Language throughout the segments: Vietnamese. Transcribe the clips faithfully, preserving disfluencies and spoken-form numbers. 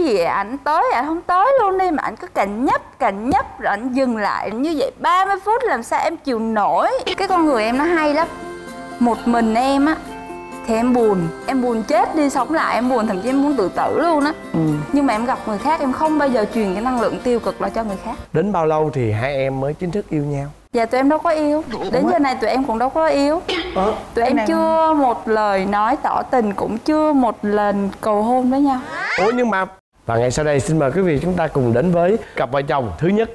cái gì ảnh tới ảnh không tới luôn đi, mà ảnh cứ cành nhấp cành nhấp rồi ảnh dừng lại như vậy ba mươi phút, làm sao em chịu nổi. Cái con người em nó hay lắm. Một mình em á thì em buồn, em buồn chết đi sống lại, em buồn thậm chí em muốn tự tử luôn á. ừ. Nhưng mà em gặp người khác em không bao giờ truyền cái năng lượng tiêu cực lại cho người khác. Đến bao lâu thì hai em mới chính thức yêu nhau? Dạ tụi em đâu có yêu. Đến giờ này tụi em cũng đâu có yêu. ờ, Tụi em chưa một lời nói tỏ tình, cũng chưa một lần cầu hôn với nhau. Ủa nhưng mà... Và ngay sau đây xin mời quý vị chúng ta cùng đến với cặp vợ chồng thứ nhất.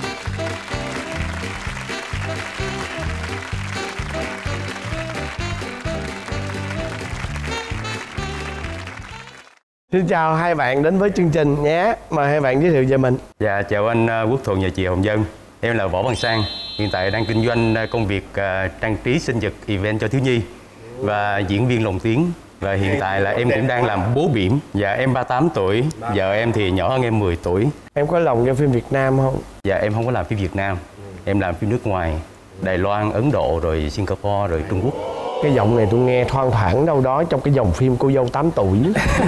Xin chào hai bạn đến với chương trình nhé. Mời hai bạn giới thiệu về mình. Dạ chào anh Quốc Thuận và chị Hồng Vân. Em là Võ Văn Sang. Hiện tại đang kinh doanh công việc trang trí sinh nhật event cho thiếu nhi và diễn viên lồng tiếng. Và hiện tại là em cũng đang làm bố bỉm. Dạ em ba mươi tám tuổi, vợ em thì nhỏ hơn em mười tuổi. Em có lòng cho phim Việt Nam không? Dạ em không có làm phim Việt Nam. Em làm phim nước ngoài, Đài Loan, Ấn Độ, rồi Singapore, rồi Trung Quốc. Cái giọng này tôi nghe thoang thoảng đâu đó trong cái dòng phim Cô Dâu tám tuổi.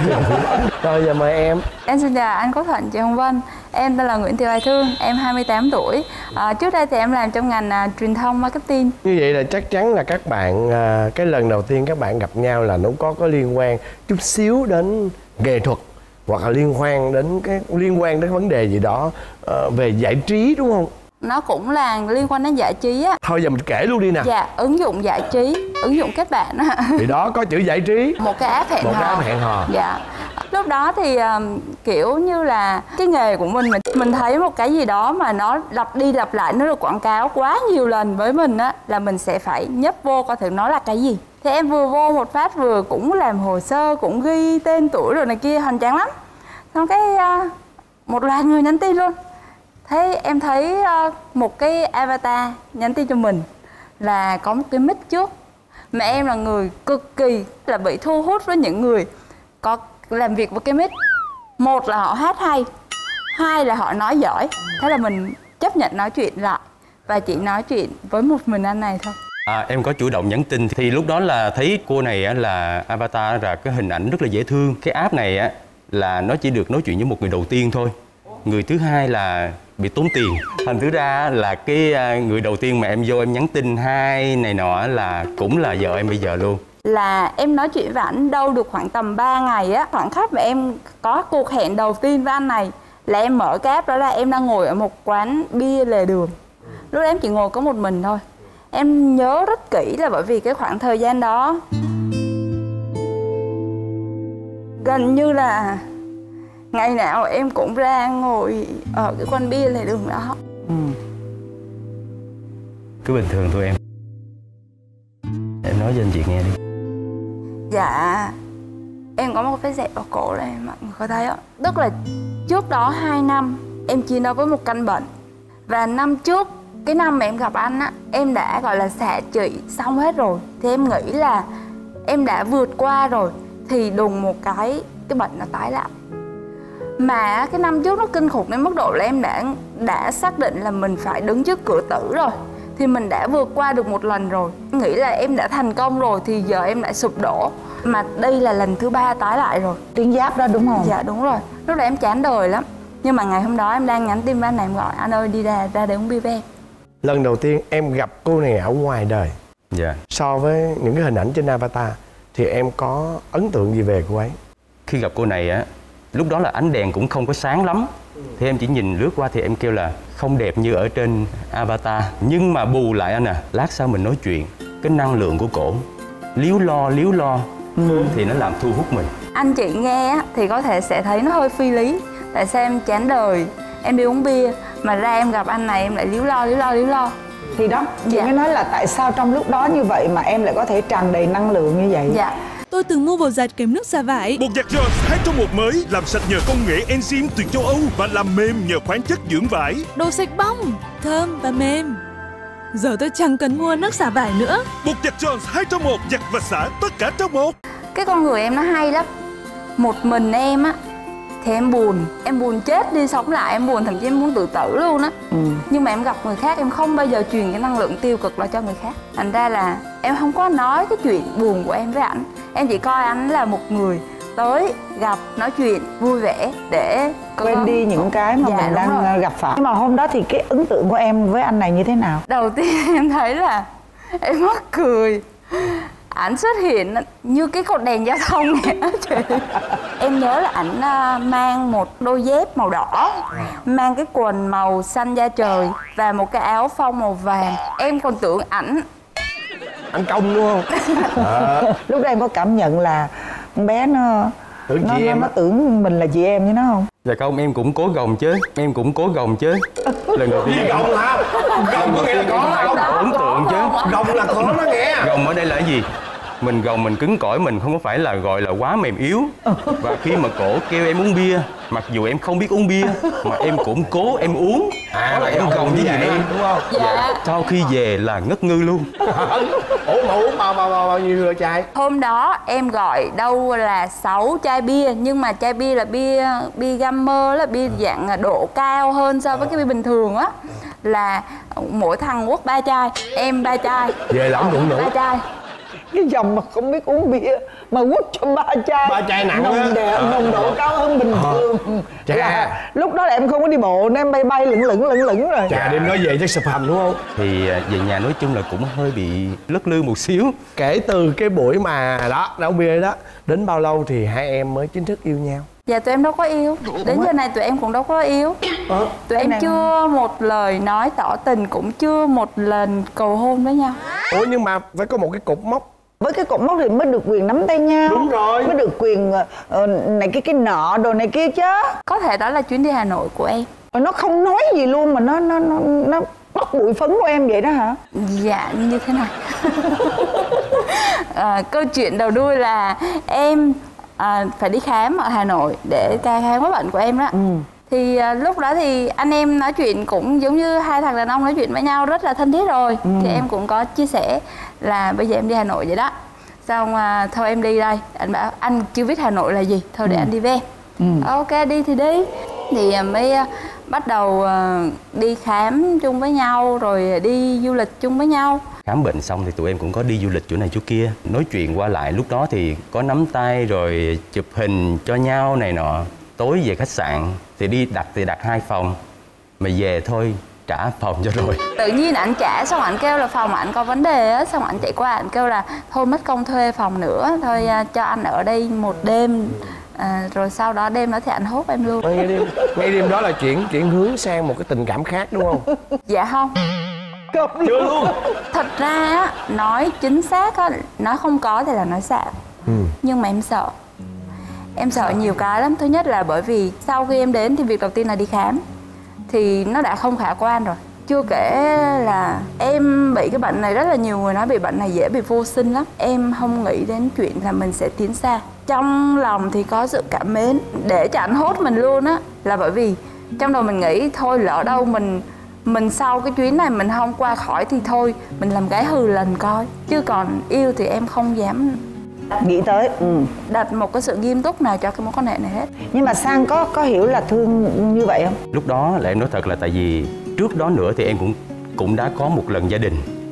Rồi giờ mời em. Em xin chào anh Quốc Thuận, chị Hồng Vân. Em tên là Nguyễn Thị Hoài Thương, em hai mươi tám tuổi. à, Trước đây thì em làm trong ngành à, truyền thông marketing. Như vậy là chắc chắn là các bạn à, cái lần đầu tiên các bạn gặp nhau là nó có có liên quan chút xíu đến nghệ thuật, hoặc là liên quan đến cái liên quan đến vấn đề gì đó à, về giải trí đúng không? Nó cũng là liên quan đến giải trí á. Thôi giờ mình kể luôn đi nè. Dạ, ứng dụng giải trí, ứng dụng kết bạn á. Thì đó có chữ giải trí. Một cái app hẹn hò. Một cái app hẹn hò. Dạ. Lúc đó thì um, kiểu như là cái nghề của mình mà mình thấy một cái gì đó mà nó lặp đi lặp lại, nó được quảng cáo quá nhiều lần với mình á, là mình sẽ phải nhấp vô coi thử nó là cái gì. Thì em vừa vô một phát vừa cũng làm hồ sơ, cũng ghi tên tuổi rồi này kia, hoành tráng lắm. Xong cái uh, một loạt người nhắn tin luôn. Thế em thấy uh, một cái avatar nhắn tin cho mình là có một cái mic trước. Mà em là người cực kỳ là bị thu hút với những người có làm việc với cái mic. Một là họ hát hay, hai là họ nói giỏi. Thế là mình chấp nhận nói chuyện lại và chỉ nói chuyện với một mình anh này thôi. À, em có chủ động nhắn tin thì lúc đó là thấy cô này là avatar, là cái hình ảnh rất là dễ thương. Cái app này á là nó chỉ được nói chuyện với một người đầu tiên thôi. Người thứ hai là bị tốn tiền. Thành thử ra là cái người đầu tiên mà em vô em nhắn tin hai này nọ là cũng là vợ em bây giờ luôn. Là em nói chuyện với ảnh đâu được khoảng tầm ba ngày á. Khoảng khắc mà em có cuộc hẹn đầu tiên với anh này là em mở cái app đó ra, em đang ngồi ở một quán bia lề đường. Lúc đó em chỉ ngồi có một mình thôi. Em nhớ rất kỹ là bởi vì cái khoảng thời gian đó gần như là ngày nào em cũng ra ngồi ở cái quán bia lề đường đó. ừ. Cứ bình thường thôi em. Em nói cho anh chị nghe đi. Dạ em có một cái dẹp vào cổ này mọi người có thấy không? Tức là trước đó hai năm em chiến đấu với một căn bệnh. Và năm trước, cái năm mà em gặp anh á, em đã gọi là xạ trị xong hết rồi. Thì em nghĩ là em đã vượt qua rồi. Thì đùng một cái, cái bệnh nó tái lại. Mà cái năm trước nó kinh khủng đến mức độ là em đã đã xác định là mình phải đứng trước cửa tử rồi. Thì mình đã vượt qua được một lần rồi. Em nghĩ là em đã thành công rồi thì giờ em lại sụp đổ. Mà đây là lần thứ ba tái lại rồi. Tuyến giáp đó đúng không? Dạ đúng rồi. Lúc đó em chán đời lắm. Nhưng mà ngày hôm đó em đang nhắn tin với anh này, em gọi anh ơi đi ra ra để uống bia với em. Lần đầu tiên em gặp cô này ở ngoài đời, dạ, so với những cái hình ảnh trên avatar thì em có ấn tượng gì về cô ấy? Khi gặp cô này á, lúc đó là ánh đèn cũng không có sáng lắm. Thì em chỉ nhìn lướt qua thì em kêu là không đẹp như ở trên avatar. Nhưng mà bù lại anh à, lát sau mình nói chuyện, cái năng lượng của cổ líu lo líu lo ừ. thì nó làm thu hút mình. Anh chị nghe á, thì có thể sẽ thấy nó hơi phi lý. Tại sao em chán đời, em đi uống bia mà ra em gặp anh này em lại líu lo líu lo líu lo. Thì đó, chị dạ. mới nói là tại sao trong lúc đó như vậy mà em lại có thể tràn đầy năng lượng như vậy. Dạ. Tôi từng mua bột giặt kèm nước xả vải. Bột giặt Jones hai trong một mới, làm sạch nhờ công nghệ enzyme từ châu Âu và làm mềm nhờ khoáng chất dưỡng vải. Đồ sạch bong, thơm và mềm. Giờ tôi chẳng cần mua nước xả vải nữa. Bột giặt Jones hai trong một, giặt và xả tất cả trong một. Cái con người em nó hay lắm. Một mình em á thì em buồn, em buồn chết đi sống lại, em buồn thậm chí em muốn tự tử luôn á. ừ. Nhưng mà em gặp người khác em không bao giờ truyền cái năng lượng tiêu cực lại cho người khác. Thành ra là em không có nói cái chuyện buồn của em với ảnh. Em chỉ coi anh là một người tới gặp nói chuyện vui vẻ để quên đi những cái mà dạ, mình đang rồi. gặp phải. Nhưng mà hôm đó thì cái ấn tượng của em với anh này như thế nào? Đầu tiên em thấy là em mắc cười. Ảnh xuất hiện như cái cột đèn giao thông này đó chị. Em nhớ là ảnh mang một đôi dép màu đỏ, mang cái quần màu xanh da trời và một cái áo phông màu vàng. Em còn tưởng ảnh Anh công đúng không? À. Lúc đó em có cảm nhận là con bé nó tưởng nó, chị nó, em nó á. tưởng mình là chị em với nó không? Dạ không, em cũng cố gồng chứ. Em cũng cố gồng chứ. Lần đầu tiên Gì gồng hả? Gồng có nghĩa là có đó không? ấn tượng chứ. Gồng là có đó nghe. Gồng ở đây là cái gì? Mình gồng mình cứng cỏi, mình không có phải là gọi là quá mềm yếu. Và khi mà cổ kêu em uống bia, mặc dù em không biết uống bia mà em cũng cố em uống. À, là em gồng gồng như như vậy vậy đúng không? dạ. Sau khi về là ngất ngư luôn. Ủa mà uống bao bao bao, bao nhiêu lọ chai? Hôm đó em gọi đâu là sáu chai bia, nhưng mà chai bia là bia bia Gammer, là bia dạng độ cao hơn so với cái bia bình thường á, là mỗi thằng quất ba chai, em ba chai. Về là ổng đụng nữa. Ba chai. Cái dòng mà không biết uống bia mà quất cho ba chai Ba chai nặng á. nồng độ, Ờ. nồng độ cao hơn bình thường. Chà. Là lúc đó là em không có đi bộ nên em bay bay lửng lửng lửng lửng rồi. Chà, đêm nói về chắc sập hầm đúng không? Thì à, về nhà nói chung là cũng hơi bị lất lư một xíu. Kể từ cái buổi mà đó nấu bia đó đến bao lâu thì hai em mới chính thức yêu nhau? Dạ tụi em đâu có yêu. Đến giờ này tụi em cũng đâu có yêu. Ờ. Tụi em chưa một lời nói tỏ tình, cũng chưa một lần cầu hôn với nhau. Ủa nhưng mà phải có một cái cột mốc. Với cái cột mốc thì mới được quyền nắm tay nhau. Đúng rồi. Mới được quyền uh, này cái cái nọ đồ này kia chứ. Có thể đó là chuyến đi Hà Nội của em. Rồi nó không nói gì luôn mà nó nó nó nó bắt bụi phấn của em vậy đó hả? Dạ như thế này. à, câu chuyện đầu đuôi là em à, phải đi khám ở Hà Nội để ca khám cái bệnh của em đó. Ừ. Thì à, lúc đó thì anh em nói chuyện cũng giống như hai thằng đàn ông nói chuyện với nhau rất là thân thiết rồi. Ừ. Thì em cũng có chia sẻ là bây giờ em đi Hà Nội vậy đó. Xong à, thôi em đi đây. Anh bảo anh chưa biết Hà Nội là gì, thôi để ừ. anh đi về. Ừ. Ok đi thì đi. Thì à, mới à, bắt đầu à, đi khám chung với nhau rồi đi du lịch chung với nhau. Khám bệnh xong thì tụi em cũng có đi du lịch chỗ này chỗ kia, nói chuyện qua lại, lúc đó thì có nắm tay rồi chụp hình cho nhau này nọ. Tối về khách sạn thì đi đặt thì đặt hai phòng, mà về thôi trả phòng cho rồi. Tự nhiên ảnh trả xong ảnh kêu là phòng ảnh có vấn đề á, xong ảnh chạy qua ảnh kêu là thôi mất công thuê phòng nữa, thôi à, cho anh ở đây một đêm. À, rồi sau đó đêm đó thì anh hốt em luôn. Ngay đêm, ngay đêm đó là chuyển chuyển hướng sang một cái tình cảm khác đúng không? Dạ không. Chưa luôn. Thật ra á, nói chính xác á, nói không có thì là nói xạo. Ừ. Nhưng mà em sợ. Em sợ nhiều cái lắm. Thứ nhất là bởi vì sau khi em đến thì việc đầu tiên là đi khám. Thì nó đã không khả quan rồi. Chưa kể là em bị cái bệnh này, rất là nhiều người nói bị bệnh này dễ bị vô sinh lắm. Em không nghĩ đến chuyện là mình sẽ tiến xa. Trong lòng thì có sự cảm mến. Để cho ảnh hốt mình luôn á, là bởi vì trong đầu mình nghĩ thôi lỡ đâu mình Mình sau cái chuyến này mình không qua khỏi thì thôi mình làm gái hư lần coi. Chứ còn yêu thì em không dám nghĩ tới. Ừ. đặt một cái sự nghiêm túc nào cho cái mối quan hệ này hết. Nhưng mà Sang có có hiểu là thương như vậy không? Lúc đó là em nói thật là tại vì trước đó nữa thì em cũng cũng đã có một lần gia đình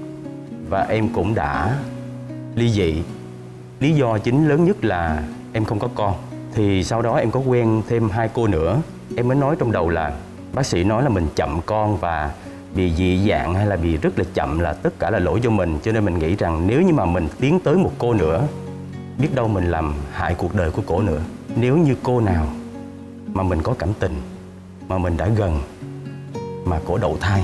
và em cũng đã ly dị. Lý do chính lớn nhất là em không có con. Thì sau đó em có quen thêm hai cô nữa. Em mới nói trong đầu là bác sĩ nói là mình chậm con và bị dị dạng hay là bị rất là chậm là tất cả là lỗi cho mình. Cho nên mình nghĩ rằng nếu như mà mình tiến tới một cô nữa, biết đâu mình làm hại cuộc đời của cổ nữa. Nếu như cô nào mà mình có cảm tình, mà mình đã gần, mà cổ đậu thai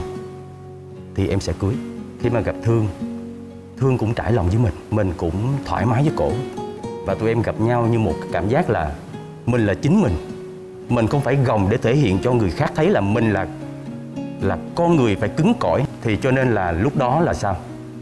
thì em sẽ cưới. Khi mà gặp Thương, Thương cũng trải lòng với mình, mình cũng thoải mái với cổ. Và tụi em gặp nhau như một cảm giác là mình là chính mình. Mình không phải gồng để thể hiện cho người khác thấy là mình là là con người phải cứng cỏi. Thì cho nên là lúc đó là sao?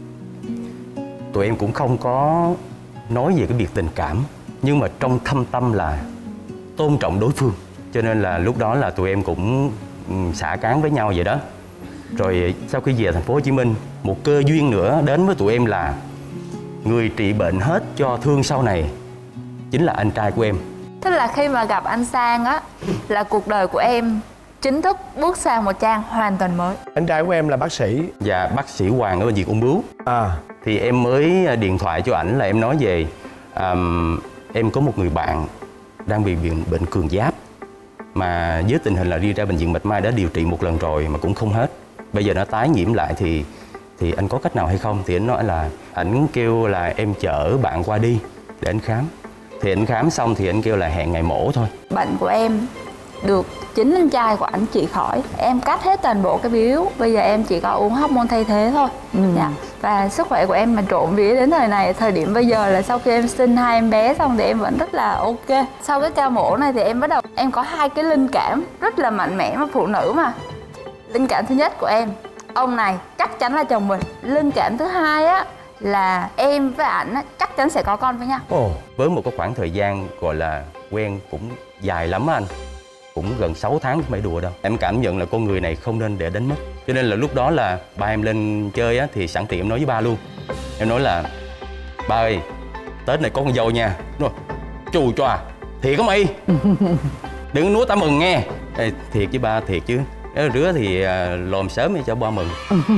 Tụi em cũng không có nói về cái việc tình cảm, nhưng mà trong thâm tâm là tôn trọng đối phương. Cho nên là lúc đó là tụi em cũng xả cán với nhau vậy đó. Rồi sau khi về thành phố Hồ Chí Minh, một cơ duyên nữa đến với tụi em là người trị bệnh hết cho Thương sau này chính là anh trai của em. Tức là khi mà gặp anh Sang á, là cuộc đời của em chính thức bước sang một trang hoàn toàn mới. Anh trai của em là bác sĩ. Và bác sĩ Hoàng ở bệnh viện Ung Bướu. À. Thì em mới điện thoại cho ảnh là em nói về um, em có một người bạn đang bị bệnh, bệnh cường giáp. Mà với tình hình là đi ra bệnh viện Bạch Mai đã điều trị một lần rồi mà cũng không hết. Bây giờ nó tái nhiễm lại thì thì anh có cách nào hay không? Thì anh nói là ảnh kêu là em chở bạn qua đi để anh khám. Thì anh khám xong thì anh kêu là hẹn ngày mổ thôi. Bệnh của em được chính anh trai của ảnh trị khỏi. Em cắt hết toàn bộ cái biếu. Bây giờ em chỉ có uống hormone thay thế thôi. Ừ. Dạ. Và sức khỏe của em mà trộm vía đến thời này, thời điểm bây giờ là sau khi em sinh hai em bé xong thì em vẫn rất là ok. Sau cái ca mổ này thì em bắt đầu em có hai cái linh cảm rất là mạnh mẽ, mà phụ nữ mà. Linh cảm thứ nhất của em, ông này chắc chắn là chồng mình. Linh cảm thứ hai á là em với ảnh chắc chắn sẽ có con với nhau. Ồ. Với một cái khoảng thời gian gọi là quen cũng dài lắm anh, cũng gần sáu tháng không phải đùa đâu. Em cảm nhận là con người này không nên để đánh mất. Cho nên là lúc đó là ba em lên chơi á, thì sẵn tiện em nói với ba luôn. Em nói là ba ơi, Tết này có con dâu nha. Rồi, chù choà, thiệt không mày? Đừng nuốt ta mừng nghe. Ê, thiệt với ba, thiệt chứ. Nếu rứa thì à, lòm sớm để cho ba mừng.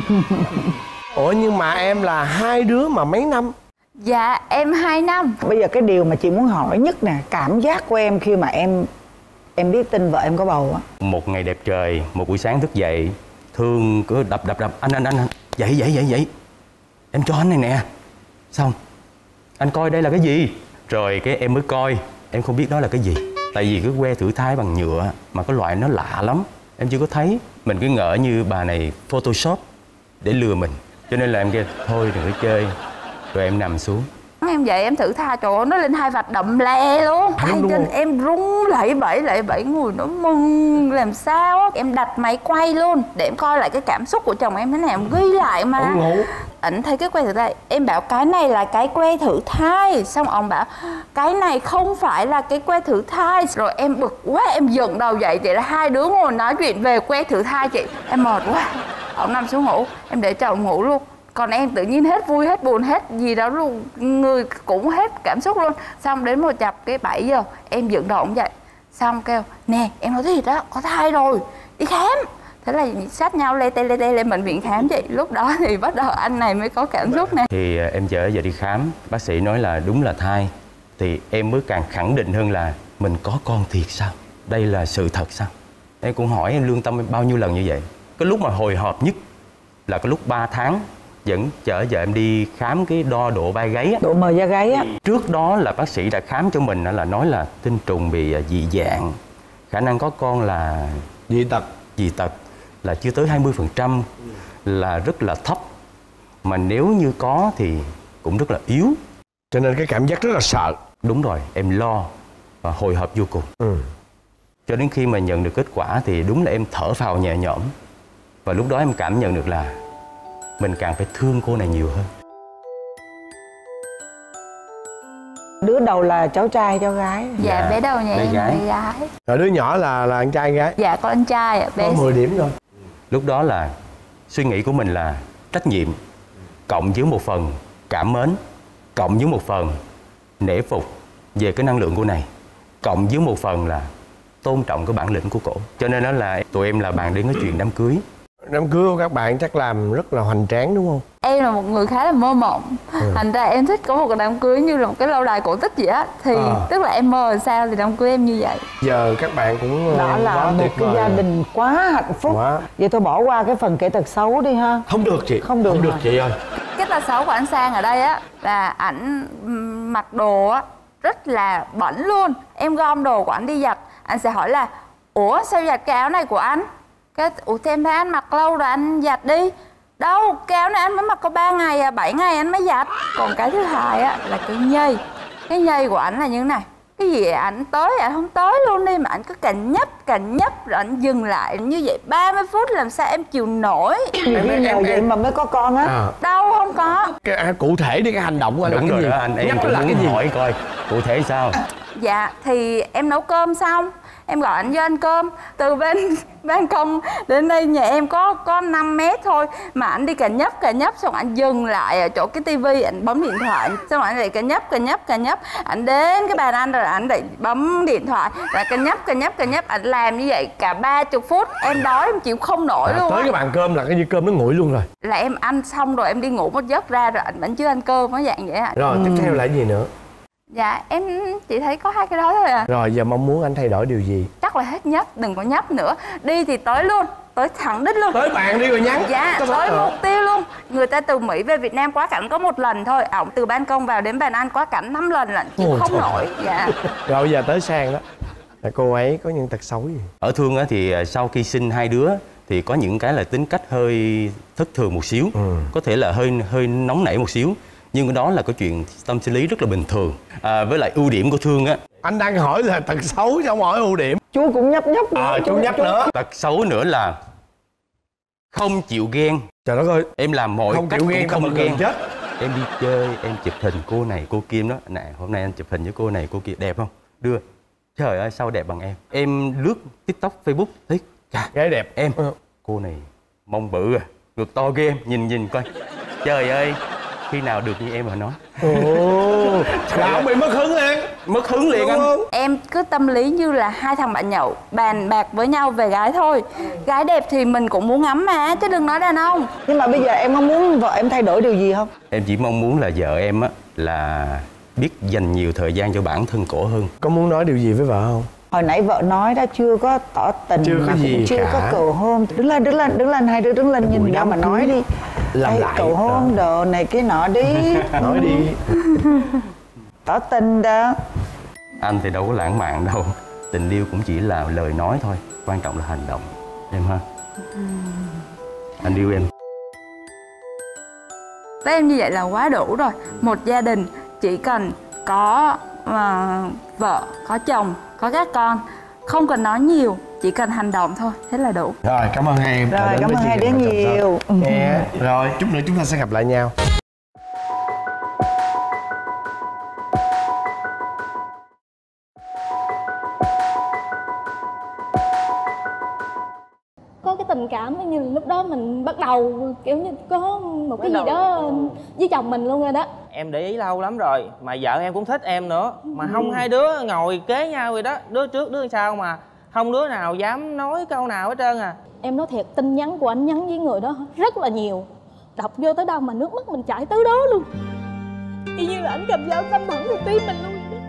Ủa nhưng mà em là hai đứa mà mấy năm? Dạ em hai năm. Bây giờ cái điều mà chị muốn hỏi nhất nè, cảm giác của em khi mà em em biết tin vợ em có bầu á. Một ngày đẹp trời, một buổi sáng thức dậy, Thương cứ đập đập đập anh anh anh anh dậy dậy dậy dậy, em cho anh này nè. Xong anh coi đây là cái gì, rồi cái em mới coi, em không biết đó là cái gì, tại vì cái que thử thai bằng nhựa mà cái loại nó lạ lắm, em chưa có thấy. Mình cứ ngỡ như bà này photoshop để lừa mình, cho nên là em kêu thôi đừng có chơi, rồi em nằm xuống. Em dậy em thử tha, trời ơi, nó lên hai vạch đậm le luôn. Tay chân em rung lẩy bẩy lẩy bẩy, người nó mừng làm sao á. Em đặt máy quay luôn để em coi lại cái cảm xúc của chồng em thế nào, em ghi lại mà. Ông ngủ. Ảnh thấy cái que thử thai, em bảo cái này là cái que thử thai, xong ông bảo cái này không phải là cái que thử thai. Rồi em bực quá, em dựng đầu dậy, vậy là hai đứa ngồi nói chuyện về que thử thai chị. Em mệt quá, ông nằm xuống ngủ, em để chồng ngủ luôn. Còn em tự nhiên hết vui, hết buồn, hết gì đó luôn, người cũng hết cảm xúc luôn. Xong đến một chập cái bảy giờ, em dựng đầu ông dậy. Xong kêu, nè em nói thiệt đó, có thai rồi, đi khám. Thế là xách nhau lê tê lê tê lên bệnh viện khám chị. Lúc đó thì bắt đầu anh này mới có cảm xúc nè. Thì em chở về đi khám, bác sĩ nói là đúng là thai. Thì em mới càng khẳng định hơn là mình có con thiệt sao? Đây là sự thật sao? Em cũng hỏi em lương tâm em bao nhiêu lần như vậy. Cái lúc mà hồi hộp nhất là cái lúc ba tháng vẫn chở vợ em đi khám cái đo độ vai gáy á. Độ mờ da gáy á. Trước đó là bác sĩ đã khám cho mình là nói là tinh trùng bị dị dạng, khả năng có con là dị tật dị tật là chưa tới hai mươi phần trăm, là rất là thấp, mà nếu như có thì cũng rất là yếu, cho nên cái cảm giác rất là sợ. Đúng rồi, em lo và hồi hộp vô cùng. Ừ. Cho đến khi mà nhận được kết quả thì đúng là em thở phào nhẹ nhõm, và lúc đó em cảm nhận được là mình càng phải thương cô này nhiều hơn. Đứa đầu là cháu trai cháu gái? Dạ, dạ bé đầu nhà bé em gái. bé gái. Rồi đứa nhỏ là là anh trai gái? Dạ có anh trai ạ. Bé có mười điểm rồi. Lúc đó là suy nghĩ của mình là trách nhiệm cộng với một phần cảm mến, cộng với một phần nể phục về cái năng lượng cô này, cộng với một phần là tôn trọng cái bản lĩnh của cổ. Cho nên đó là tụi em là bàn đến cái chuyện đám cưới. Đám cưới của các bạn chắc làm rất là hoành tráng đúng không? Em là một người khá là mơ mộng. Ừ. Thành ra em thích có một cái đám cưới như là một cái lâu đài cổ tích vậy á. Thì à. tức là em mơ sao thì đám cưới em như vậy. Giờ các bạn cũng đó là quá một cái gia đình quá hạnh phúc. Quá. Vậy thôi bỏ qua cái phần kể tật xấu đi ha. Không được chị. Không được, không được chị ơi. Cái tật xấu của anh Sang ở đây á là ảnh mặc đồ á rất là bẩn luôn. Em gom đồ của anh đi giặt, anh sẽ hỏi là ủa sao giặt cái áo này của anh? Cái ủa thì em thấy anh mặc lâu rồi anh giặt đi. Đâu, cái áo này anh mới mặc có ba ngày à, bảy ngày anh mới giặt. Còn cái thứ hai á là cái nhây. Cái nhây của anh là như thế này. Cái gì ảnh tới ảnh không tới luôn đi, mà ảnh cứ cành nhấp cành nhấp rồi ảnh dừng lại như vậy ba mươi phút, làm sao em chịu nổi. Em em, em vậy mà mới có con á. À. Đâu không có. Cái, à, cụ thể đi cái hành động của anh. Đúng là rồi cái gì? đó anh, em Nhắc cũng là muốn cái gì? hỏi coi cụ thể sao. Dạ thì em nấu cơm xong em gọi anh vô ăn cơm. Từ bên ban công đến đây nhà em có có năm mét thôi, mà anh đi cả nhấp cả nhấp, xong anh dừng lại ở chỗ cái tivi, anh bấm điện thoại, xong anh lại cả nhấp cả nhấp cả nhấp, anh đến cái bàn ăn rồi anh lại bấm điện thoại, rồi cả nhấp cả nhấp cả nhấp, anh làm như vậy cả ba chục phút. Em đói em chịu không nổi à, luôn. Tới á. cái bàn cơm là cái như cơm nó nguội luôn rồi. Là em ăn xong rồi em đi ngủ một giấc ra rồi anh vẫn chưa ăn cơm, nó dạng vậy ạ. Rồi tiếp theo là cái gì nữa? Dạ em chỉ thấy có hai cái đó thôi à. Rồi giờ mong muốn anh thay đổi điều gì? Chắc là hết nhấp, đừng có nhấp nữa. Đi thì tới luôn, tới thẳng đích luôn. Tới bạn đi rồi nhắn. Dạ, Có tới thật. mục tiêu luôn. Người ta từ Mỹ về Việt Nam quá cảnh có một lần thôi. Ổng từ ban công vào đến bàn ăn quá cảnh năm lần lận, chịu Ôi không trời. nổi. Dạ. Rồi bây giờ tới Sang đó. Là cô ấy có những tật xấu gì? Ở Thương á, thì sau khi sinh hai đứa thì có những cái là tính cách hơi thất thường một xíu, Ừ. có thể là hơi hơi nóng nảy một xíu, nhưng cái đó là cái chuyện tâm sinh lý rất là bình thường. À, với lại ưu điểm của Thương á, Anh đang hỏi là tật xấu chứ không hỏi ưu điểm. Chú cũng nhấp nhấp nữa. À chú nhắc nữa. tật xấu nữa là không chịu ghen. Trời đất ơi. Em làm mọi Không cách chịu cũng ghen không không ghen. gần chết. Em đi chơi, em chụp hình cô này cô kia đó. Nè hôm nay anh chụp hình với cô này cô kia đẹp không? Đưa. Trời ơi sao đẹp bằng em. Em lướt TikTok, Facebook thấy chà, Gái đẹp. em Ừ. cô này mông bự à, ngực to ghê, nhìn nhìn coi. Trời ơi, khi nào được như em mà nói. Ồ. Là ông bị mất hứng em. Mất hứng liền anh. Em cứ tâm lý như là hai thằng bạn nhậu bàn bạc với nhau về gái thôi. Gái đẹp thì mình cũng muốn ngắm mà, chứ đừng nói đàn ông. Nhưng mà bây giờ em có muốn vợ em thay đổi điều gì không? Em chỉ mong muốn là vợ em á là biết dành nhiều thời gian cho bản thân cổ hơn. Có muốn nói điều gì với vợ không? Hồi nãy vợ nói đó chưa có tỏ tình, Chưa có mà gì cũng chưa cả. có cầu hôn. Đứng lên, đứng lên, đứng lên, hai đứa đứng lên nhìn nhau mà nói đi. Làm Ê, lại. cầu hôn đồ này cái nọ đi. Nói đi. Tỏ tình đó. Anh thì đâu có lãng mạn đâu. Tình yêu cũng chỉ là lời nói thôi. Quan trọng là hành động. Em ha. Anh yêu em. Với em như vậy là quá đủ rồi. Một gia đình chỉ cần có uh, vợ, có chồng, có các con, không cần nói nhiều, chỉ cần hành động thôi, thế là đủ. Rồi cảm ơn hai em. Rồi, đã đến cảm với ơn chương hai trình đứa Vợ Chồng Son. nhiều. Ừ. Nè, rồi chút nữa chúng ta sẽ gặp lại nhau. Có cái tình cảm như lúc đó mình bắt đầu kiểu như có một cái gì đó với chồng mình luôn rồi đó. Em để ý lâu lắm rồi mà vợ em cũng thích em nữa mà không hai đứa ngồi kế nhau rồi đó, đứa trước đứa sau mà không đứa nào dám nói câu nào hết trơn à. Em nói thiệt, tin nhắn của anh nhắn với người đó rất là nhiều, đọc vô tới đâu mà nước mắt mình chảy tới đó luôn, y như là anh cầm dao đâm thẳng vào tim mình luôn vậy đó.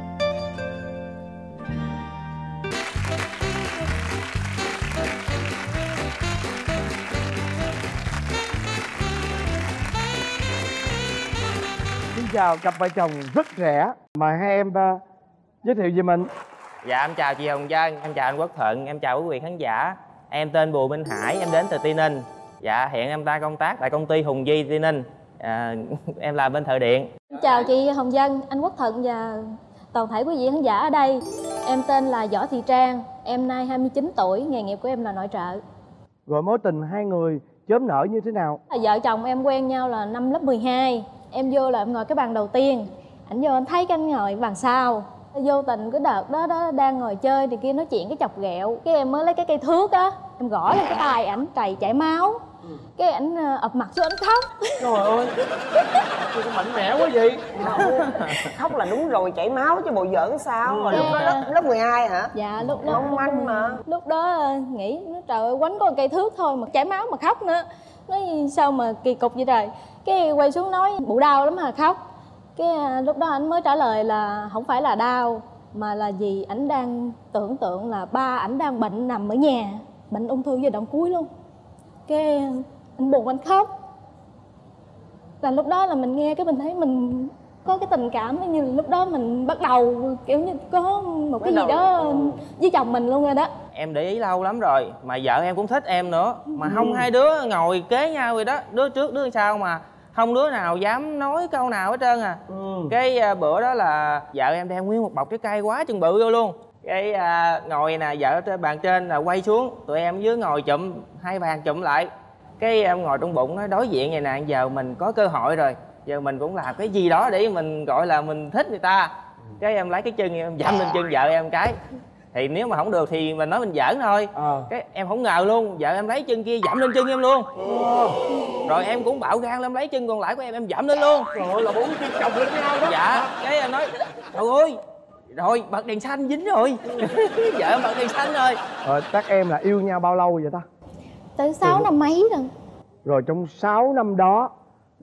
Xin chào cặp vợ chồng rất trẻ. Mời hai em uh, giới thiệu về mình. Dạ em chào chị Hồng Vân, em chào anh Quốc Thuận, em chào quý vị khán giả. Em tên Bùi Minh Hải, em đến từ Tây Ninh. Dạ hiện em đang công tác tại công ty Hùng Di Tây Ninh. À, em làm bên thợ điện. Chào chị Hồng Vân, anh Quốc Thuận và toàn thể quý vị khán giả ở đây. Em tên là Võ Thị Trang, em nay hai mươi chín tuổi, nghề nghiệp của em là nội trợ. Rồi mối tình hai người chớm nở như thế nào? Vợ chồng em quen nhau là năm lớp mười hai. Em vô là em ngồi cái bàn đầu tiên, ảnh vô anh thấy cái anh ngồi bàn sau. Vô tình cái đợt đó đó đang ngồi chơi thì kia nói chuyện cái chọc ghẹo, cái em mới lấy cái cây thước á em gõ lên cái tay ảnh, trầy chảy máu. Cái ảnh ập mặt xuống ảnh khóc. Trời ơi, tôi mạnh mẽ quá vậy. Khóc là đúng rồi, chảy máu chứ bộ giỡn sao. Rồi Dạ. lúc đó lớp, lớp mười hai hả? Dạ lúc đó Mong manh mà. Lúc đó nghĩ nó trời ơi quánh có một cây thước thôi mà chảy máu mà khóc nữa. Nói sao mà kỳ cục vậy trời. Cái quay xuống nói bụ đau lắm mà khóc. Cái lúc đó anh mới trả lời là không phải là đau mà là vì ảnh đang tưởng tượng là ba ảnh đang bệnh nằm ở nhà, bệnh ung thư giai đoạn cuối luôn. Cái anh buồn anh khóc. Là lúc đó là mình nghe cái mình thấy mình có cái tình cảm như lúc đó mình bắt đầu kiểu như có một cái gì đó với chồng mình luôn rồi đó. Em để ý lâu lắm rồi mà vợ em cũng thích em nữa mà không hai đứa ngồi kế nhau rồi đó, đứa trước đứa sau mà không đứa nào dám nói câu nào hết trơn à. Ừ. Cái à, bữa đó là vợ em đem nguyên một bọc trái cây quá chừng bự vô luôn. Cái à, ngồi nè, vợ ở trên bàn trên là quay xuống, tụi em dưới ngồi chụm, hai bàn chụm lại. Cái em ngồi trong bụng nói đối diện vậy nè, giờ mình có cơ hội rồi, giờ mình cũng làm cái gì đó để mình gọi là mình thích người ta. Cái em lấy cái chân em dẫm lên chân vợ em cái, thì nếu mà không được thì mình nói mình giỡn thôi. À. Cái em không ngờ luôn, vợ em lấy chân kia dẫm lên chân em luôn. À. Rồi em cũng bạo gan lên lấy chân còn lại của em em dẫm lên luôn. Trời ơi, là bốn chân chồng lên nhau đó. Dạ, cái em nói trời ơi, rồi bật đèn xanh dính rồi. Vợ em bật đèn xanh rồi. Ờ, các em là yêu nhau bao lâu vậy ta? Tới sáu năm mấy rồi. Rồi trong sáu năm đó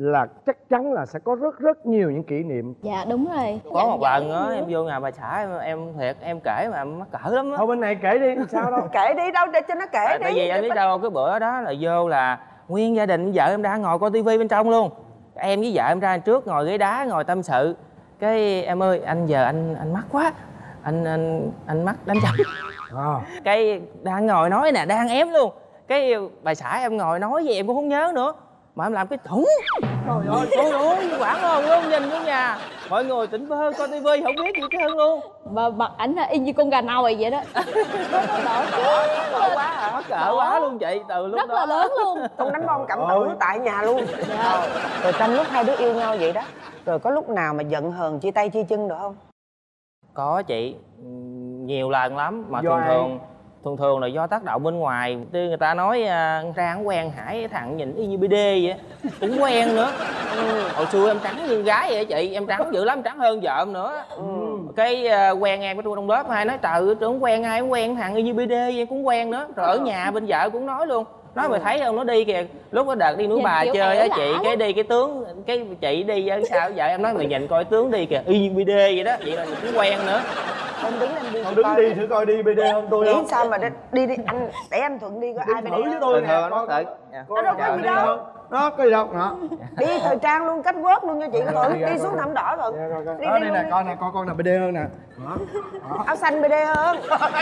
là chắc chắn là sẽ có rất rất nhiều những kỷ niệm. Dạ đúng rồi. Có một lần á em vô nhà bà xã em, em thiệt em kể mà em mắc cỡ lắm á. Thôi bên này kể đi, sao đâu. Kể đi, đâu để cho nó kể à, đi. Tại vì em biết đâu cái bữa đó là vô là nguyên gia đình vợ em đang ngồi coi tivi bên trong luôn. Em với vợ em ra trước ngồi ghế đá ngồi tâm sự. Cái em ơi anh giờ anh anh mắc quá. Anh anh anh mắc đánh chồng. À. Cái đang ngồi nói nè, đang ém luôn. Cái bà xã em ngồi nói gì em cũng không nhớ nữa. Mà em làm cái thủng. Trời ơi, trời ơi, quảng hồn luôn, nhìn vô nhà. Mọi người tỉnh bơ coi tivi không biết gì hết trơn luôn. Và mặt ảnh là y như con gà nồi vậy đó. Đỏ quá hả? Mắc cỡ quá luôn chị, từ lúc rất đó. là lớn luôn. Con đánh bom cảm tử tại nhà luôn. Dạ. Rồi trong lúc hai đứa yêu nhau vậy đó, rồi có lúc nào mà giận hờn chia tay chia chân được không? Có chị, nhiều lần lắm. Mà Do thường ai? thường thường thường là do tác động bên ngoài. Tuy người ta nói uh, Trang quen Hải thằng nhìn y như bê đê vậy, cũng quen nữa. Ừ. Hồi xưa em trắng như gái vậy chị, em trắng dữ lắm, trắng hơn vợ em nữa. Ừ. Cái uh, quen em trong lớp hai nói trời tưởng quen ai cũng quen thằng y như bê đê vậy, cũng quen nữa. Rồi ở nhà bên vợ cũng nói luôn. Nói mày thấy không, nó đi kìa, lúc đó đợt đi núi Bà chơi á chị, cái đi cái tướng, cái chị đi á sao vợ em nói mày nhìn coi tướng đi kìa, y như bê đê vậy đó, vậy là mình cũng quen nữa. Em đứng em đi. Con đứng đi thử coi đi bê đê không tôi nghĩ không? sao mà đi đi, đi. anh để anh Thuận đi coi ai bê đê thử với tôi nè. Nó tự. Nó đâu có gì đâu. Đó, có gì đâu, đó. Đi thời trang luôn, cách quớt luôn cho chị Thuận, đi xuống thảm đỏ Thuận. Đi đi nè, con nè, con con nào bê đê hơn nè. Áo xanh bê đê hơn.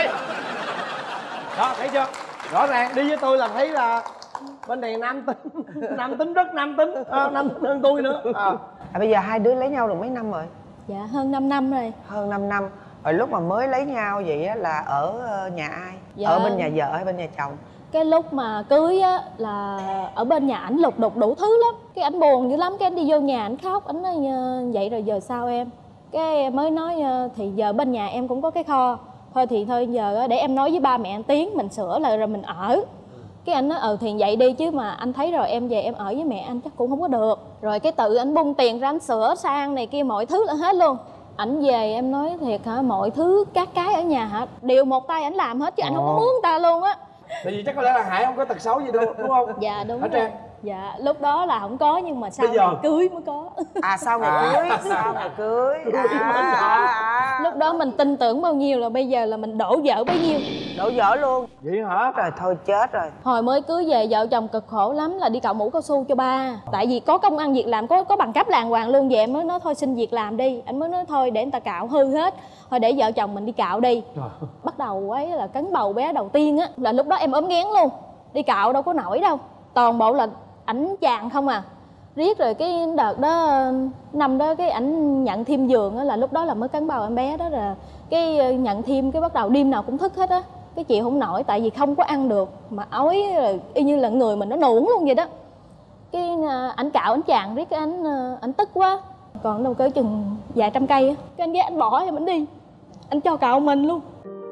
Đó, thấy chưa? Rõ ràng đi với tôi là thấy là bên này nam tính, nam tính rất nam tính, à, nam tính hơn tôi nữa. À. À, bây giờ hai đứa lấy nhau được mấy năm rồi? Dạ hơn năm năm rồi. Hơn năm năm. Rồi lúc mà mới lấy nhau vậy á là ở nhà ai? Dạ. Ở bên nhà vợ hay bên nhà chồng? Cái lúc mà cưới á là ở bên nhà ảnh lục đục đủ thứ lắm. Cái ảnh buồn dữ lắm, cái anh đi vô nhà ảnh khóc, ảnh nói vậy rồi giờ sao em? Cái mới nói thì giờ bên nhà em cũng có cái kho. Thôi thì thôi giờ để em nói với ba mẹ anh Tiến mình sửa lại rồi mình ở. Cái anh nói ừ thì vậy đi chứ mà anh thấy rồi em về em ở với mẹ anh chắc cũng không có được. Rồi cái tự anh bung tiền ra anh sửa sang này kia mọi thứ là hết luôn. Ảnh về em nói thiệt hả, mọi thứ các cái ở nhà hả đều một tay ảnh làm hết chứ ảnh không có mướn người ta luôn á. Tại vì chắc có lẽ là Hải không có tật xấu gì đâu, đúng không? Dạ đúng Hả rồi. Trang? Dạ lúc đó là không có nhưng mà sau Bây giờ? ngày cưới mới có. À sau ngày À. cưới, sau ngày cưới. À, à, à. Lúc đó mình tin tưởng bao nhiêu là bây giờ là mình đổ vỡ bấy nhiêu. Đổ vỡ luôn. Vậy hả? Rồi thôi chết rồi. Hồi mới cưới về vợ chồng cực khổ lắm là đi cạo mũ cao su cho ba. Tại vì có công ăn việc làm, có có bằng cấp đàng hoàng luôn. Vậy em mới nói thôi xin việc làm đi. Anh mới nói thôi để người ta cạo hư hết. Thôi để vợ chồng mình đi cạo đi. Trời. Bắt đầu ấy là cấn bầu bé đầu tiên á. Là lúc đó em ốm nghén luôn. Đi cạo đâu có nổi đâu. Toàn bộ là ảnh chàng không à. Riết rồi cái đợt đó năm đó cái ảnh nhận thêm giường á, là lúc đó là mới cấn bầu em bé đó, rồi cái nhận thêm cái bắt đầu đêm nào cũng thức hết á. Cái chịu không nổi tại vì không có ăn được mà ói rồi y như là người mình nó nuỗng luôn vậy đó. Cái ảnh cạo ảnh chàng riết cái ảnh ảnh tức quá. Còn đâu cỡ chừng vài trăm cây á, cái anh ghé anh bỏ em ảnh đi, anh cho cạo mình luôn.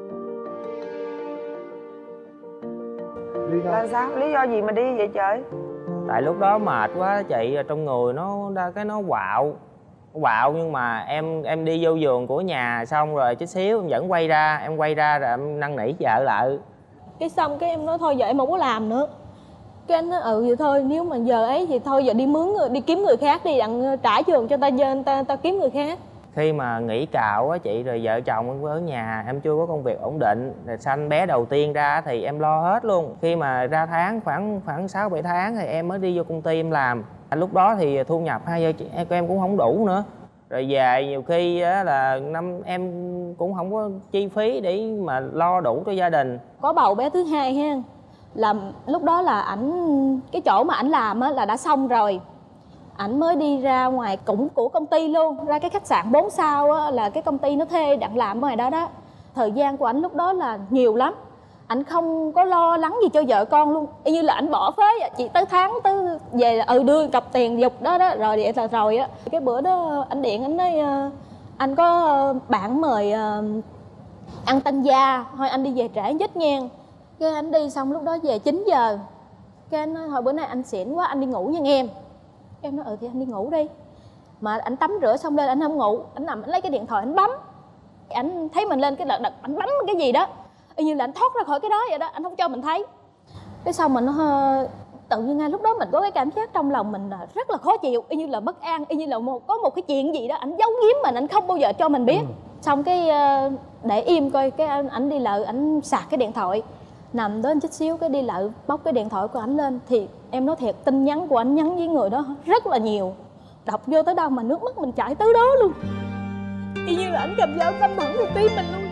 Là sao? Lý do gì mà đi vậy trời? Tại lúc đó mệt quá chị, trong người nó ra cái nó quạo quạo nhưng mà em em đi vô giường của nhà xong rồi chút xíu em vẫn quay ra, em quay ra rồi em năn nỉ vợ lại. Cái xong cái em nói thôi giờ em không có làm nữa. Cái anh nói ừ vậy thôi, nếu mà giờ ấy thì thôi giờ đi mướn người, đi kiếm người khác đi, đặng trả giường cho ta, ta ta ta kiếm người khác. Khi mà nghỉ cạo á chị, rồi vợ chồng em ở nhà, em chưa có công việc ổn định, rồi sanh bé đầu tiên ra thì em lo hết luôn. Khi mà ra tháng khoảng khoảng sáu bảy tháng thì em mới đi vô công ty em làm. Lúc đó thì thu nhập hai vợ em của em cũng không đủ nữa. Rồi về nhiều khi á là năm em cũng không có chi phí để mà lo đủ cho gia đình. Có bầu bé thứ hai ha, là lúc đó là ảnh cái chỗ mà ảnh làm á là đã xong rồi. Ảnh mới đi ra ngoài cũng của công ty luôn, ra cái khách sạn bốn sao á, là cái công ty nó thuê đặng làm ở ngoài đó đó. Thời gian của ảnh lúc đó là nhiều lắm. Ảnh không có lo lắng gì cho vợ con luôn, y như là ảnh bỏ phế vậy. Chỉ tới tháng tới về là ừ đưa cặp tiền dục đó đó rồi vậy là rồi á. Cái bữa đó ảnh điện ảnh nói anh có bạn mời ăn tân gia, thôi anh đi về trễ nhất nha. Cái anh đi xong lúc đó về chín giờ. Cái anh nói hồi bữa nay anh xỉn quá, anh đi ngủ nha em. Em nói ừ thì anh đi ngủ đi. Mà anh tắm rửa xong lên anh không ngủ, anh nằm anh lấy cái điện thoại anh bấm. Anh thấy mình lên cái đợt đợt anh bấm cái gì đó, y như là anh thoát ra khỏi cái đó vậy đó, anh không cho mình thấy. Cái sau mình nó tự nhiên ngay lúc đó mình có cái cảm giác trong lòng mình là rất là khó chịu, y như là bất an, y như là một có một cái chuyện gì đó ảnh giấu giếm mình, ảnh không bao giờ cho mình biết. Ừ. Xong cái để im coi, cái ảnh đi lại ảnh sạc cái điện thoại, nằm đó chút xíu cái đi lại bóc cái điện thoại của ảnh lên, thì em nói thiệt tin nhắn của ảnh nhắn với người đó rất là nhiều. Đọc vô tới đâu mà nước mắt mình chảy tới đó luôn, y như là ảnh cầm dao đâm thẳng vào tim mình luôn.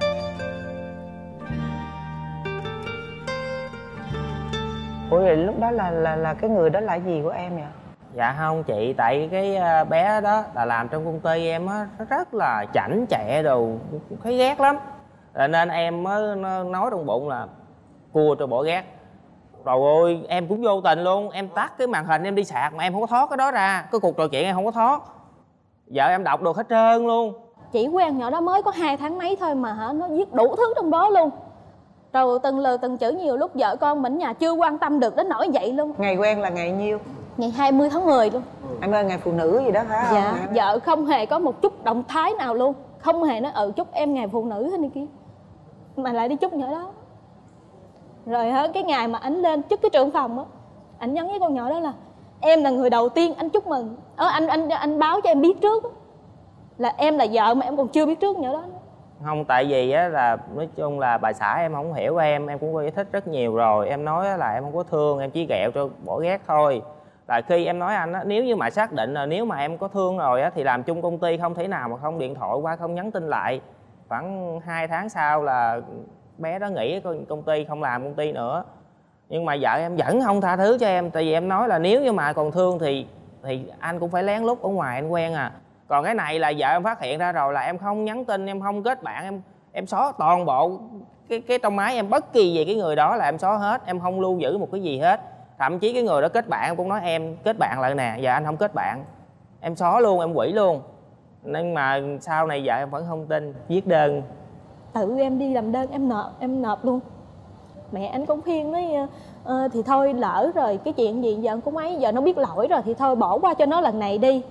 Ủa vậy lúc đó là là là cái người đó là gì của em vậy? Dạ không chị, tại cái bé đó là làm trong công ty em á, nó rất là chảnh chẹ đồ, thấy ghét lắm. Rồi nên em mới nói trong bụng là cua cho bỏ ghét. Rồi ôi em cũng vô tình luôn, em tắt cái màn hình em đi sạc mà em không có thoát cái đó ra, cái cuộc trò chuyện em không có thoát. Vợ em đọc được hết trơn luôn. Chỉ quen nhỏ đó mới có hai tháng mấy thôi mà hả, nó viết đủ thứ trong đó luôn. Rồi từng lời từng chữ, nhiều lúc vợ con mình nhà chưa quan tâm được đến nỗi vậy luôn. Ngày quen là ngày nhiêu? Ngày hai mươi tháng mười luôn. Em ơi, ngày phụ nữ gì đó phải không? Dạ, vợ không hề có một chút động thái nào luôn. Không hề nói ừ chúc em ngày phụ nữ hay này kia, mà lại đi chúc nhỏ đó. Rồi hết cái ngày mà ảnh lên trước cái trưởng phòng á, ảnh nhắn với con nhỏ đó là em là người đầu tiên anh chúc mừng. Ờ, anh anh anh báo cho em biết trước á, là em là vợ mà em còn chưa biết trước nhỏ đó. Không, tại vì á là nói chung là bà xã em không hiểu em, em cũng giải thích rất nhiều rồi. Em nói là em không có thương, em chỉ ghẹo cho bỏ ghét thôi. Là khi em nói anh á, nếu như mà xác định là nếu mà em có thương rồi á thì làm chung công ty không thể nào mà không điện thoại qua, không nhắn tin lại. Khoảng hai tháng sau là bé đó nghỉ công ty, không làm công ty nữa. Nhưng mà vợ em vẫn không tha thứ cho em, tại vì em nói là nếu như mà còn thương thì thì anh cũng phải lén lút ở ngoài anh quen à. Còn cái này là vợ em phát hiện ra rồi là em không nhắn tin, em không kết bạn, em em xóa toàn bộ cái cái trong máy em, bất kỳ gì cái người đó là em xóa hết, em không lưu giữ một cái gì hết. Thậm chí cái người đó kết bạn em cũng nói em kết bạn lại nè, giờ anh không kết bạn, em xóa luôn, em hủy luôn. Nhưng mà sau này vợ em vẫn không tin, viết đơn. Tự em đi làm đơn em nộp, em nộp luôn. Mẹ anh cũng khuyên nói ờ, thì thôi lỡ rồi cái chuyện gì giờ cũng ấy, giờ nó biết lỗi rồi thì thôi bỏ qua cho nó lần này đi.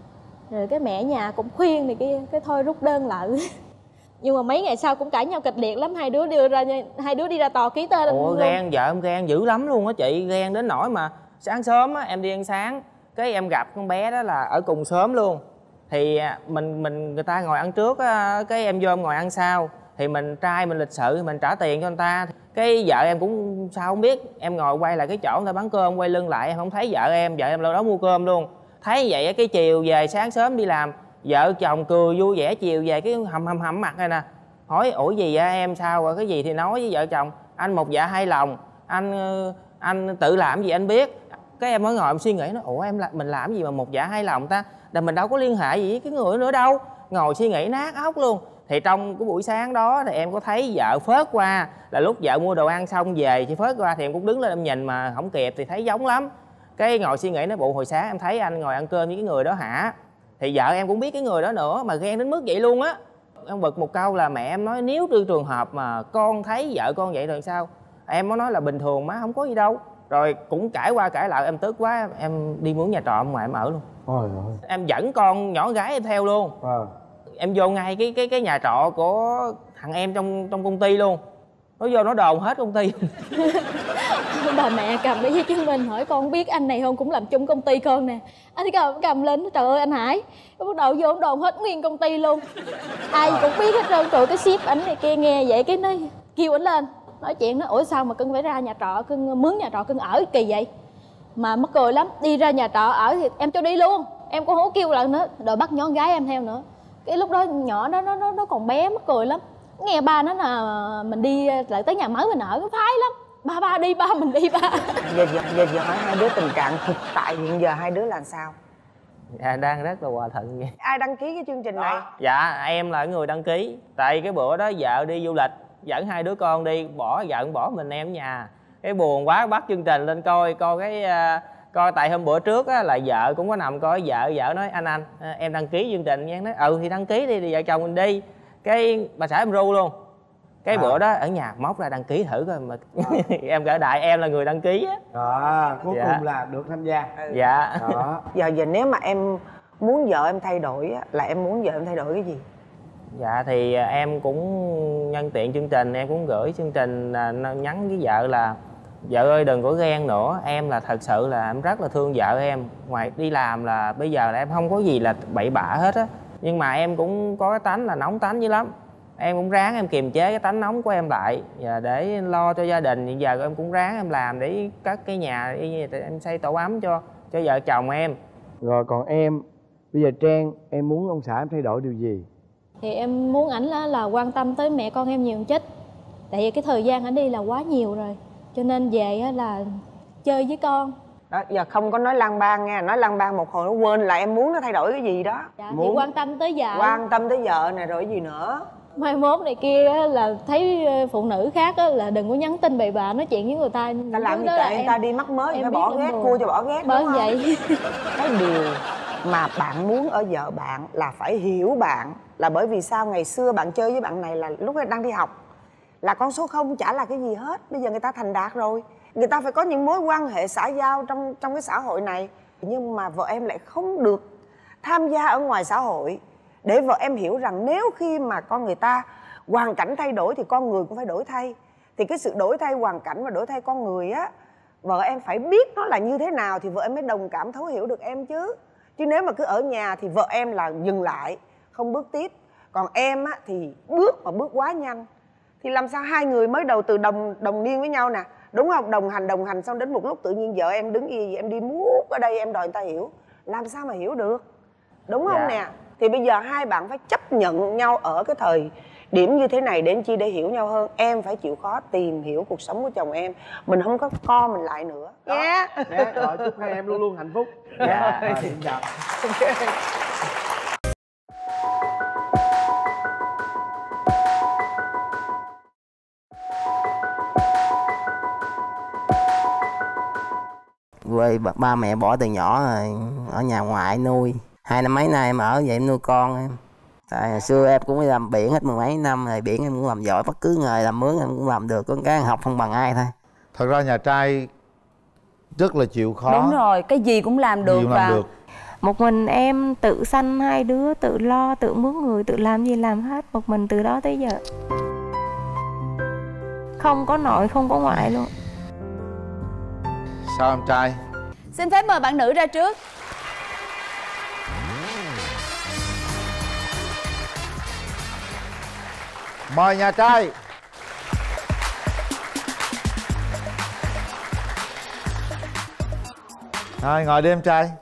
Rồi cái mẹ nhà cũng khuyên này kia, cái thôi rút đơn lại. Nhưng mà mấy ngày sau cũng cãi nhau kịch liệt lắm, hai đứa đưa ra hai đứa đi ra tòa ký tên. Ủa ghen, vợ em ghen dữ lắm luôn á chị, ghen đến nỗi mà sáng sớm á em đi ăn sáng, cái em gặp con bé đó là ở cùng xóm luôn. Thì mình mình người ta ngồi ăn trước á, cái em vô em ngồi ăn sau. Thì mình trai mình lịch sự mình trả tiền cho người ta. Cái vợ em cũng sao không biết, em ngồi quay lại cái chỗ người ta bán cơm, quay lưng lại em không thấy vợ em, vợ em lâu đó mua cơm luôn. Thấy vậy cái chiều về sáng sớm đi làm, vợ chồng cười vui vẻ, chiều về cái hầm hầm hầm mặt này nè, hỏi ủa gì vậy em, sao rồi cái gì thì nói với vợ chồng, anh một dạ hai lòng, anh anh tự làm gì anh biết. Cái em mới ngồi em suy nghĩ nó, ủa em là mình làm gì mà một dạ hai lòng ta, là mình đâu có liên hệ gì với cái người nữa đâu. Ngồi suy nghĩ nát óc luôn. Thì trong cái buổi sáng đó thì em có thấy vợ phớt qua, là lúc vợ mua đồ ăn xong về thì phớt qua, thì em cũng đứng lên em nhìn mà không kịp thì thấy giống lắm. Cái ngồi suy nghĩ nó bộ hồi sáng em thấy anh ngồi ăn cơm với cái người đó hả. Thì vợ em cũng biết cái người đó nữa mà ghen đến mức vậy luôn á. Em bực một câu là mẹ em nói nếu trong trường hợp mà con thấy vợ con vậy rồi sao. Em mới nói là bình thường má, không có gì đâu. Rồi cũng cãi qua cãi lại, em tức quá em đi mướn nhà trọ ngoài em ở luôn. Ôi ơi. Em dẫn con nhỏ gái em theo luôn. À. Em vô ngay cái cái cái nhà trọ của thằng em trong trong công ty luôn. Nó vô nó đồn hết công ty. Bà mẹ cầm cái giấy chứng minh hỏi con biết anh này không, cũng làm chung công ty con nè. Anh cầm, cầm lên, trời ơi anh Hải. Nó bắt đầu vô đồn hết nguyên công ty luôn. Ai cũng biết hết trơn, trời cái ship ảnh này kia nghe vậy cái nó kêu ảnh lên. Nói chuyện nó, ủa sao mà cưng phải ra nhà trọ, cưng mướn nhà trọ cưng ở kỳ vậy. Mà mắc cười lắm, đi ra nhà trọ ở thì em cho đi luôn. Em cũng không kêu lần nữa, rồi bắt nhỏ gái em theo nữa. Cái lúc đó nhỏ đó nó nó nó còn bé, mắc cười lắm. Nghe ba nó là mình đi lại tới nhà mới mình ở, nó phái lắm. Ba ba đi ba, mình đi ba. Giờ giờ giờ, giờ hỏi hai đứa tình trạng thực tại hiện giờ hai đứa làm sao? Dạ đang rất là hòa thuận vậy. Ai đăng ký cái chương trình này? Dạ em là người đăng ký. Tại cái bữa đó vợ đi du lịch, dẫn hai đứa con đi, bỏ vợ bỏ mình em ở nhà. Cái buồn quá bắt chương trình lên coi, coi cái uh, coi. Tại hôm bữa trước á, là vợ cũng có nằm coi, vợ vợ nói anh anh em đăng ký chương trình nha. Em nói ừ thì đăng ký đi, thì vợ chồng mình đi. Cái bà xã em ru luôn. Cái à. Bữa đó ở nhà móc ra đăng ký thử coi mà em gỡ đại em là người đăng ký á. Đó, cuối dạ. cùng là được tham gia. Dạ. Đó. Giờ giờ nếu mà em muốn vợ em thay đổi á, là em muốn vợ em thay đổi cái gì? Dạ thì em cũng nhân tiện chương trình, em cũng gửi chương trình nhắn với vợ là Vợ ơi đừng có ghen nữa, em là thật sự là em rất là thương vợ em. Ngoài đi làm là bây giờ là em không có gì là bậy bạ hết á. Nhưng mà em cũng có cái tánh là nóng tánh dữ lắm. Em cũng ráng em kiềm chế cái tánh nóng của em lại và để lo cho gia đình. Hiện giờ em cũng ráng em làm để cất cái nhà, em xây tổ ấm cho cho vợ chồng em. Rồi còn em, bây giờ Trang, em muốn ông xã em thay đổi điều gì? Thì em muốn ảnh là, là quan tâm tới mẹ con em nhiều một chút. Tại vì cái thời gian ảnh đi là quá nhiều rồi, cho nên về là chơi với con. Đó, giờ không có nói lang bang nha, nói lang bang một hồi nó quên là em muốn nó thay đổi cái gì đó. Dạ, muốn thì quan tâm tới vợ. Quan tâm tới vợ này rồi gì nữa. Mai mốt này kia là thấy phụ nữ khác là đừng có nhắn tin bậy bạ nói chuyện với người ta. Ta làm gì kệ người ta đi mắc mới phải bỏ ghét, cua cho bỏ ghét. Bởi vậy cái điều mà bạn muốn ở vợ bạn là phải hiểu bạn. Là bởi vì sao ngày xưa bạn chơi với bạn này là lúc đang đi học là con số không chả là cái gì hết. Bây giờ người ta thành đạt rồi, người ta phải có những mối quan hệ xã giao trong trong cái xã hội này. Nhưng mà vợ em lại không được tham gia ở ngoài xã hội, để vợ em hiểu rằng nếu khi mà con người ta hoàn cảnh thay đổi thì con người cũng phải đổi thay. Thì cái sự đổi thay hoàn cảnh và đổi thay con người á, vợ em phải biết nó là như thế nào thì vợ em mới đồng cảm thấu hiểu được em chứ. Chứ nếu mà cứ ở nhà thì vợ em là dừng lại, không bước tiếp. Còn em á thì bước mà bước quá nhanh thì làm sao hai người mới đầu từ đồng đồng niên với nhau nè, đúng không? Đồng hành đồng hành xong đến một lúc tự nhiên vợ em đứng gì em đi muốt ở đây em đòi người ta hiểu, làm sao mà hiểu được, đúng không? Dạ. Nè thì bây giờ hai bạn phải chấp nhận nhau ở cái thời điểm như thế này đến chi để hiểu nhau hơn. Em phải chịu khó tìm hiểu cuộc sống của chồng em, mình không có co mình lại nữa nhé. Yeah. Rồi chúc hai em luôn luôn hạnh phúc. Dạ. Rồi, xin chào. Quê ba mẹ bỏ từ nhỏ rồi, ở nhà ngoại nuôi. Hai năm mấy nay em ở vậy em nuôi con em. Tại hồi xưa em cũng đi làm biển hết mười mấy năm rồi, biển em cũng làm giỏi, bất cứ nghề làm mướn em cũng làm được, có cái học không bằng ai thôi. Thật ra nhà trai rất là chịu khó. Đúng rồi, cái gì cũng làm được. Gì cũng và làm được. Một mình em tự sanh hai đứa, tự lo, tự mướn người, tự làm gì làm hết. Một mình từ đó tới giờ. Không có nội, không có ngoại luôn. Sao em trai? Xin phép mời bạn nữ ra trước. Mời nhà trai. Rồi ngồi đi em trai.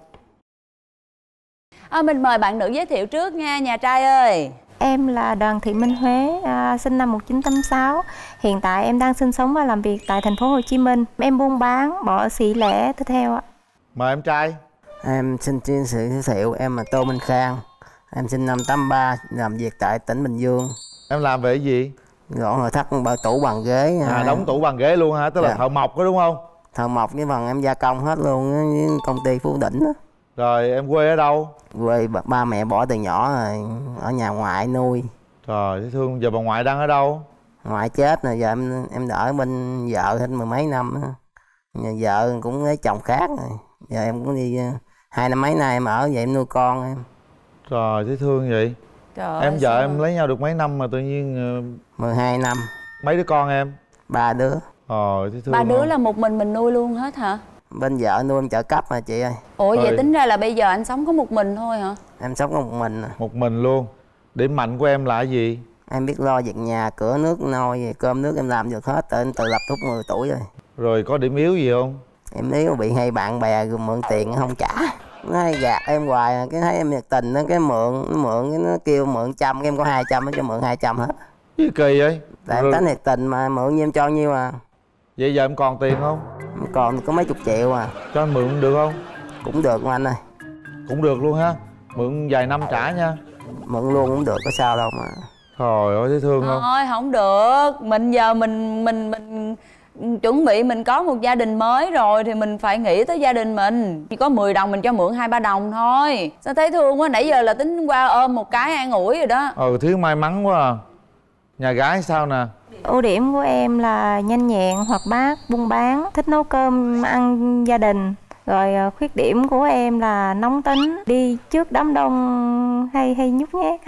À, mình mời bạn nữ giới thiệu trước nha nhà trai ơi. Em là Đoàn Thị Minh Huế, à, sinh năm một nghìn chín trăm tám mươi sáu. Hiện tại em đang sinh sống và làm việc tại thành phố Hồ Chí Minh. Em buôn bán, bỏ xỉ lẻ tiếp theo ạ. Mời em trai. Em xin chia sẻ giới thiệu, em là Tô Minh Khang. Em sinh năm tám ba, làm việc tại tỉnh Bình Dương. Em làm về cái gì? Gọn nội thất, bảo tủ bằng ghế. À, đóng tủ bằng ghế luôn hả? Tức là dạ. thợ mộc đó đúng không? Thợ mộc với bằng em gia công hết luôn, với công ty Phú Đỉnh đó. Rồi em quê ở đâu? Quê ba mẹ bỏ từ nhỏ rồi, ở nhà ngoại nuôi. Trời, thấy thương. Giờ bà ngoại đang ở đâu? Ngoại chết rồi, giờ em em ở bên vợ hết mười mấy năm. Nhà vợ cũng lấy chồng khác rồi. Giờ em cũng đi hai năm mấy nay em ở vậy em nuôi con em. Trời, thấy thương vậy. Trời em ơi, vợ sao? em lấy nhau được mấy năm mà tự nhiên mười hai năm. Mấy đứa con em? Ba đứa. Trời, thấy thương. Ba đứa không? là một mình mình nuôi luôn hết hả? Bên vợ nuôi em trợ cấp mà chị ơi. Ủa vậy Ơi. tính ra là bây giờ anh sống có một mình thôi hả? Em sống có một mình. Một mình luôn. Điểm mạnh của em là cái gì? Em biết lo việc nhà, cửa nước nôi, cơm nước em làm được hết. Tại em tự lập lúc mười tuổi rồi. Rồi có điểm yếu gì không? Em nếu bị hay bạn bè mượn tiền không trả, nó hay gạt em hoài. Cái thấy em nhiệt tình nó cái mượn nó mượn cái nó kêu mượn trăm, cái em có hai trăm nó cho mượn hai trăm hết. Cái kỳ vậy? Tại em tính nhiệt tình mà, mượn như em cho nhiêu à. Vậy giờ em còn tiền không? Em còn có mấy chục triệu à. Cho anh mượn được không? Cũng được anh ơi. Cũng được luôn ha. Mượn vài năm trả nha. Mượn luôn cũng được, có sao đâu mà. Trời ơi, thấy thương không? Thôi không được. Mình giờ mình mình mình chuẩn bị mình có một gia đình mới rồi thì mình phải nghĩ tới gia đình mình. Chỉ có mười đồng mình cho mượn hai ba đồng thôi. Sao thấy thương quá, nãy giờ là tính qua ôm một cái an ủi rồi đó. Ừ, thiếu may mắn quá à. Nhà gái sao nè? Ưu điểm của em là nhanh nhẹn, hoạt bát, buôn bán, thích nấu cơm ăn gia đình. Rồi khuyết điểm của em là nóng tính, đi trước đám đông hay hay nhút nhát.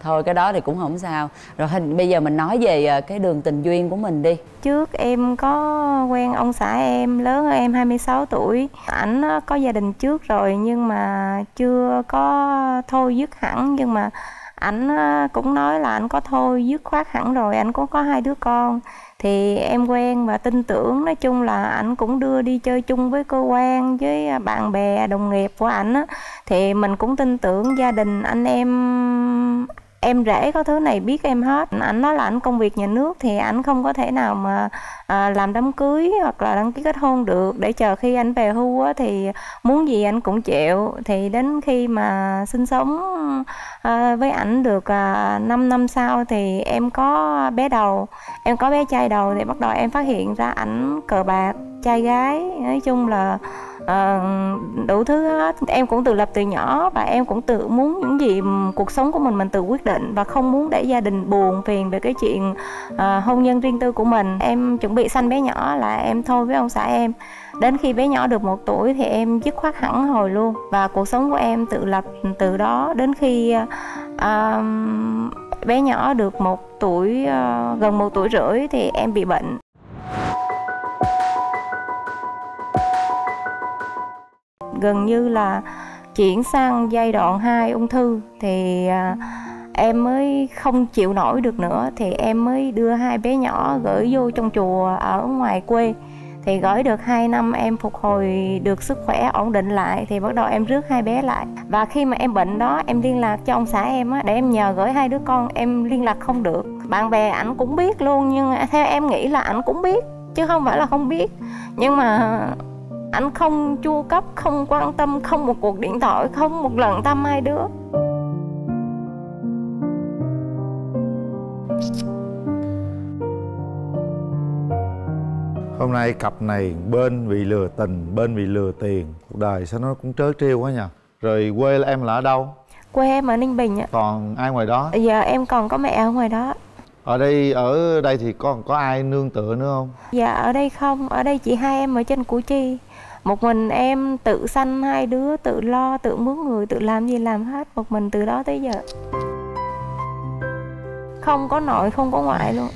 thôi cái đó thì cũng không sao. Rồi hình bây giờ mình nói về cái đường tình duyên của mình đi. Trước em có quen ông xã em, lớn hơn em hai mươi sáu tuổi. Ảnh có gia đình trước rồi nhưng mà chưa có thôi dứt hẳn. Nhưng mà ảnh cũng nói là ảnh có thôi dứt khoát hẳn rồi, ảnh cũng có hai đứa con. Thì em quen và tin tưởng, nói chung là ảnh cũng đưa đi chơi chung với cơ quan, với bạn bè, đồng nghiệp của ảnh á. Thì mình cũng tin tưởng gia đình anh em, em rể có thứ này biết em hết. Ảnh nói là ảnh công việc nhà nước thì ảnh không có thể nào mà à, làm đám cưới hoặc là đăng ký kết hôn được, để chờ khi anh về hưu á, thì muốn gì anh cũng chịu. Thì đến khi mà sinh sống à, với ảnh được à, năm năm sau thì em có bé đầu, em có bé trai đầu. Thì bắt đầu em phát hiện ra ảnh cờ bạc, trai gái, nói chung là uh, đủ thứ hết. Em cũng tự lập từ nhỏ và em cũng tự muốn những gì cuộc sống của mình mình tự quyết định, và không muốn để gia đình buồn phiền về cái chuyện uh, hôn nhân riêng tư của mình. Em chuẩn bị sanh bé nhỏ là em thôi với ông xã em. Đến khi bé nhỏ được một tuổi thì em dứt khoát hẳn hồi luôn, và cuộc sống của em tự lập từ đó đến khi uh, bé nhỏ được một tuổi, uh, gần một tuổi rưỡi thì em bị bệnh. Gần như là chuyển sang giai đoạn hai ung thư thì à, em mới không chịu nổi được nữa. Thì em mới đưa hai bé nhỏ gửi vô trong chùa ở ngoài quê. Thì gửi được hai năm em phục hồi được sức khỏe ổn định lại thì bắt đầu em rước hai bé lại. Và khi mà em bệnh đó em liên lạc cho ông xã em á, để em nhờ gửi hai đứa con, em liên lạc không được. Bạn bè ảnh cũng biết luôn, nhưng theo em nghĩ là ảnh cũng biết chứ không phải là không biết. Nhưng mà anh không chu cấp, không quan tâm, không một cuộc điện thoại, không một lần thăm hai đứa. Hôm nay cặp này bên vì lừa tình, bên vì lừa tiền, cuộc đời sao nó cũng trớ trêu quá nhỉ. Rồi quê là em là ở đâu? Quê em ở Ninh Bình ạ. Còn ai ngoài đó? Giờ em còn có mẹ ở ngoài đó. Ở đây ở đây thì còn có ai nương tựa nữa không? Dạ ở đây không, ở đây chỉ hai em ở trên Củ Chi. Một mình em tự sanh hai đứa, tự lo, tự mướn người, tự làm gì làm hết. Một mình từ đó tới giờ. Không có nội, không có ngoại luôn.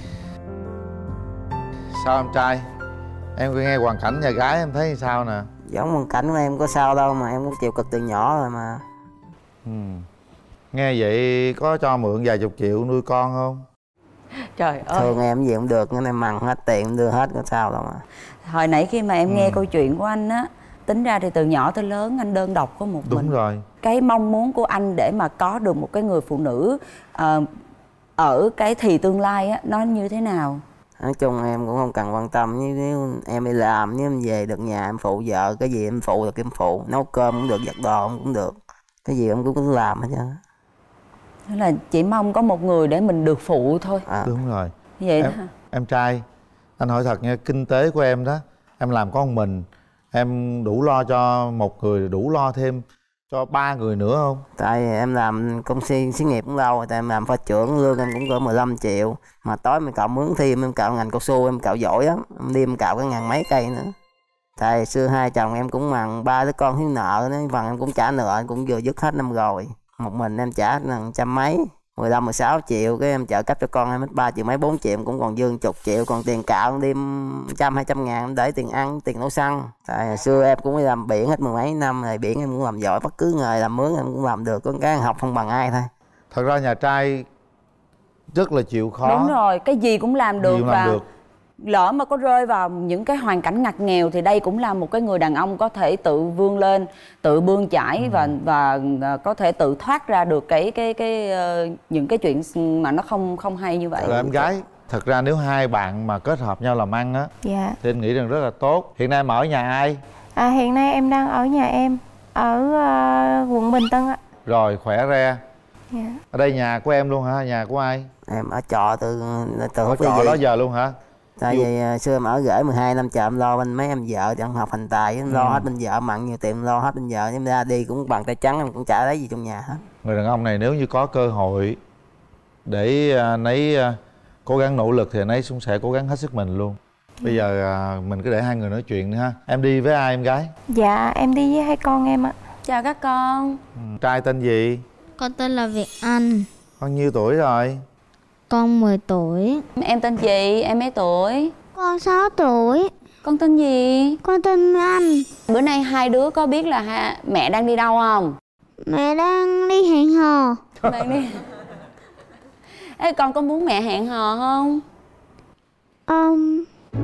Sao em trai? Em có nghe hoàn cảnh nhà gái em thấy sao nè? Giống hoàn cảnh của em có sao đâu mà em cũng chịu cực từ nhỏ rồi mà. Ừ. Nghe vậy có cho mượn vài chục triệu nuôi con không? Trời ơi. Thường em gì cũng được, nên em mằng hết tiền đưa hết, có sao đâu mà. Hồi nãy khi mà em ừ. nghe câu chuyện của anh á, tính ra thì từ nhỏ tới lớn anh đơn độc có một Đúng mình. Đúng rồi. Cái mong muốn của anh để mà có được một cái người phụ nữ uh, ở cái thì tương lai á, nó như thế nào? Nói chung em cũng không cần quan tâm. Nếu em đi làm, nếu em về được nhà em phụ vợ, cái gì em phụ được em phụ. Nấu cơm cũng được, giặt đồ cũng được. Cái gì em cũng cứ làm hết trơn. Thế là chỉ mong có một người để mình được phụ thôi. À. Đúng rồi. Vậy em, đó. Em trai, anh hỏi thật nha, kinh tế của em đó, em làm có một mình, em đủ lo cho một người, đủ lo thêm cho ba người nữa không? Tại em làm công ty xí nghiệp cũng lâu rồi, tại em làm pha trưởng, lương em cũng cỡ mười lăm triệu. Mà tối mình cạo mướn thêm, em cạo ngành cao su, em cạo giỏi lắm. Em đi em cạo cái ngàn mấy cây nữa. Tại xưa hai chồng em cũng bằng ba đứa con thiếu nợ, phần em cũng trả nợ, cũng vừa dứt hết năm rồi. Một mình em trả lần trăm mấy, mười lăm, mười sáu triệu, cái em trợ cấp cho con em hết ba triệu mấy, bốn triệu, cũng còn dư chục triệu, còn tiền cạo đêm trăm, hai trăm ngàn em để tiền ăn, tiền nấu xăng. Tại hồi xưa em cũng đi làm biển hết mười mấy năm rồi, biển em cũng làm giỏi, bất cứ nghề làm mướn em cũng làm được, có cái học không bằng ai thôi. Thật ra nhà trai rất là chịu khó. Đúng rồi, cái gì cũng làm được. Gì cũng và làm được. Lỡ mà có rơi vào những cái hoàn cảnh ngặt nghèo thì đây cũng là một cái người đàn ông có thể tự vươn lên, tự bươn chải ừ. và và có thể tự thoát ra được cái cái cái uh, những cái chuyện mà nó không không hay như vậy. Rồi em gái, thật ra nếu hai bạn mà kết hợp nhau làm ăn á, dạ, thì anh nghĩ rằng rất là tốt. Hiện nay em ở nhà ai? À, hiện nay em đang ở nhà em ở uh, quận Bình Tân ạ. Rồi, khỏe re. Dạ. Ở đây nhà của em luôn hả? Nhà của ai? Em ở trọ từ từ ở trọ đó giờ luôn hả? Tại vì xưa em ở gửi mười hai năm chờ em lo bên mấy em vợ thì em học hành tài, em lo ừ. hết bên vợ, mặn nhiều tiền lo hết bên vợ, em ra đi cũng bằng tay trắng, em cũng chả lấy gì trong nhà hết. Người đàn ông này nếu như có cơ hội để uh, nấy uh, cố gắng nỗ lực thì nấy cũng sẽ cố gắng hết sức mình luôn. Bây giờ uh, mình cứ để hai người nói chuyện nữa ha. Em đi với ai em gái? Dạ em đi với hai con em ạ. Chào các con. Ừ. Trai tên gì? Con tên là Việt Anh. Con nhiêu tuổi rồi? Con mười tuổi. Em tên gì? Em mấy tuổi? Con sáu tuổi. Con tên gì? Con tên Anh. Bữa nay hai đứa có biết là ha, mẹ đang đi đâu không? Mẹ đang đi hẹn hò. Đang đi. Ê, con có muốn mẹ hẹn hò không? Um...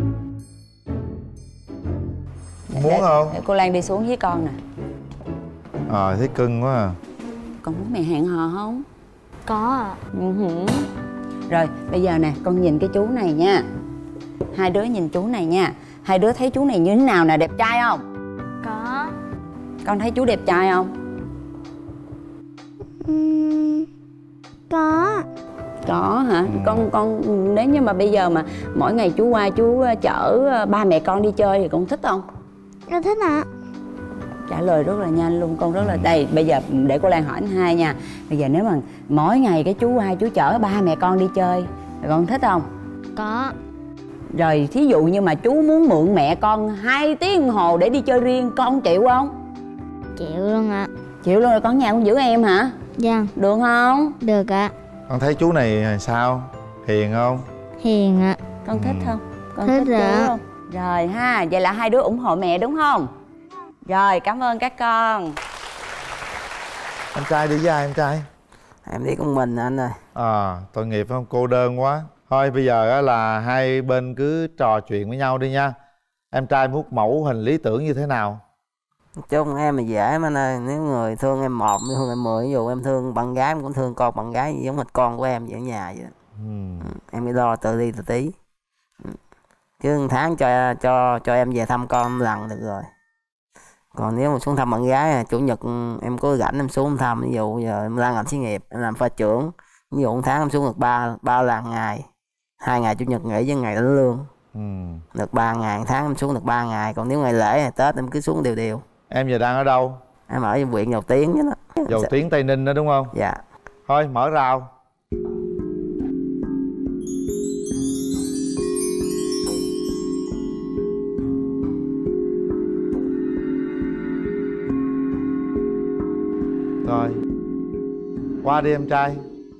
Muốn để, không? để cô Lan đi xuống với con nè. Ờ à, thấy cưng quá à. Con muốn mẹ hẹn hò không? Có ạ. Uh-huh. Rồi bây giờ nè, con nhìn cái chú này nha. Hai đứa nhìn chú này nha. Hai đứa thấy chú này như thế nào nè, đẹp trai không? Có. Con thấy chú đẹp trai không? Uhm, có. Có hả? Ừ. Con con nếu như mà bây giờ mà mỗi ngày chú qua chú chở ba mẹ con đi chơi thì con thích không? Con thích ạ. À. Trả lời rất là nhanh luôn, con rất là... Đây, bây giờ để cô Lan hỏi anh hai nha. Bây giờ nếu mà mỗi ngày cái chú qua chú chở ba mẹ con đi chơi thì con thích không? Có. Rồi thí dụ như mà chú muốn mượn mẹ con hai tiếng đồng hồ để đi chơi riêng, con chịu không? Chịu luôn ạ. À. Chịu luôn rồi, con nhà con giữ em hả? Dạ. Được không? Được ạ. À. Con thấy chú này sao? Hiền không? Hiền ạ. À. Con thích không? Con thích, thích rồi chú không? Rồi ha, vậy là hai đứa ủng hộ mẹ đúng không? Rồi, cảm ơn các con. Anh trai đi với ai em trai? Em đi con mình anh ơi. À, tội nghiệp không? Cô đơn quá. Thôi bây giờ là hai bên cứ trò chuyện với nhau đi nha. Em trai muốn mẫu hình lý tưởng như thế nào? Chung em là dễ mà anh ơi. Nếu người thương em một, thương em mười. Ví dụ em thương bạn gái, em cũng thương con bạn gái giống hệt con của em vậy ở nhà vậy. Ừ. Em phải lo tự đi tự tí. Chứ một tháng cho cho cho em về thăm con lần được rồi. Còn nếu mà xuống thăm bạn gái, chủ nhật em có rảnh em xuống thăm. Ví dụ giờ em đang làm xí nghiệp, em làm pha trưởng. Ví dụ một tháng em xuống được ba ba lần ngày. Hai ngày chủ nhật nghỉ với ngày đánh lương. Ừ. Được ba ngày, một tháng em xuống được ba ngày. Còn nếu ngày lễ Tết em cứ xuống đều đều. Em giờ đang ở đâu? Em ở huyện Dầu Tiếng chứ đó. Dầu Tiếng Tây Ninh đó đúng không? Dạ. Thôi mở rào. Rồi. Qua đi em trai.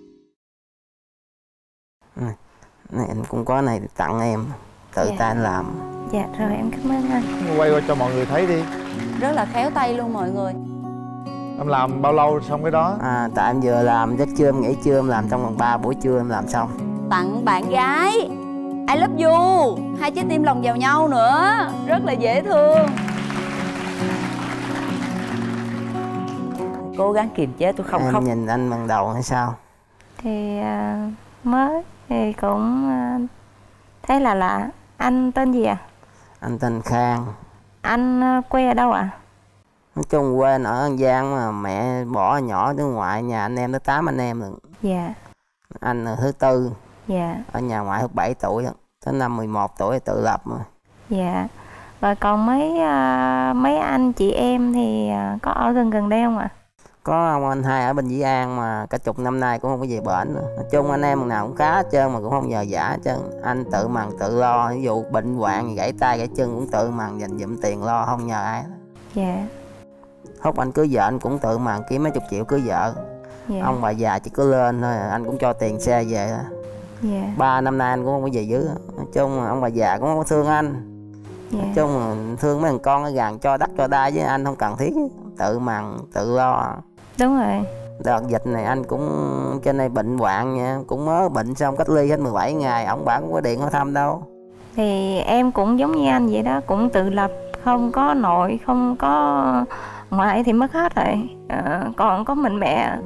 Này anh cũng có này tặng em. Tự dạ. tay anh làm. Dạ rồi em cảm ơn anh. Quay qua cho mọi người thấy đi. Rất là khéo tay luôn mọi người. Em làm bao lâu xong cái đó? À, tại em vừa làm giấc trưa em nghỉ trưa em làm trong vòng ba buổi trưa em làm xong. Tặng bạn gái I love you. Hai trái tim lòng vào nhau nữa. Rất là dễ thương. Cố gắng kiềm chế tôi không em khóc. Em nhìn anh bằng đầu hay sao? Thì uh, mới thì cũng uh, thấy là lạ. Anh tên gì à? Anh tên Khang. Anh uh, quê ở đâu ạ? À? Nói chung quê anh ở An Giang mà mẹ bỏ nhỏ đứa ngoại, nhà anh em tới tám anh em rồi. Dạ. Anh là thứ tư. Dạ. Ở nhà ngoại hơn bảy tuổi, tới năm mười một tuổi tự lập rồi. Dạ. Rồi còn mấy uh, mấy anh chị em thì uh, có ở gần gần đây không ạ? À? Có ông anh hai ở bên Dĩ An mà cả chục năm nay cũng không có về bển nữa. Nói chung anh em nào cũng khá hết trơn mà cũng không nhờ vả hết trơn. Anh tự mần tự lo, ví dụ bệnh hoạn gãy tay gãy chân cũng tự mần dành dụm tiền lo, không nhờ ai. Dạ. Húc anh cưới vợ anh cũng tự mần kiếm mấy chục triệu cưới vợ. Dạ. Ông bà già chỉ cứ lên thôi, anh cũng cho tiền xe về thôi. Dạ. Ba năm nay anh cũng không có về dưới. Nói chung ông bà già cũng không có thương anh. Dạ. Nói chung là thương mấy thằng con ở gần cho đất cho đai với anh không cần thiết. Tự mần tự lo. Đúng rồi. Đợt dịch này anh cũng trên đây bệnh hoạn nha, cũng mới bệnh xong cách ly hết mười bảy ngày, ông bà cũng có điện hỏi thăm đâu. Thì em cũng giống như anh vậy đó, cũng tự lập, không có nội, không có ngoại thì mất hết rồi, à, còn có mình mẹ.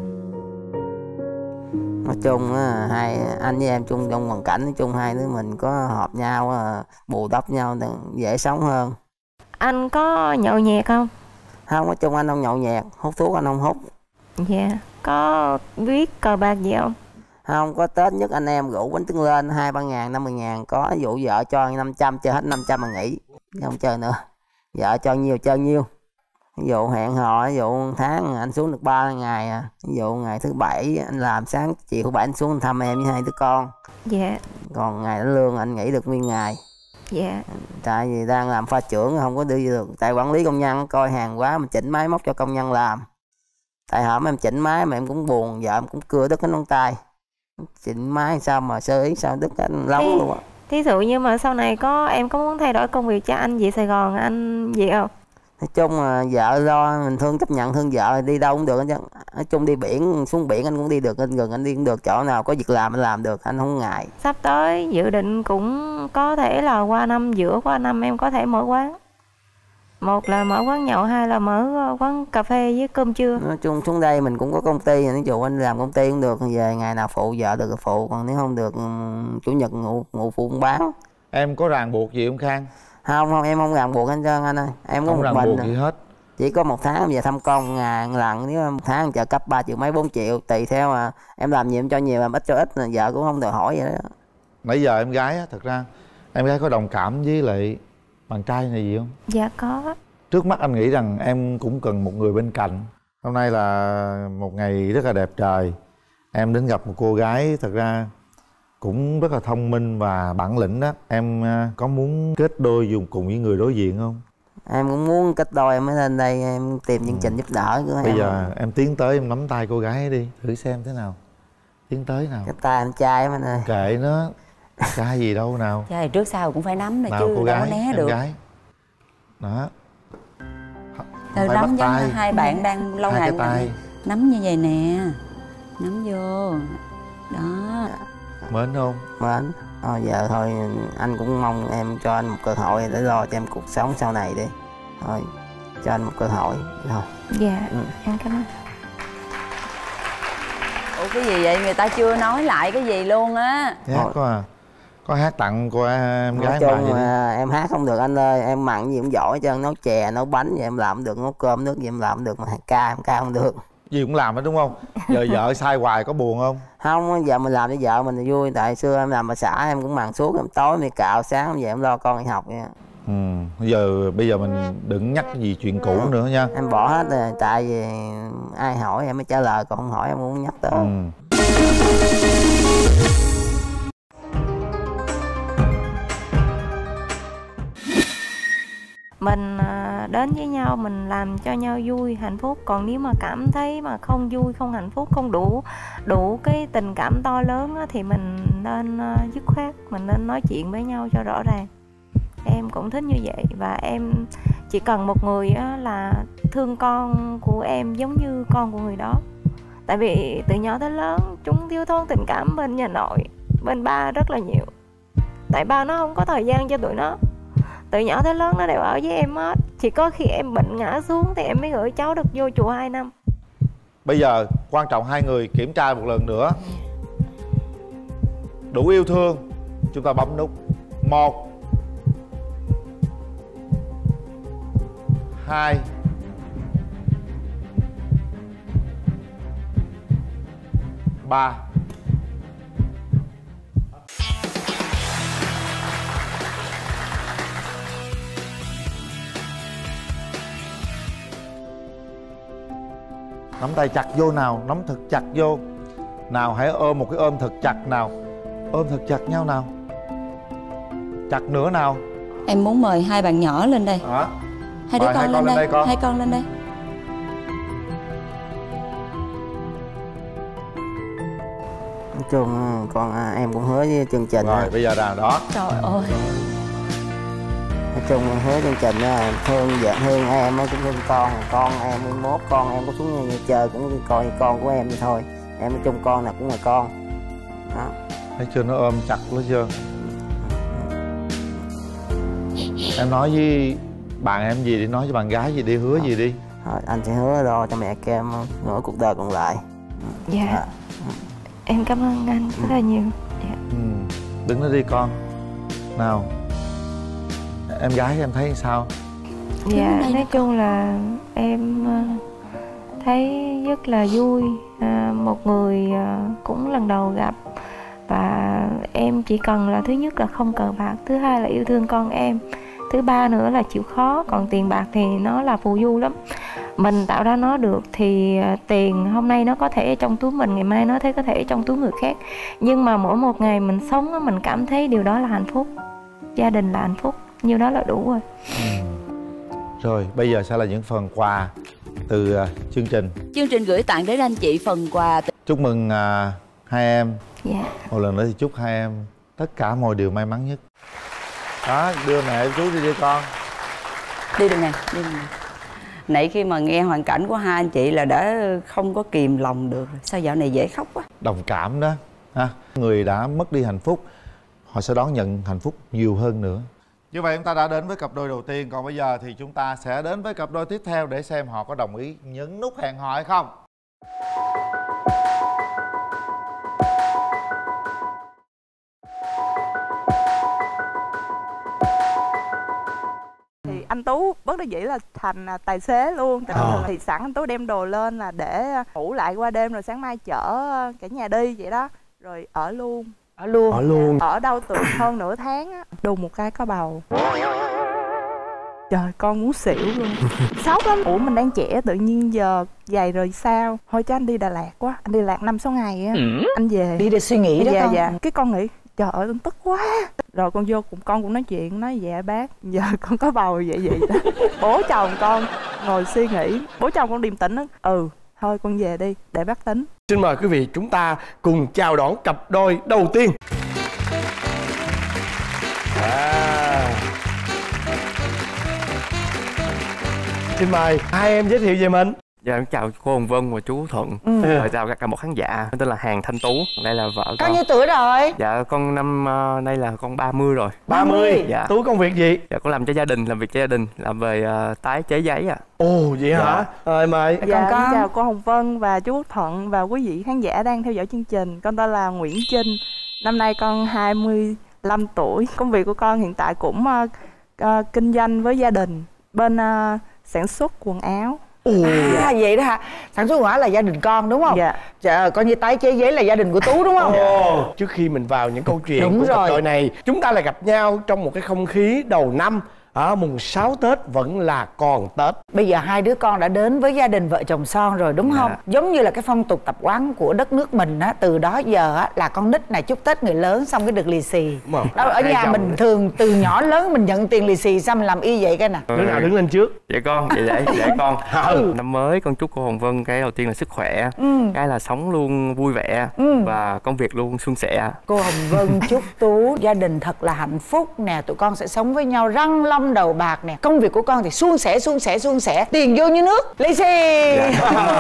Nói chung hai anh với em chung trong hoàn cảnh, nói chung hai đứa mình có hợp nhau, bù đắp nhau dễ sống hơn. Anh có nhậu nhẹt không? Không, nói chung anh không nhậu nhẹt, hút thuốc anh không hút. Dạ. Yeah. Có biết cờ bạc gì không? Không, có Tết nhất anh em rủ bánh trưng lên hai ba ngàn, năm mươi ngàn. Có ví dụ vợ cho năm trăm, chơi hết năm trăm mà nghỉ, không chơi nữa. Vợ cho nhiều chơi nhiêu. Ví dụ hẹn hò, ví dụ tháng anh xuống được ba ngày à. Ví dụ ngày thứ bảy anh làm sáng chiều thứ bảy anh xuống thăm em với hai đứa con. Dạ. Yeah. Còn ngày đánh lương anh nghỉ được nguyên ngày. Dạ. Yeah. Tại vì đang làm pha trưởng không có đi được. Tại quản lý công nhân coi hàng quá mình chỉnh máy móc cho công nhân làm. Tại hổm em chỉnh máy mà em cũng buồn, vợ em cũng cưa đứt cái ngón tay. Chỉnh máy sao mà sơ ý sao đứt cái lóng luôn á. Thí dụ như mà sau này có em có muốn thay đổi công việc cho anh về Sài Gòn, anh gì không? Nói chung là vợ lo, mình thương chấp nhận thương vợ, đi đâu cũng được chứ. Nói chung đi biển, xuống biển anh cũng đi được, anh gần anh đi cũng được, chỗ nào có việc làm anh làm được, anh không ngại. Sắp tới dự định cũng có thể là qua năm, giữa qua năm em có thể mở quán. Một là mở quán nhậu, hai là mở quán cà phê với cơm trưa. Nói chung xuống đây mình cũng có công ty, ví dụ anh làm công ty cũng được, về ngày nào phụ vợ được thì phụ, còn nếu không được chủ nhật ngủ ngủ phụ bán. Em có ràng buộc gì không Khang? Không, không, em không ràng buộc anh trơn anh ơi. Em có không một ràng mình buộc gì hết. Chỉ có một tháng em về thăm con ngàn lần, nếu một tháng trợ cấp ba triệu mấy bốn triệu, tùy theo mà em làm nhiều em cho nhiều, làm ít cho ít, vợ cũng không đòi hỏi vậy đó. Nãy giờ em gái á, thật ra em gái có đồng cảm với lại bạn trai này gì không? Dạ có. Trước mắt anh nghĩ rằng em cũng cần một người bên cạnh. Hôm nay là một ngày rất là đẹp trời, em đến gặp một cô gái thật ra cũng rất là thông minh và bản lĩnh đó. Em có muốn kết đôi dùng cùng với người đối diện không? Em cũng muốn kết đôi, em mới lên đây em tìm chương trình giúp đỡ của em. Bây giờ em tiến tới em nắm tay cô gái ấy đi, thử xem thế nào. Tiến tới nào. Cái tay anh trai em anh ơi. Kệ nó, trai gì đâu nào. Trai trước sau cũng phải nắm này nào, chứ cô đâu gái, có né em được. Gái. Đó. Từ nắm giống như hai bạn đang lâu ngày tay. Nắm như vậy nè, nắm vô đó. Mến không? Mến. Thôi giờ thôi anh cũng mong em cho anh một cơ hội để lo cho em cuộc sống sau này đi. Thôi cho anh một cơ hội thôi. Dạ, ừ. em cảm ơn. Ủa cái gì vậy, người ta chưa nói lại cái gì luôn á. Hát có à. Có hát tặng cô em gái nói bài chung gì mà em hát không được anh ơi, em mặn gì cũng giỏi chứ, nấu chè nấu bánh gì em làm không được, nấu cơm nước gì em làm không được, mà ca em ca không được. Gì cũng làm hết đúng không? Giờ vợ sai hoài có buồn không? Không, giờ mình làm cho vợ mình thì vui, tại xưa em làm bà xã em cũng mặn suốt, em tối em cạo, sáng em về em lo con đi học vậy. Ừ, bây giờ bây giờ mình đừng nhắc gì chuyện cũ nữa nha. Em bỏ hết rồi, tại vì ai hỏi em mới trả lời, còn không hỏi em cũng không nhắc tới. Ừ. Mình đến với nhau mình làm cho nhau vui hạnh phúc, còn nếu mà cảm thấy mà không vui không hạnh phúc, không đủ đủ cái tình cảm to lớn á, thì mình nên dứt khoát, mình nên nói chuyện với nhau cho rõ ràng. Em cũng thích như vậy, và em chỉ cần một người á, là thương con của em giống như con của người đó. Tại vì từ nhỏ tới lớn chúng thiếu thốn tình cảm bên nhà nội, bên ba rất là nhiều. Tại ba nó không có thời gian cho tụi nó. Từ nhỏ tới lớn nó đều ở với em hết. Chỉ có khi em bệnh ngã xuống thì em mới gửi cháu được vô chùa hai năm. Bây giờ quan trọng hai người kiểm tra một lần nữa. Đủ yêu thương, chúng ta bấm nút. Một, hai, ba. Nắm tay chặt vô nào, nắm thật chặt vô. Nào hãy ôm một cái ôm thật chặt nào. Ôm thật chặt nhau nào. Chặt nữa nào. Em muốn mời hai bạn nhỏ lên đây. Đó. Hai đứa Mời con, hai lên, con lên đây. đây con. Hai con lên đây. Nói chung con em cũng hứa với chương trình. Rồi đó. bây giờ là đó. Trời ơi. Nói chung hứa chương trình đó, thương vợ thương em cũng thương con, con em mai mốt con em có xuống như chơi cũng coi như con của em vậy thôi. Em nói chung con nào cũng là con. Đó. Thấy chưa, nó ôm chặt nó chưa? Em nói với bạn em gì đi, nói với bạn gái gì đi, hứa gì đi. Thôi, anh sẽ hứa lo cho mẹ kem nửa cuộc đời còn lại. Dạ. À. Em cảm ơn anh rất là nhiều. Dạ. Ừ. Đứng đó đi con. Nào. Em gái em thấy sao? Dạ, nói chung là em thấy rất là vui. À, một người cũng lần đầu gặp. Và em chỉ cần là thứ nhất là không cờ bạc, thứ hai là yêu thương con em, thứ ba nữa là chịu khó. Còn tiền bạc thì nó là phù du lắm, mình tạo ra nó được thì tiền hôm nay nó có thể ở trong túi mình, ngày mai nó có thể ở trong túi người khác. Nhưng mà mỗi một ngày mình sống mình cảm thấy điều đó là hạnh phúc, gia đình là hạnh phúc, như đó là đủ rồi. Ừ. Rồi bây giờ sẽ là những phần quà từ uh, chương trình. Chương trình gửi tặng đến anh chị phần quà. Chúc mừng uh, hai em. Dạ. Một lần nữa thì chúc hai em tất cả mọi điều may mắn nhất. Đó, đưa mẹ chú đi đi con. Đi được nè, đi được nè. Nãy khi mà nghe hoàn cảnh của hai anh chị là đã không có kìm lòng được. Sao dạo này dễ khóc quá. Đồng cảm đó ha. Người đã mất đi hạnh phúc, họ sẽ đón nhận hạnh phúc nhiều hơn nữa. Như vậy chúng ta đã đến với cặp đôi đầu tiên. Còn bây giờ thì chúng ta sẽ đến với cặp đôi tiếp theo để xem họ có đồng ý nhấn nút hẹn hò hay không. Thì anh Tú bất đắc dĩ là thành tài xế luôn. Tại à. Thì sẵn anh Tú đem đồ lên là để ngủ lại qua đêm rồi sáng mai chở cả nhà đi vậy đó. Rồi ở luôn. Ở luôn. Ở luôn. Ở đâu từ hơn nửa tháng á. Đùng một cái có bầu. Trời, con muốn xỉu luôn. Sốc lắm. Ủa mình đang trẻ tự nhiên giờ vậy rồi sao? Thôi cho anh đi Đà Lạt quá. Anh đi Đà Lạt năm sáu ngày á. Ừ. Anh về. Đi để suy nghĩ đó dạ, con. Dạ. Cái con nghĩ trời ơi con tức quá. Rồi con vô cùng con cũng nói chuyện. Nói dạ bác, giờ con có bầu vậy vậy đó. Bố chồng con ngồi suy nghĩ. Bố chồng con điềm tĩnh đó. Ừ, thôi con về đi để bác tính. Xin mời quý vị chúng ta cùng chào đón cặp đôi đầu tiên. À. Xin mời hai em giới thiệu về mình. Dạ em chào cô Hồng Vân và chú Thuận. Ừ. Và chào cả một khán giả. Tên là Hàn Thanh Tú. Đây là vợ con. Bao nhiêu tuổi rồi? Dạ con năm uh, đây là con ba mươi rồi. ba mươi. Dạ. Tú công việc gì? Dạ con làm cho gia đình, làm việc cho gia đình, làm về uh, tái chế giấy ạ. À. Ồ vậy dạ. Hả? Rồi mời. Dạ, con có. Chào cô Hồng Vân và chú Thuận và quý vị khán giả đang theo dõi chương trình. Con tên là Nguyễn Trinh. Năm nay con hai mươi lăm tuổi. Công việc của con hiện tại cũng uh, uh, kinh doanh với gia đình bên uh, sản xuất quần áo. Ồ, à, vậy đó hả? Sản xuất quần áo là gia đình con đúng không? Dạ. Dạ, coi như tái chế giấy là gia đình của Tú đúng không? Ồ, trước khi mình vào những câu chuyện đúng của rồi. cặp đôi này, chúng ta lại gặp nhau trong một cái không khí đầu năm. Ở mùng sáu Tết vẫn là còn Tết. Bây giờ hai đứa con đã đến với gia đình vợ chồng son rồi đúng không? Dạ. Giống như là cái phong tục tập quán của đất nước mình á, từ đó giờ á là con nít này chúc Tết người lớn xong cái được lì xì. Đó, ở nhà mình thường từ nhỏ lớn mình nhận tiền lì xì xong mình làm y vậy cái nè. Đứa nào đứng lên trước? Dạ con, vậy để để con. Ừ. Năm mới con chúc cô Hồng Vân cái đầu tiên là sức khỏe, ừ. cái là sống luôn vui vẻ, ừ. và công việc luôn suôn sẻ. Cô Hồng Vân chúc Tú gia đình thật là hạnh phúc nè, tụi con sẽ sống với nhau răng long đầu bạc nè, công việc của con thì suôn sẻ suôn sẻ suôn sẻ, tiền vô như nước, lì xì. Dạ.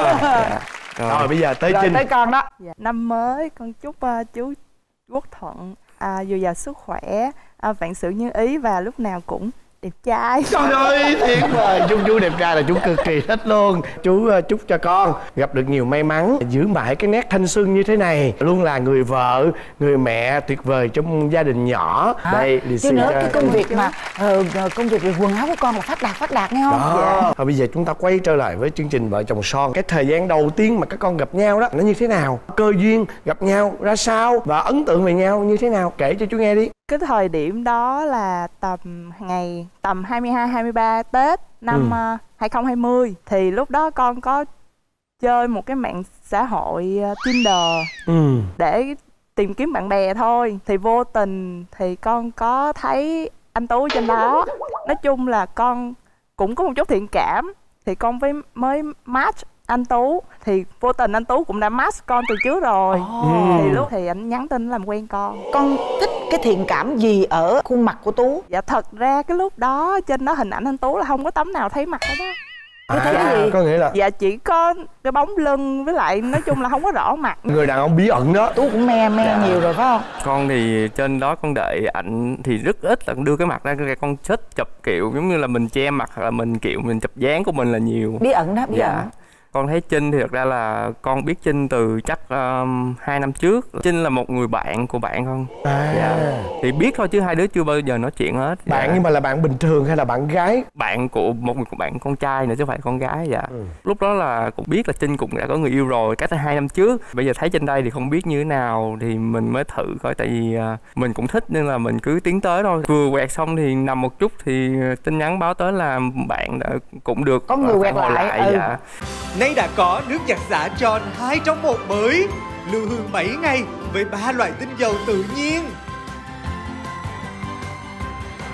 Dạ. Rồi. Rồi bây giờ tới Rồi, Trinh. tới con đó. Dạ. Năm mới con chúc uh, chú Quốc Thuận à, dồi dào sức khỏe, à, vạn sự như ý và lúc nào cũng đẹp trai. Trời ơi, thiệt vời. Chúc chú đẹp trai là chú cực kỳ thích luôn. Chú uh, chúc cho con gặp được nhiều may mắn, giữ mãi cái nét thanh xuân như thế này, luôn là người vợ, người mẹ tuyệt vời trong gia đình nhỏ. À, đây lì xì. Chứ nữa cái công việc mà uh, công việc về quần áo của con là phát đạt phát đạt nghe không? Đó. Dạ. Và bây giờ chúng ta quay trở lại với chương trình vợ chồng son. Cái thời gian đầu tiên mà các con gặp nhau đó nó như thế nào? Cơ duyên gặp nhau ra sao và ấn tượng về nhau như thế nào? Kể cho chú nghe đi. Cái thời điểm đó là tầm ngày tầm hai mươi hai hai mươi ba Tết năm ừ. uh, hai không hai không. Thì lúc đó con có chơi một cái mạng xã hội uh, Tinder ừ. để tìm kiếm bạn bè thôi. Thì vô tình thì con có thấy anh Tú trên đó. Nói chung là con cũng có một chút thiện cảm. Thì con với mới match anh Tú. Thì vô tình anh Tú cũng đã match con từ trước rồi. oh. Thì lúc thì anh nhắn tin làm quen con. Con thích cái thiện cảm gì ở khuôn mặt của Tú? Dạ thật ra cái lúc đó trên đó hình ảnh anh Tú là không có tấm nào thấy mặt hết đó. À, thấy cái gì? Có nghĩa là dạ chỉ có cái bóng lưng với lại nói chung là không có rõ mặt. Người đàn ông bí ẩn đó. Tú cũng me me dạ. nhiều rồi phải không? Con thì trên đó con đợi ảnh thì rất ít là đưa cái mặt ra, cái con thích chụp kiểu giống như là mình che mặt hoặc là mình kiểu mình chụp dáng của mình là nhiều. Bí ẩn đó, bí dạ. ẩn. Con thấy Trinh thì thật ra là con biết Trinh từ chắc um, hai năm trước. Trinh là một người bạn của bạn con. À. Dạ. Thì biết thôi chứ hai đứa chưa bao giờ nói chuyện hết. Bạn dạ. Nhưng mà là bạn bình thường hay là bạn gái? Bạn của một người bạn con trai nữa chứ không phải con gái. Dạ. Ừ. Lúc đó là cũng biết là Trinh cũng đã có người yêu rồi, cách hai năm trước. Bây giờ thấy trên đây thì không biết như thế nào thì mình mới thử coi, tại vì uh, mình cũng thích nên là mình cứ tiến tới thôi. Vừa quẹt xong thì nằm một chút thì tin nhắn báo tới là bạn đã cũng được có người quẹt lại. lại. Ừ. Dạ. Nay đã có nước giặt xả John hai trong một mới, lưu hương bảy ngày với ba loại tinh dầu tự nhiên.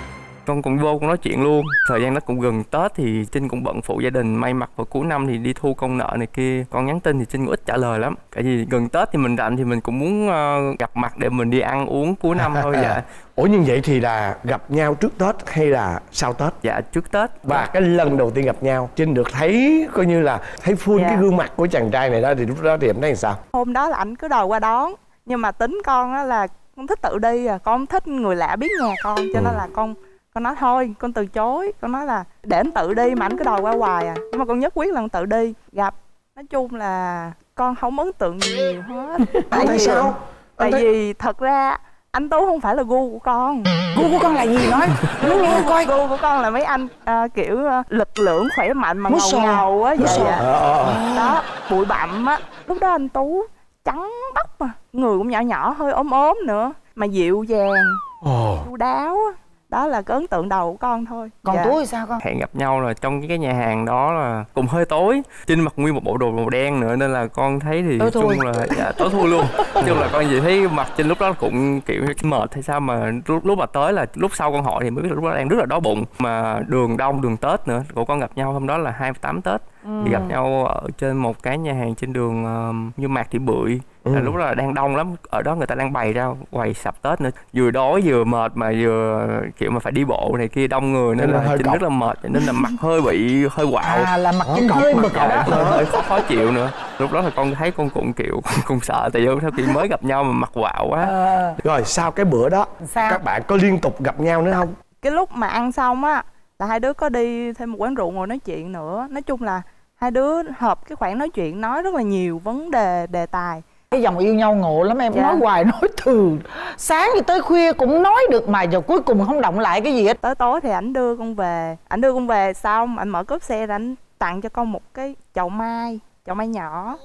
con cũng vô con nói chuyện luôn. Thời gian đó cũng gần Tết thì Trinh cũng bận phụ gia đình, may mặc vào cuối năm thì đi thu công nợ này kia. Con nhắn tin thì Trinh cũng ít trả lời lắm, tại vì gần Tết thì mình rảnh thì mình cũng muốn uh, gặp mặt để mình đi ăn uống cuối năm thôi. Dạ. Ủa như vậy thì là gặp nhau trước Tết hay là sau Tết? Dạ trước Tết. Và cái lần đầu tiên gặp nhau Trinh được thấy coi như là thấy full Dạ. cái gương mặt của chàng trai này đó, thì lúc đó thì em thấy làm sao? Hôm đó là ảnh cứ đòi qua đón, nhưng mà tính con á là con thích tự đi à, con không thích người lạ biết nhà con, cho nên là con con nói thôi, con từ chối, con nói là để anh tự đi, mà anh cứ đòi qua hoài à. Nhưng mà con nhất quyết là con tự đi. Gặp nói chung là con không ấn tượng nhiều hết. Tại vì sao? Tại vì thật ra anh Tú không phải là gu của con. Gu của con là gì nói? Luôn luôn coi. Gu của con là mấy anh uh, kiểu uh, lực lượng khỏe mạnh mà Mút ngầu sò. ngầu á, Mút vậy sò. ạ. Ờ, ờ. Đó, bụi bặm á. Lúc đó anh Tú trắng bóc mà, người cũng nhỏ nhỏ hơi ốm ốm nữa, mà dịu dàng, Ồ. chu đáo á. Đó là cái ấn tượng đầu của con thôi. Còn Dạ. Tú thì sao con? Hẹn gặp nhau là trong cái nhà hàng đó là cũng hơi tối. Trinh mặc nguyên một bộ đồ màu đen nữa nên là con thấy thì Tối thui. chung là dạ, tối thui luôn. Nói chung là con chỉ thấy mặt Trinh lúc đó cũng kiểu mệt hay sao mà lúc, lúc mà tới là lúc sau con hỏi thì mới biết là lúc đó đang rất là đói bụng. Mà đường đông đường Tết nữa. Của con gặp nhau hôm đó là hai mươi tám Tết. Ừ. Thì gặp nhau ở trên một cái nhà hàng trên đường uh, như Mạc Thị Bưởi. Ừ. Là lúc đó là đang đông lắm, ở đó người ta đang bày ra quầy sạp Tết nữa, vừa đói vừa mệt mà vừa kiểu mà phải đi bộ này kia đông người nên, Nên là là hơi Trinh cọc. rất là mệt nên là mặt hơi bị hơi quạo. À là mặt Trinh cọc hơi mặt bực rồi đó. Hơi, hơi khó, khó chịu nữa. Lúc đó thì con thấy con cũng kiểu cũng sợ, tại vì theo khi mới gặp nhau mà mặt quạo quá. Ờ. Rồi sau cái bữa đó Sao? các bạn có liên tục gặp nhau nữa không? Cái lúc mà ăn xong á là hai đứa có đi thêm một quán rượu ngồi nói chuyện nữa. Nói chung là hai đứa hợp cái khoảng nói chuyện, nói rất là nhiều vấn đề đề tài. Cái dòng yêu nhau ngộ lắm em. Dạ. Nói hoài nói từ sáng cho tới khuya cũng nói được mà giờ cuối cùng không động lại cái gì hết. Tới tối thì ảnh đưa con về, ảnh đưa con về xong ảnh mở cốp xe rồi ảnh tặng cho con một cái chậu mai, chậu mai nhỏ.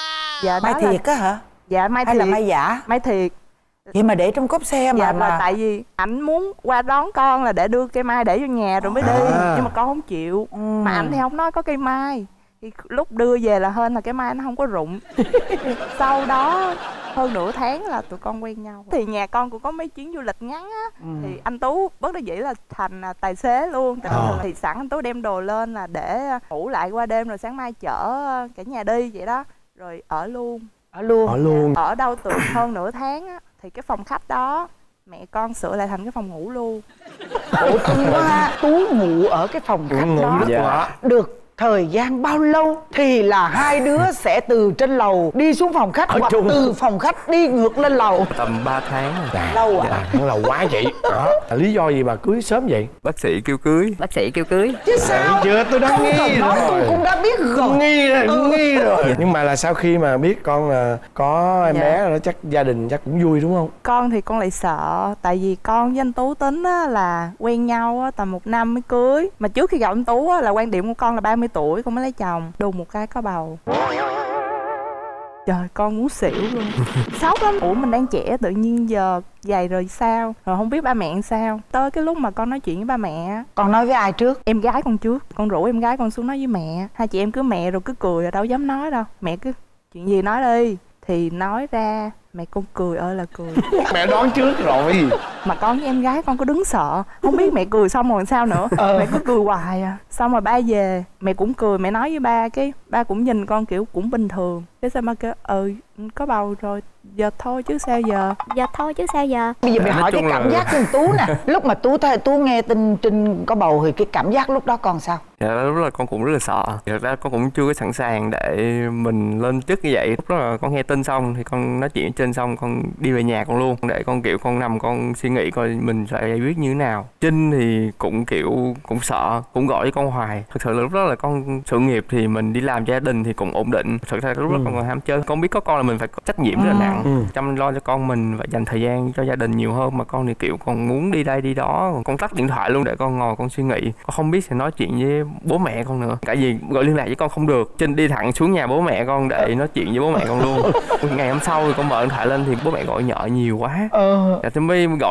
Dạ, Mai đó là- thiệt á hả? Dạ mai Hay thiệt. là mai giả? Mai thiệt. Vậy mà để trong cốp xe mà Dạ mà là tại vì ảnh muốn qua đón con là để đưa cây mai để vô nhà rồi mới đi. À. Nhưng mà con không chịu. Ừ. Mà ảnh thì không nói có cây mai. Thì lúc đưa về là hên là cái mai nó không có rụng. Sau đó hơn nửa tháng là tụi con quen nhau. Thì nhà con cũng có mấy chuyến du lịch ngắn á. Ừ. Thì anh Tú bất đắc dĩ là thành à, tài xế luôn. Tại Ờ. thường thì sẵn anh Tú đem đồ lên là để à, ngủ lại qua đêm rồi sáng mai chở à, cả nhà đi vậy đó. Rồi ở luôn. Ở luôn. Ở luôn. Ở đâu từ hơn nửa tháng á. Thì cái phòng khách đó mẹ con sửa lại thành cái phòng ngủ luôn. Ủa cưng quá. Tú ngủ ở cái phòng khách Ngủ đó rất Dạ. quá. được thời gian bao lâu thì là hai đứa sẽ từ trên lầu đi xuống phòng khách, Ở hoặc chung. từ phòng khách đi ngược lên lầu? Tầm ba tháng rồi. Dạ. Lâu à? Dạ, hắn lâu quá vậy. Đó. Lý do gì mà cưới sớm vậy? Bác sĩ kêu cưới. Bác sĩ kêu cưới. Chứ sao? Thấy chưa, tôi đã Không nghi cần nói tôi rồi. cũng đã biết rồi. Nghi rồi, Ừ. nghi rồi. Nhưng mà là sau khi mà biết con là có em Dạ. bé rồi đó, chắc gia đình chắc cũng vui đúng không? Con thì con lại sợ. Tại vì con với anh Tú tính á, là quen nhau á, tầm một năm mới cưới. Mà trước khi gặp anh Tú á, là quan điểm của con là ba mươi tuổi con mới lấy chồng. Đùng một cái có bầu. Trời, con muốn xỉu luôn. Sốc lắm. Ủa mình đang trẻ tự nhiên giờ vậy rồi sao? Rồi không biết ba mẹ làm sao. Tới cái lúc mà con nói chuyện với ba mẹ. Con nói với ai trước? Em gái con trước. Con rủ em gái con xuống nói với mẹ. Hai chị em cứ mẹ rồi cứ cười rồi đâu dám nói đâu. Mẹ cứ chuyện gì nói đi. Thì nói ra mẹ con cười ơi là cười. Mẹ đoán trước rồi. Mà con với em gái con có đứng sợ. Không biết mẹ cười xong rồi sao nữa. Ờ. Mẹ cứ cười hoài à. Xong rồi ba về mẹ cũng cười. Mẹ nói với ba cái ba cũng nhìn con kiểu cũng bình thường. Cái sao ba kêu ừ có bầu rồi, giờ thôi chứ sao giờ. Giờ thôi chứ sao giờ. Bây giờ mày Nói hỏi cái chung cảm là- giác của Tú nè. Lúc mà Tú thấy Tú nghe tin Trinh có bầu thì cái cảm giác lúc đó con sao? Dạ lúc đó là con cũng rất là sợ. Thật ra con cũng chưa có sẵn sàng để mình lên chức như vậy. Lúc đó là con nghe tin xong thì con nói chuyện với Trinh xong con đi về nhà con luôn, để con kiểu con nằm con suy nghĩ coi mình phải giải quyết như thế nào. Trinh thì cũng kiểu cũng sợ, cũng gọi với con hoài. Thật sự là lúc đó là con sự nghiệp thì mình đi làm gia đình thì cũng ổn định. Thật ra lúc đó Ừ. con còn ham chơi. Con biết có con là mình phải có trách nhiệm rất là nặng, Ừ. chăm lo cho con mình và dành thời gian cho gia đình nhiều hơn. Mà con thì kiểu còn muốn đi đây đi đó, con tắt điện thoại luôn để con ngồi con suy nghĩ. Con không biết sẽ nói chuyện với bố mẹ con nữa, tại vì gọi liên lạc với con không được. Trinh đi thẳng xuống nhà bố mẹ con để nói chuyện với bố mẹ con luôn. Ngày hôm sau thì con mở điện thoại lên thì bố mẹ gọi nhợ nhiều quá. Ờ. Dạ, thì mới gọi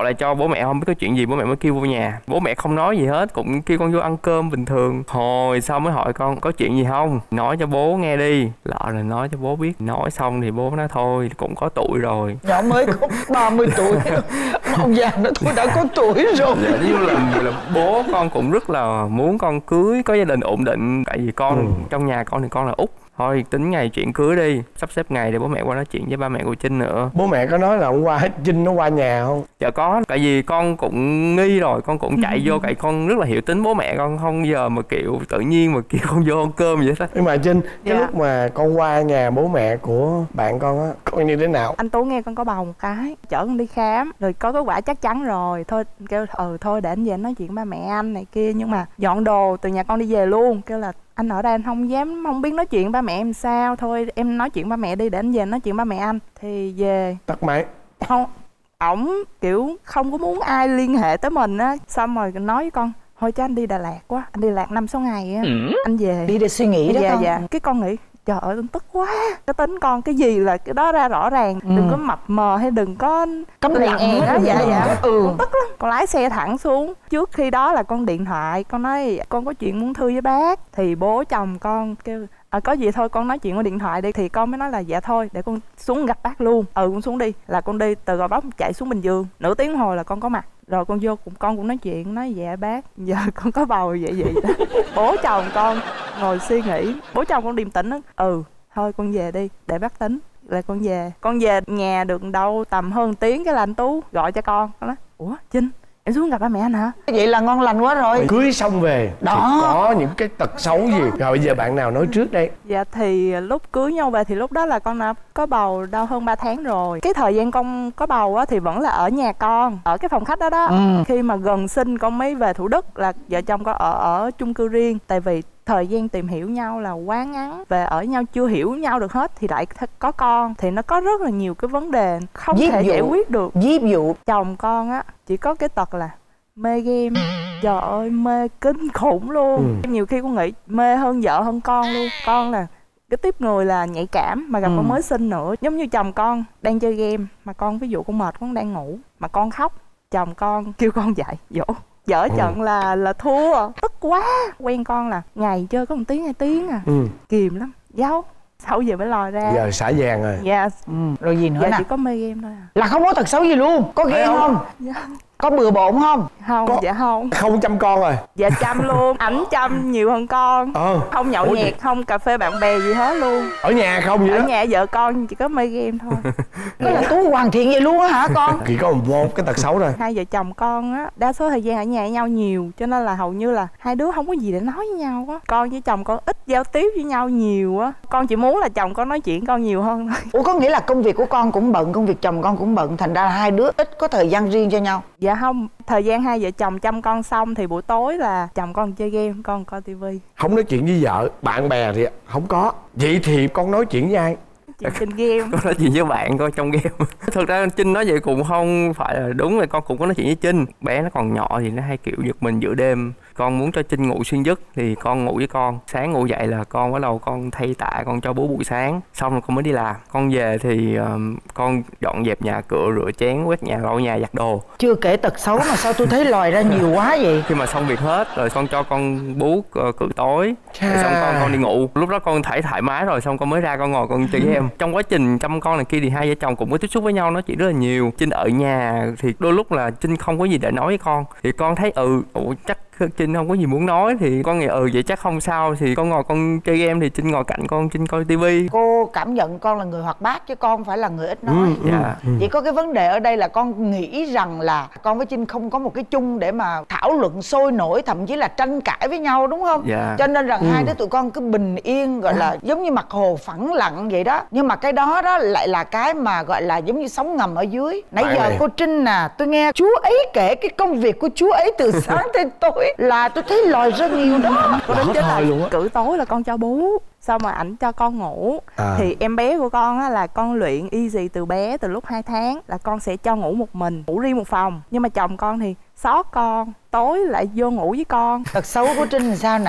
lại cho bố mẹ, không biết có chuyện gì bố mẹ mới kêu vô nhà. Bố mẹ không nói gì hết, cũng kêu con vô ăn cơm bình thường. Hồi sau mới hỏi con có chuyện gì không, nói cho bố nghe đi. Lọ là nói cho bố biết. Nói xong thì bố nói thôi cũng có tuổi rồi. Nhỏ mới có ba mươi tuổi. Ông già nó thôi đã có tuổi rồi. Dạ, như là, là bố con cũng rất là muốn con cưới, có gia đình ổn định. Tại vì con ừ. trong nhà con thì con là út. Thôi tính ngày chuyện cưới đi, sắp xếp ngày để bố mẹ qua nói chuyện với ba mẹ của Trinh nữa. Bố mẹ có nói là hôm qua Trinh nó qua nhà không? Dạ có, tại vì con cũng nghi rồi, con cũng chạy vô, tại con rất là hiểu tính bố mẹ con, không giờ mà kiểu tự nhiên mà kêu con vô ăn cơm vậy đó. Nhưng mà Trinh, cái Dạ. lúc mà con qua nhà bố mẹ của bạn con á, con như thế nào? Anh Tú nghe con có bầu một cái, chở con đi khám, rồi có kết quả chắc chắn rồi. Thôi kêu ừ thôi để anh về anh nói chuyện ba mẹ anh này kia. Nhưng mà dọn đồ từ nhà con đi về luôn, kêu là anh ở đây anh không dám, không biết nói chuyện ba mẹ em sao, thôi em nói chuyện ba mẹ đi để anh về nói chuyện ba mẹ anh. Thì về tắt máy. Không, ổng kiểu không có muốn ai liên hệ tới mình á. Xong rồi nói với con thôi cho anh đi Đà Lạt quá, anh đi Đà Lạt năm sáu ngày á, ừ. anh về đi để suy nghĩ đó dạ, con. dạ. Cái con nghĩ trời ơi con tức quá, cái tính con cái gì là cái đó ra rõ ràng. Ừ. Đừng có mập mờ hay đừng có cấm lặng đó. Dạ dạ ừ. Con tức lắm, con lái xe thẳng xuống. Trước khi đó là con điện thoại, con nói con có chuyện muốn thưa với bác. Thì bố chồng con kêu à, có gì thôi con nói chuyện qua điện thoại đi. Thì con mới nói là dạ thôi để con xuống gặp bác luôn. Ừ con xuống đi. Là con đi từ Gò Vấp chạy xuống Bình Dương, nửa tiếng hồi là con có mặt. Rồi con vô cùng con cũng nói chuyện, nói dạ bác giờ con có bầu vậy vậy đó. Bố chồng con ngồi suy nghĩ, bố chồng con điềm tĩnh đó. Ừ thôi con về đi để bác tính. Là con về, con về nhà được đâu tầm hơn tiếng cái là anh Tú gọi cho con. Con nói ủa Trinh em xuống gặp ba mẹ anh hả? Vậy là ngon lành quá rồi. Cưới xong về đó thì có những cái tật xấu gì? Rồi bây giờ bạn nào nói trước đây? Dạ thì lúc cưới nhau về thì lúc đó là con đã có bầu đâu hơn ba tháng rồi. Cái thời gian con có bầu á thì vẫn là ở nhà con, ở cái phòng khách đó đó. Ừ. Khi mà gần sinh con mới về Thủ Đức, là vợ chồng con ở ở chung cư riêng. Tại vì thời gian tìm hiểu nhau là quá ngắn, về ở nhau chưa hiểu nhau được hết thì lại có con thì nó có rất là nhiều cái vấn đề không Ví thể dụ, giải quyết được. Ví dụ chồng con á chỉ có cái tật là mê game. Trời ơi mê kinh khủng luôn. Ừ. Nhiều khi con nghĩ mê hơn vợ hơn con luôn. Con là cái tiếp người là nhạy cảm mà gặp ừ. con mới sinh nữa. Giống như chồng con đang chơi game mà con ví dụ con mệt con đang ngủ mà con khóc, chồng con kêu con dậy dỗ, dở trận ừ. là là thua. Tức quá. Quen con là ngày chơi có một tiếng hai tiếng à. Ừ. Kìm lắm, giấu sau giờ mới lòi ra. Giờ xả vàng rồi. Dạ. Ừ. Rồi gì nữa dạ, nè? chỉ có mê game thôi à. Là không có tật xấu gì luôn. Có ghen không? không? Dạ. Có bừa bộn không? Không, có... dạ không. Không chăm con rồi? Dạ chăm luôn. Ảnh chăm nhiều hơn con. Ờ. Không nhậu nhẹt, không cà phê bạn bè gì hết luôn. Ở nhà không vậy Ở đó? nhà vợ con chỉ có mê game thôi. Cái là Tú hoàn thiện vậy luôn á hả con? Chỉ có một cái tật xấu thôi. Hai vợ chồng con á đa số thời gian ở nhà với nhau nhiều, cho nên là hầu như là hai đứa không có gì để nói với nhau á. Con với chồng con ít giao tiếp với nhau nhiều á. Con chỉ muốn là chồng con nói chuyện con nhiều hơn thôi. Ủa có nghĩa là công việc của con cũng bận, công việc chồng con cũng bận, thành ra là hai đứa ít có thời gian riêng cho nhau? Dạ không, thời gian hai vợ chồng chăm con xong thì buổi tối là chồng con chơi game, con coi tivi. Không nói chuyện với vợ, bạn bè thì không có. Vậy thì con nói chuyện với ai? Chuyện trên game. Con nói chuyện với bạn con trong game. Thực ra Trinh nói vậy cũng không phải là đúng, là con cũng có nói chuyện với Trinh. Bé nó còn nhỏ thì nó hay kiểu giật mình giữa đêm. Con muốn cho Trinh ngủ xuyên giấc thì con ngủ với con. Sáng ngủ dậy là con bắt đầu con thay tạ, con cho bố buổi sáng. Xong rồi con mới đi làm. Con về thì um, con dọn dẹp nhà cửa, rửa chén, quét nhà, lau nhà, giặt đồ. Chưa kể tật xấu mà sao tôi thấy lòi ra nhiều quá vậy? Khi mà xong việc hết rồi con cho con bú uh, cử tối. Rồi xong con con đi ngủ. Lúc đó con thấy thoải mái rồi, xong con mới ra con ngồi con chơi game. Trong quá trình chăm con này kia thì hai vợ chồng cũng có tiếp xúc với nhau, nói chuyện rất là nhiều. Trinh ở nhà thì đôi lúc là Trinh không có gì để nói với con. Thì con thấy ừ, ủa chắc Trinh không có gì muốn nói thì con nghĩ ừ vậy chắc không sao, thì con ngồi con chơi game thì Trinh ngồi cạnh con, Trinh coi tivi. Cô cảm nhận con là người hoạt bát chứ con không phải là người ít nói. Ừ, dạ. ừ. Chỉ có cái vấn đề ở đây là con nghĩ rằng là con với Trinh không có một cái chung để mà thảo luận sôi nổi, thậm chí là tranh cãi với nhau, đúng không? Dạ. Cho nên rằng ừ. hai đứa tụi con cứ bình yên, gọi là giống như mặt hồ phẳng lặng vậy đó. Nhưng mà cái đó đó lại là cái mà gọi là giống như sóng ngầm ở dưới. Nãy Bạn giờ này. Cô Trinh nè, tôi nghe chú ấy kể cái công việc của chú ấy từ sáng tới tối là tôi thấy lòi ra nhiều đó. Có đến chính là cử tối là con cho bú, xong rồi ảnh cho con ngủ. À. Thì em bé của con á là con luyện easy từ bé, từ lúc hai tháng là con sẽ cho ngủ một mình, ngủ riêng một phòng. Nhưng mà chồng con thì xót con, tối lại vô ngủ với con. Tật xấu của Trinh là sao nè?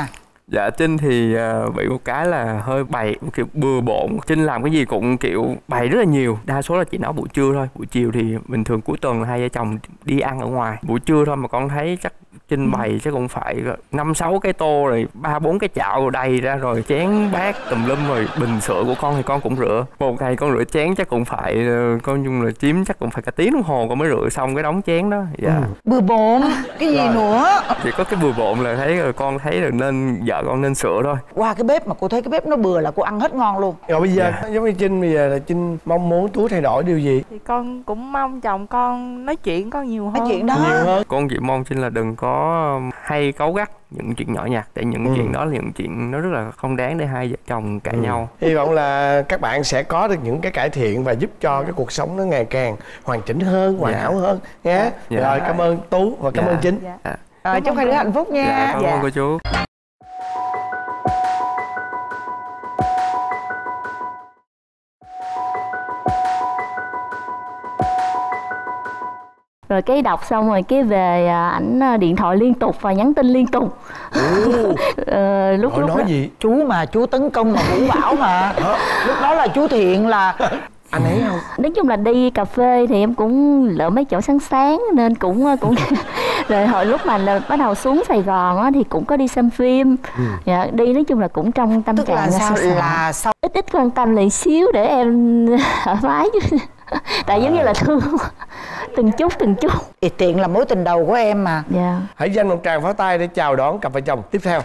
Dạ Trinh thì uh, bị một cái là hơi bày kiểu bừa bộn. Trinh làm cái gì cũng kiểu bày rất là nhiều. Đa số là chỉ nói buổi trưa thôi. Buổi chiều thì bình thường cuối tuần là hai vợ chồng đi ăn ở ngoài. Buổi trưa thôi mà con thấy chắc Trinh bày chắc cũng phải năm sáu cái tô rồi ba bốn cái chảo rồi đầy ra rồi chén bát tùm lum rồi bình sữa của con thì con cũng rửa. Một ngày con rửa chén chắc cũng phải con chung là chiếm chắc cũng phải cả tiếng đồng hồ con mới rửa xong cái đống chén đó. Dạ. Ừ. Bừa bộn cái gì rồi nữa? Chỉ có cái bừa bộn là thấy rồi con thấy là nên vợ con nên sửa thôi. Qua cái bếp mà cô thấy cái bếp nó bừa là cô ăn hết ngon luôn. Rồi bây giờ dạ. giống như Trinh bây giờ là Trinh mong muốn Tú thay đổi điều gì? Thì con cũng mong chồng con nói chuyện con nhiều hơn. Nói chuyện đó. Nhiều hơn. Con chỉ mong Trinh là đừng có hay cáu gắt những chuyện nhỏ nhặt, tại những ừ. chuyện đó là những chuyện nó rất là không đáng để hai vợ chồng cãi ừ. nhau. Hy vọng là các bạn sẽ có được những cái cải thiện và giúp cho cái cuộc sống nó ngày càng hoàn chỉnh hơn, hoàn hảo dạ. hơn nhé. Dạ. Rồi cảm ơn Tú và cảm dạ. ơn Trinh. Dạ. Rồi chúc hai đứa hạnh phúc nha. Dạ, cảm ơn dạ. cô chú. Rồi cái đọc xong rồi cái về ảnh điện thoại liên tục và nhắn tin liên tục. ờ, lúc Rồi lúc nói đó... gì? Chú mà chú tấn công mà Vũ Bảo mà. Lúc đó là chú Thiện là anh ấy không? Nói chung là đi cà phê thì em cũng lỡ mấy chỗ sáng sáng nên cũng cũng rồi hồi lúc mà là bắt đầu xuống Sài Gòn á thì cũng có đi xem phim. Ừ. Dạ, đi nói chung là cũng trong tâm Tức trạng là sao là sao ít ít quan tâm lại xíu để em thoải mái chứ. Tại giống như là thương từng chút từng chút. Thì Tiện là mối tình đầu của em mà. Dạ. Hãy dành một tràng pháo tay để chào đón cặp vợ chồng tiếp theo.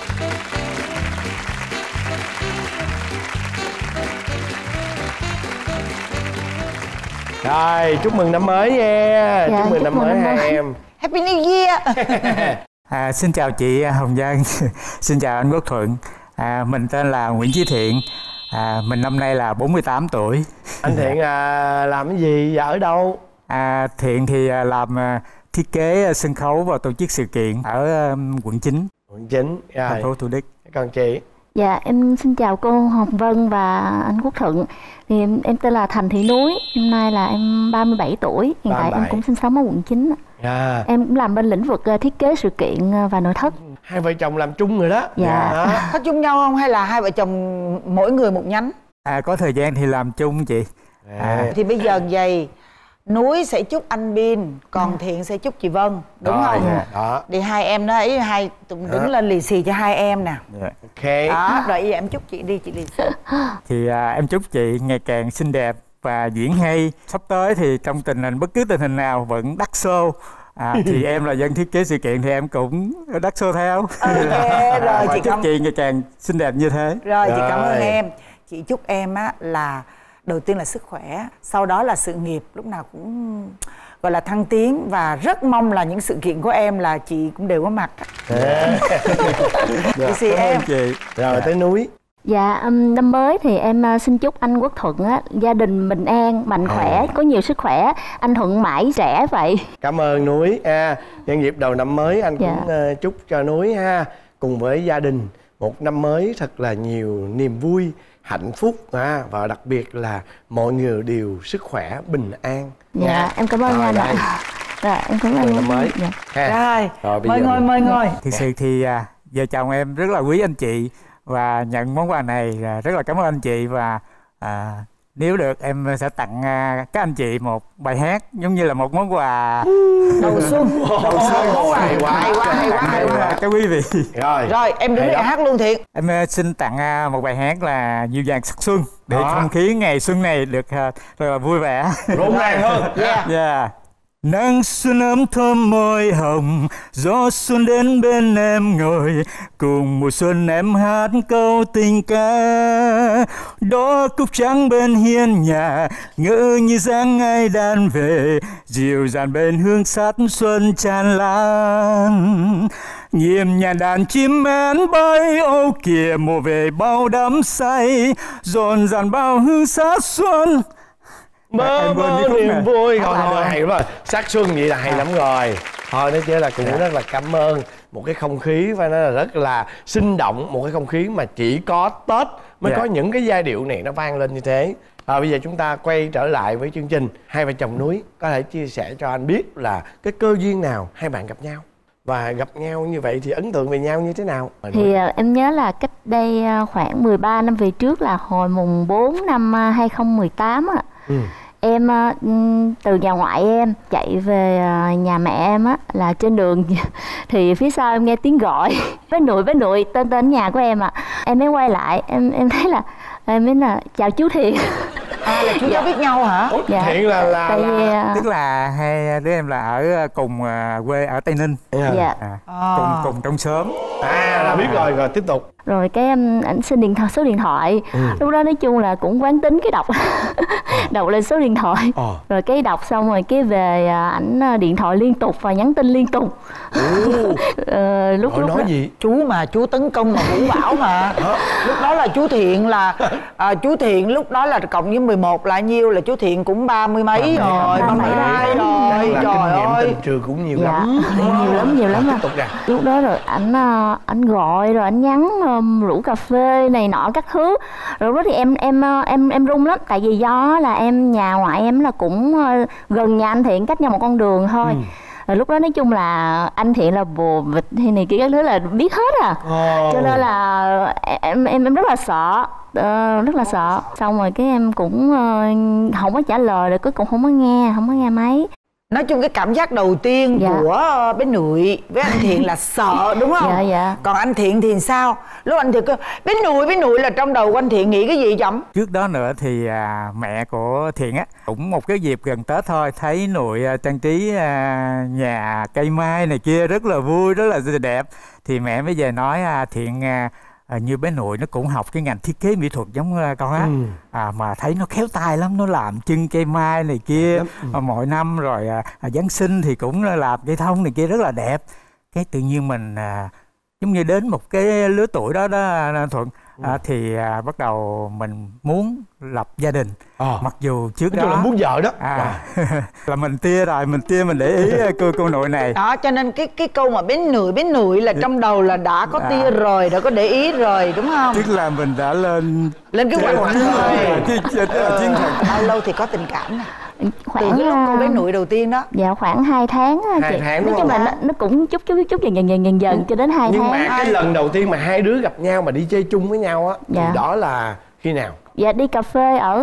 Rồi, chúc mừng năm mới nha. Dạ, chúc mừng năm mới hai em. Happy New Year. à, Xin chào chị Hồng Vân. Xin chào anh Quốc Thuận. à, Mình tên là Nguyễn Chí Thiện. à, Mình năm nay là bốn mươi tám tuổi. Anh Thiện à, làm cái gì và ở đâu? à, Thiện thì làm thiết kế sân khấu và tổ chức sự kiện ở um, quận chín. Quận chín, thành phố Thủ Đức. Còn chị? Dạ, em xin chào cô Hồng Vân và anh Quốc Thuận. Thì em, em tên là Thành Thị Núi. Năm nay là em ba mươi bảy tuổi. Hiện tại em cũng sinh sống ở quận chín. Yeah. Em cũng làm bên lĩnh vực thiết kế sự kiện và nội thất. Hai vợ chồng làm chung rồi đó. Dạ. Yeah. Có chung nhau không hay là hai vợ chồng mỗi người một nhánh? À, có thời gian thì làm chung chị. À. Thì bây giờ vậy Núi sẽ chúc anh Bin, còn Thiện sẽ chúc chị Vân, đúng rồi, không? Yeah. Đó. Thì hai em đó ấy, hai đứng đó. Lên lì xì cho hai em nè. Yeah. Ok. Đó, rồi giờ em chúc chị đi, chị lì xì. Thì à, em chúc chị ngày càng xinh đẹp và diễn hay. Sắp tới thì trong tình hình bất cứ tình hình nào vẫn đắt show. À, thì em là dân thiết kế sự kiện thì em cũng đắt show theo. Ok, rồi và chị chúc cảm... chị ngày càng xinh đẹp như thế. Rồi, rồi chị cảm ơn em. Chị chúc em á là đầu tiên là sức khỏe, sau đó là sự nghiệp lúc nào cũng gọi là thăng tiến, và rất mong là những sự kiện của em là chị cũng đều có mặt. Chị xin em. Chị. Rồi dạ. Tới Núi. Dạ, um, năm mới thì em uh, xin chúc anh Quốc Thuận á, gia đình bình an, mạnh khỏe, à. có nhiều sức khỏe, anh Thuận mãi trẻ vậy. Cảm ơn Núi. À, nhân dịp đầu năm mới anh dạ. cũng uh, chúc cho Núi ha, cùng với gia đình một năm mới thật là nhiều niềm vui, hạnh phúc à, và đặc biệt là mọi người đều sức khỏe, bình an. Dạ, dạ. Em cảm ơn rồi, anh ạ. Dạ, em cảm ơn năm mới. Dạ. Rồi, rồi mời ngồi, mời ngồi. Thực sự thì à, vợ chồng em rất là quý anh chị và nhận món quà này rất là cảm ơn anh chị, và à, nếu được em sẽ tặng à, các anh chị một bài hát giống như là một món quà đầu xuân. Đầu xuân. Hay quá, hay quá, hay quá, hay quá. Các quý vị. Rồi, rồi em đứng đây hát luôn Thiện. Em xin tặng à, một bài hát là Dịu dàng sắc xuân để đó. Không khí ngày xuân này được à, rất là vui vẻ, rộn ràng hơn. Yeah. Yeah. Nắng xuân ấm thơm môi hồng, gió xuân đến bên em ngồi, cùng mùa xuân em hát câu tình ca. Đó cúc trắng bên hiên nhà, ngỡ như dáng ai đàn về, dịu dàng bên hương sát xuân tràn lan. Nhịp nhàng đàn chim én bay, ô kìa mùa về bao đắm say, dồn dàn bao hương sát xuân. Mơ mơ niềm vui. Thôi thôi hay rồi, sắc xuân vậy là hay lắm rồi. Thôi nói chứ là cũng rất là cảm ơn. Một cái không khí phải nói là rất là sinh động, một cái không khí mà chỉ có Tết mới có những cái giai điệu này nó vang lên như thế. À, bây giờ chúng ta quay trở lại với chương trình. Hai vợ chồng Núi có thể chia sẻ cho anh biết là cái cơ duyên nào hai bạn gặp nhau? và gặp nhau như vậy thì ấn tượng về nhau như thế nào? Thì uh, em nhớ là cách đây uh, khoảng mười ba năm về trước, là hồi mùng bốn năm uh, hai không một tám á. Ừ. Em uh, từ nhà ngoại em chạy về uh, nhà mẹ em á, là trên đường thì phía sau em nghe tiếng gọi bé Nội, bé Nội, tên tên nhà của em ạ. À. Em mới quay lại, em em thấy là em mới là chào chú Thiện. À, là chú cháu biết nhau hả? Ủa, dạ. Thiện là là, Tại vì, là... tức là hai đứa em là ở cùng quê ở Tây Ninh. Dạ. Dạ. À, à. cùng cùng trong xóm. À là biết rồi, rồi tiếp tục. Rồi cái em ảnh xin điện thoại, số điện thoại. Ừ. Lúc đó nói chung là cũng quán tính cái đọc đọc lên số điện thoại. Ờ. Rồi cái đọc xong rồi cái về ảnh điện thoại liên tục và nhắn tin liên tục. ờ, lúc lúc nói đó, gì? Chú mà chú tấn công mà Vũ Bảo mà. Lúc đó là chú Thiện là à, chú Thiện lúc đó là cộng với mười một là nhiêu, là chú Thiện cũng ba mươi mấy à, rồi, ba mươi hai rồi. Trời ơi, tình trường cũng nhiều dạ. lắm. Nhiều lắm, nhiều lắm. Tiếp tục nè. Lúc đó rồi ảnh ảnh gọi rồi ảnh nhắn um, rủ cà phê này nọ các thứ. Rồi đó thì em em em em run lắm, tại vì do là em nhà ngoại em là cũng uh, gần nhà anh Thiện, cách nhau một con đường thôi. Ừ. Rồi lúc đó nói chung là anh Thiện là bồ vịt hay này kia các thứ là biết hết à. Oh. Cho nên là em em em rất là sợ, uh, rất là sợ. Xong rồi cái em cũng uh, không có trả lời, rồi cuối cùng không có nghe, không có nghe máy. Nói chung cái cảm giác đầu tiên dạ. của bé Nụi với anh Thiện là sợ đúng không? Dạ dạ. Còn anh Thiện thì sao? Lúc anh Thiện kêu bé Nụi, bé Nụi là trong đầu của anh Thiện nghĩ cái gì chậm? Trước đó nữa thì à, mẹ của Thiện á cũng một cái dịp gần Tết thôi, thấy Nụi à, trang trí à, nhà cây mai này kia rất là vui, rất là đẹp. Thì mẹ mới về nói à, Thiện à, À, như bé Nội nó cũng học cái ngành thiết kế mỹ thuật giống uh, con á. Ừ. À, mà thấy nó khéo tay lắm, nó làm chân cây mai này kia. Ừ. À, mỗi năm rồi à, à, Giáng sinh thì cũng làm cây thông này kia rất là đẹp. Cái tự nhiên mình à, giống như đến một cái lứa tuổi đó đó Thuận. À, thì à, bắt đầu mình muốn lập gia đình. À. Mặc dù trước đó là muốn vợ đó à, là mình tia rồi, mình tia mình để ý cô cô nội này đó, cho nên cái cái câu mà bé Nụi, bé Nụi là trong đầu là đã có tia à. rồi, đã có để ý rồi đúng không? Tức là mình đã lên lên cái hoạch rồi. Chiến thuật. Bao lâu thì có tình cảm nè? Khoảng từ cái lúc cô bé Nụi đầu tiên đó. Dạ khoảng hai tháng. Hai chị. tháng nói chung là nó, nó cũng chút chút chút dần dần dần dần dần cho đến hai Nhưng tháng. Nhưng mà cái lần đầu tiên mà hai đứa gặp nhau mà đi chơi chung với nhau á, dạ. thì đó là khi nào? Dạ đi cà phê ở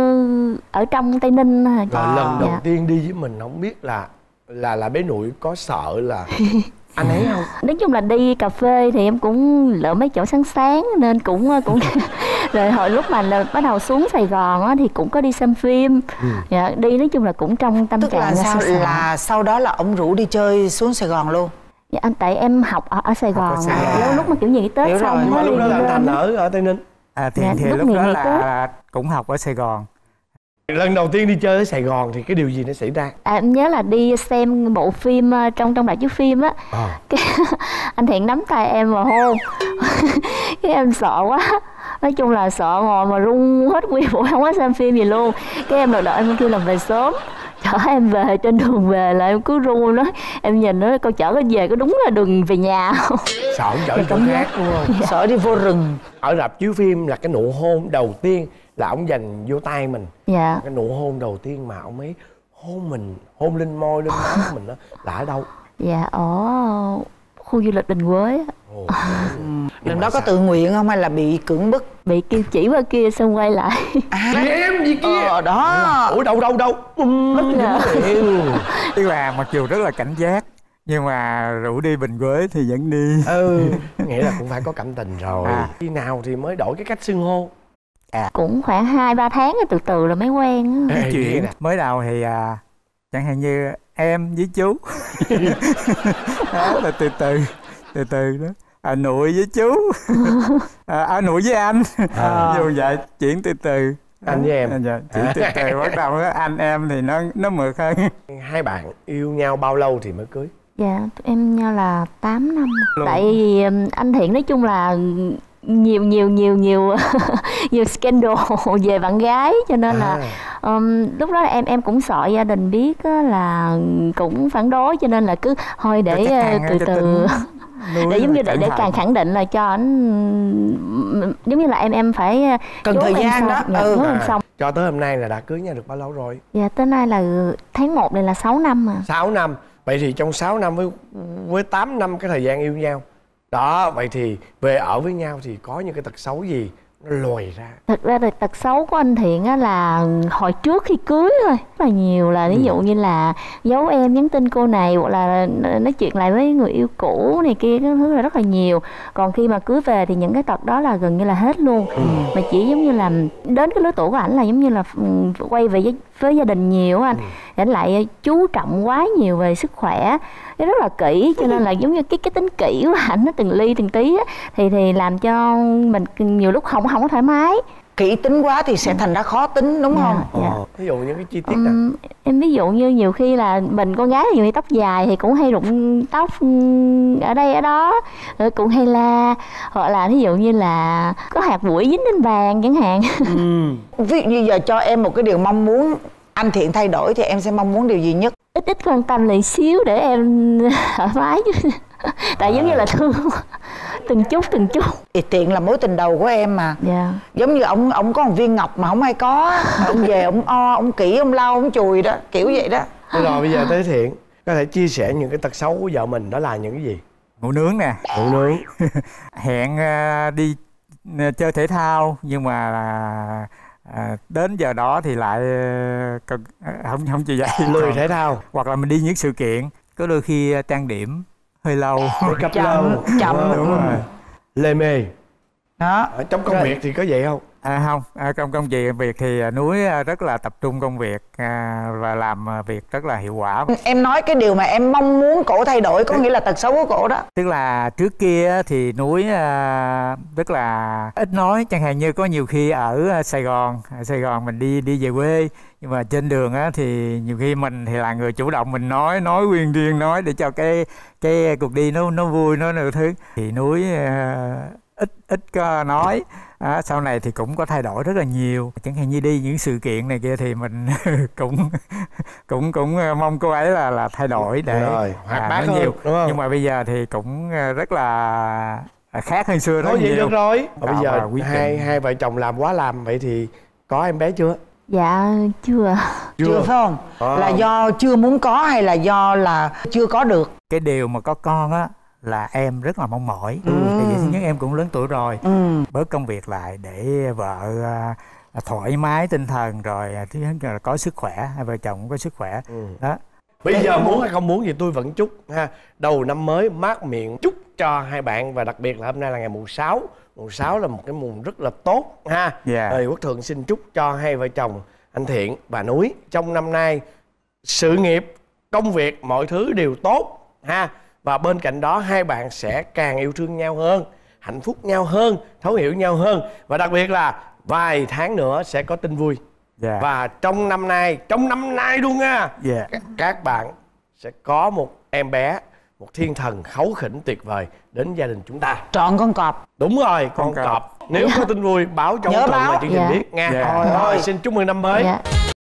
ở trong Tây Ninh. Rồi à. lần đầu dạ. tiên đi với mình không biết là là là bé Nụi có sợ là anh ấy không? Nói chung là đi cà phê thì em cũng lỡ mấy chỗ sáng sáng nên cũng cũng rồi hồi lúc mà là bắt đầu xuống Sài Gòn á thì cũng có đi xem phim. Ừ. Dạ, đi nói chung là cũng trong tâm Tức trạng là sao là, là sau đó là ông rủ đi chơi xuống Sài Gòn luôn. Dạ anh, tại em học ở, ở Sài Gòn à. Lúc mà kiểu nghỉ Tết xong rồi. Lúc đó là anh Thành ở ở Tây Ninh. À thì, dạ, thì lúc, lúc đó là Tết. Cũng học ở Sài Gòn. Lần đầu tiên đi chơi ở Sài Gòn thì cái điều gì nó xảy ra? À, em nhớ là đi xem bộ phim trong trong rạp chiếu phim á. À. Cái anh Thiện nắm tay em mà hôn. Cái em sợ quá. Nói chung là sợ ngồi mà run hết nguyên buổi không có xem phim gì luôn. Cái em đợi đợi em kêu là về sớm. Chở em về, trên đường về là em cứ run đó. Em nhìn nó câu chở cái về có đúng là đường về nhà không? Sợ ông chở chỗ khác đúng không? Dạ. Sợ đi vô rừng. Ở rạp chiếu phim là cái nụ hôn đầu tiên là ông dành vô tay mình. Dạ. Cái nụ hôn đầu tiên mà ông ấy hôn mình, hôn lên môi, lên má mình đó là ở đâu? Dạ ở khu du lịch Bình Quế. Ồ, lần đó có tự nguyện không hay là bị cưỡng bức? Bị kêu chỉ qua kia xong quay lại. À, em gì kia? Ờ đó. Ủa đâu đâu đâu? Mất dạ. Tức là mặc dù rất là cảnh giác nhưng mà rủ đi Bình Quế thì vẫn đi. Ừ, nghĩa là cũng phải có cảm tình rồi. À. Khi nào thì mới đổi cái cách xưng hô? À. Cũng khoảng hai ba tháng từ từ rồi mới quen. Cái chuyện mới đầu thì à, chẳng hạn như em với chú. Đó là từ từ từ từ đó. À, Nội với chú. À, à Nội với anh. À. Dù vậy chuyển từ từ. Anh với em. À, dạ, chuyển từ từ bắt đầu anh em thì nó nó mượt hơn. Hai bạn yêu nhau bao lâu thì mới cưới? Dạ em nhau là tám năm. Luôn. Tại vì anh Thiện nói chung là nhiều nhiều nhiều nhiều nhiều scandal về bạn gái cho nên à. là um, lúc đó em em cũng sợ gia đình biết là cũng phản đối cho nên là cứ thôi để từ từ để giống như để, để càng khẳng định là cho anh, giống như là em em phải cần thời gian đó. Ừ. À. Xong. Cho tới hôm nay là đã cưới nhau được bao lâu rồi? Dạ tới nay là tháng một này là sáu năm mà. sáu năm. Vậy thì trong sáu năm với với tám năm cái thời gian yêu nhau đó, vậy thì về ở với nhau thì có những cái tật xấu gì nó lòi ra? Thật ra là tật xấu của anh Thiện á là hồi trước khi cưới thôi rất là nhiều, là ví dụ như là giấu em, nhắn tin cô này, hoặc là nói chuyện lại với người yêu cũ này kia, cái thứ là rất là nhiều. Còn khi mà cưới về thì những cái tật đó là gần như là hết luôn. ừ. Mà chỉ giống như là đến cái lứa tuổi của ảnh là giống như là quay về với, với gia đình nhiều anh. ừ. Ảnh lại chú trọng quá nhiều về sức khỏe, cái rất là kỹ, cho nên là giống như cái cái tính kỹ của ảnh, nó từng ly từng tí á, thì thì làm cho mình nhiều lúc không không có thoải mái. Kỹ tính quá thì sẽ thành ra khó tính, đúng dạ, không? Dạ. Ờ, ví dụ những cái chi tiết um, nào? Em ví dụ như nhiều khi là mình con gái, nhiều khi tóc dài thì cũng hay rụng tóc ở đây ở đó, rồi cũng hay la, hoặc là ví dụ như là có hạt bụi dính đến bàn chẳng hạn. ừ. Ví dụ như giờ cho em một cái điều mong muốn anh Thiện thay đổi thì em sẽ mong muốn điều gì nhất? Ít ít quan tâm lại xíu để em thoải mái chứ. Tại à. giống như là thương từng chút từng chút. Thì Thiện là mối tình đầu của em mà. Dạ. Giống như ông ông có một viên ngọc mà không ai có, ông về ông o, ông kỹ, ông lau, ông chùi đó, kiểu vậy đó. Rồi bây giờ tới Thiện có thể chia sẻ những cái tật xấu của vợ mình đó là những cái gì? Ngủ nướng nè. Ngủ nướng. Hẹn uh, đi uh, chơi thể thao nhưng mà À, đến giờ đó thì lại uh, không không chịu dậy. Lười thể thao. Hoặc là mình đi những sự kiện, có đôi khi uh, trang điểm hơi lâu, chậm lâu. Chậm. Đúng, đúng rồi. Lê mê. Đó. Ở trong công Rồi. việc thì có vậy không? À không, à, trong công việc việc thì Núi rất là tập trung công việc à, và làm việc rất là hiệu quả. Em nói cái điều mà em mong muốn cổ thay đổi có nghĩa là tật xấu của cổ đó. Tức là trước kia thì Núi à, rất là ít nói, chẳng hạn như có nhiều khi ở Sài Gòn, ở Sài Gòn mình đi đi về quê, nhưng mà trên đường á thì nhiều khi mình thì là người chủ động, mình nói nói quyên riêng nói để cho cái cái cuộc đi nó nó vui, nó được thứ. Thì Núi à, ít ít có nói. À, sau này thì cũng có thay đổi rất là nhiều, chẳng hạn như đi những sự kiện này kia thì mình cũng cũng cũng mong cô ấy là là thay đổi để rồi, hoạt bát hơn, nhiều, đúng không? Nhưng mà bây giờ thì cũng rất là khác hơn xưa rất nói nhiều. Được rồi. Bây giờ hai định. hai vợ chồng làm quá làm, vậy thì có em bé chưa? Dạ chưa. Chưa, chưa phải không? À. Là do chưa muốn có hay là do là chưa có được? Cái điều mà có con á là em rất là mong mỏi. ừ. Tại vì thứ nhất em cũng lớn tuổi rồi, ừ. bớt công việc lại để vợ uh, thoải mái tinh thần, rồi thứ nhất là có sức khỏe, hai vợ chồng cũng có sức khỏe. ừ. Đó. Bây giờ muốn hay không muốn gì tôi vẫn chúc ha, đầu năm mới mát miệng chúc cho hai bạn, và đặc biệt là hôm nay là ngày mùng sáu. Mùng sáu là một cái mùng rất là tốt ha. Yeah. Rồi Quốc Thượng xin chúc cho hai vợ chồng anh Thiện và Núi trong năm nay sự nghiệp, công việc mọi thứ đều tốt ha. Và bên cạnh đó hai bạn sẽ càng yêu thương nhau hơn, hạnh phúc nhau hơn, thấu hiểu nhau hơn. Và đặc biệt là vài tháng nữa sẽ có tin vui. Yeah. Và trong năm nay, trong năm nay luôn nha, yeah. các, các bạn sẽ có một em bé, một thiên thần kháu khỉnh tuyệt vời đến gia đình chúng ta. Trọn con cọp. Đúng rồi, con, con cọp. cọp. Nếu có tin vui báo cho Nhớ báo. chương trình yeah. biết nha. Yeah. Rồi, rồi, xin chúc mừng năm mới. Yeah.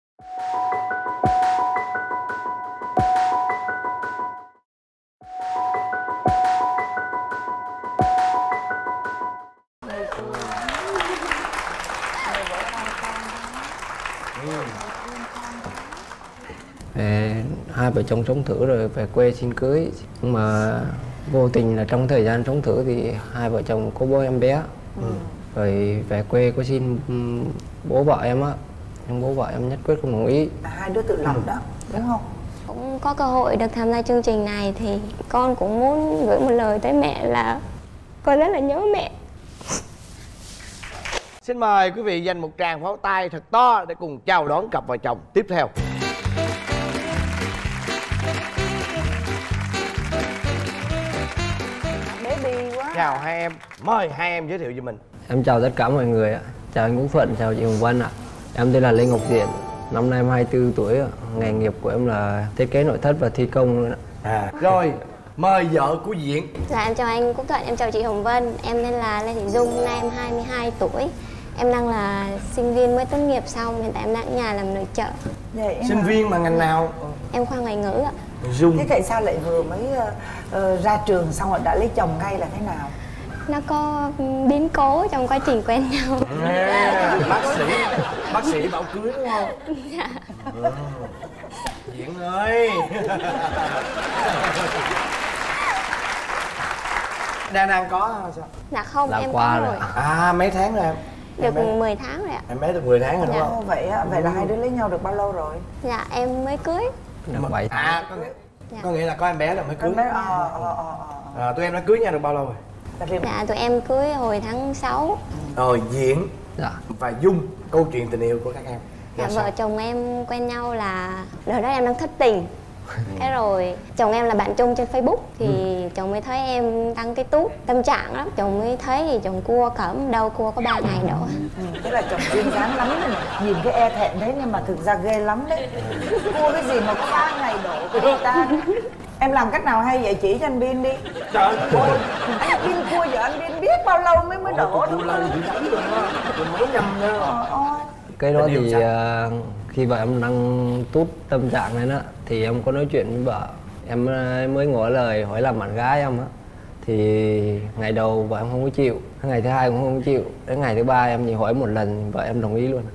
Về, hai vợ chồng sống thử rồi về quê xin cưới, nhưng mà vô tình là trong thời gian sống thử thì hai vợ chồng có bố em bé. ừ. Rồi về quê có xin bố vợ em á, nhưng bố vợ em nhất quyết không đồng ý. Hai đứa tự lập đó, đúng không? Cũng có cơ hội được tham gia chương trình này thì con cũng muốn gửi một lời tới mẹ là con rất là nhớ mẹ. Xin mời quý vị dành một tràng pháo tay thật to để cùng chào đón cặp vợ chồng tiếp theo. Baby quá. Chào hai em, mời hai em giới thiệu cho mình. Em chào tất cả mọi người ạ. Chào anh Quốc Thuận, chào chị Hồng Vân ạ. Em tên là Lê Ngọc Diện, năm nay em hai mươi tư tuổi ạ. Nghề nghiệp của em là thiết kế nội thất và thi công nữa. À, rồi, mời vợ của Diện. Dạ em chào anh Quốc Thuận, em chào chị Hồng Vân. Em tên là Lê Thị Dung, hôm nay em hai mươi hai tuổi. Em đang là sinh viên mới tốt nghiệp xong, hiện tại em đang ở nhà làm nội trợ. Vậy sinh hả? Viên mà ngành nào? Em khoa ngoại ngữ ạ. Dung. Thế tại sao lại vừa mới uh, uh, ra trường xong rồi đã lấy chồng ngay là thế nào? Nó có biến cố trong quá trình quen nhau. À, bác sĩ, bác sĩ bảo cưới đúng không? Dạ. Diễn ơi. Đang đang có sao? Dạ không, Đã em qua có rồi. rồi. À mấy tháng rồi em? Được Em bé- mười tháng rồi ạ. Em bé được mười tháng rồi đúng Dạ. không? Vậy á, vậy là hai đứa lấy nhau được bao lâu rồi? Dạ em mới cưới. Được bảy tháng. À có nghĩa, Dạ. có nghĩa là có em bé là mới cưới. Em bé, ờ, ờ, ờ, À, tụi em đã cưới nhau được bao lâu rồi? Dạ tụi em cưới hồi tháng sáu. Rồi Diễn dạ. và Dung, câu chuyện tình yêu của các em. Dạ, Ra sao? vợ chồng em quen nhau là đợt đó em đang thất tình. Cái rồi chồng em là bạn chung trên Facebook thì ừ. chồng mới thấy em đăng cái tút tâm trạng lắm, chồng mới thấy thì chồng cua cẩm đâu cua có ba ngày đâu. Ừ, thế là chồng duyên dáng lắm rồi. Nhìn cái e thẹn thế nhưng mà thực ra ghê lắm đấy. Cua cái gì mà có ba ngày đổ của người ta. Em làm cách nào hay vậy, chỉ cho anh Bin đi. Trời ơi, anh Bin cua giờ anh Bin biết bao lâu mới mới đổ Cua lâu dữ lắm luôn á, rồi mấy năm nữa. Cái đó Tình yêu thì sao? à, khi vợ em đang tút tâm trạng lên á thì em có nói chuyện với vợ, em à, mới ngỏ lời hỏi làm bạn gái em á, thì ngày đầu vợ em không có chịu, ngày thứ hai cũng không có chịu, đến ngày thứ ba em chỉ hỏi một lần vợ em đồng ý luôn.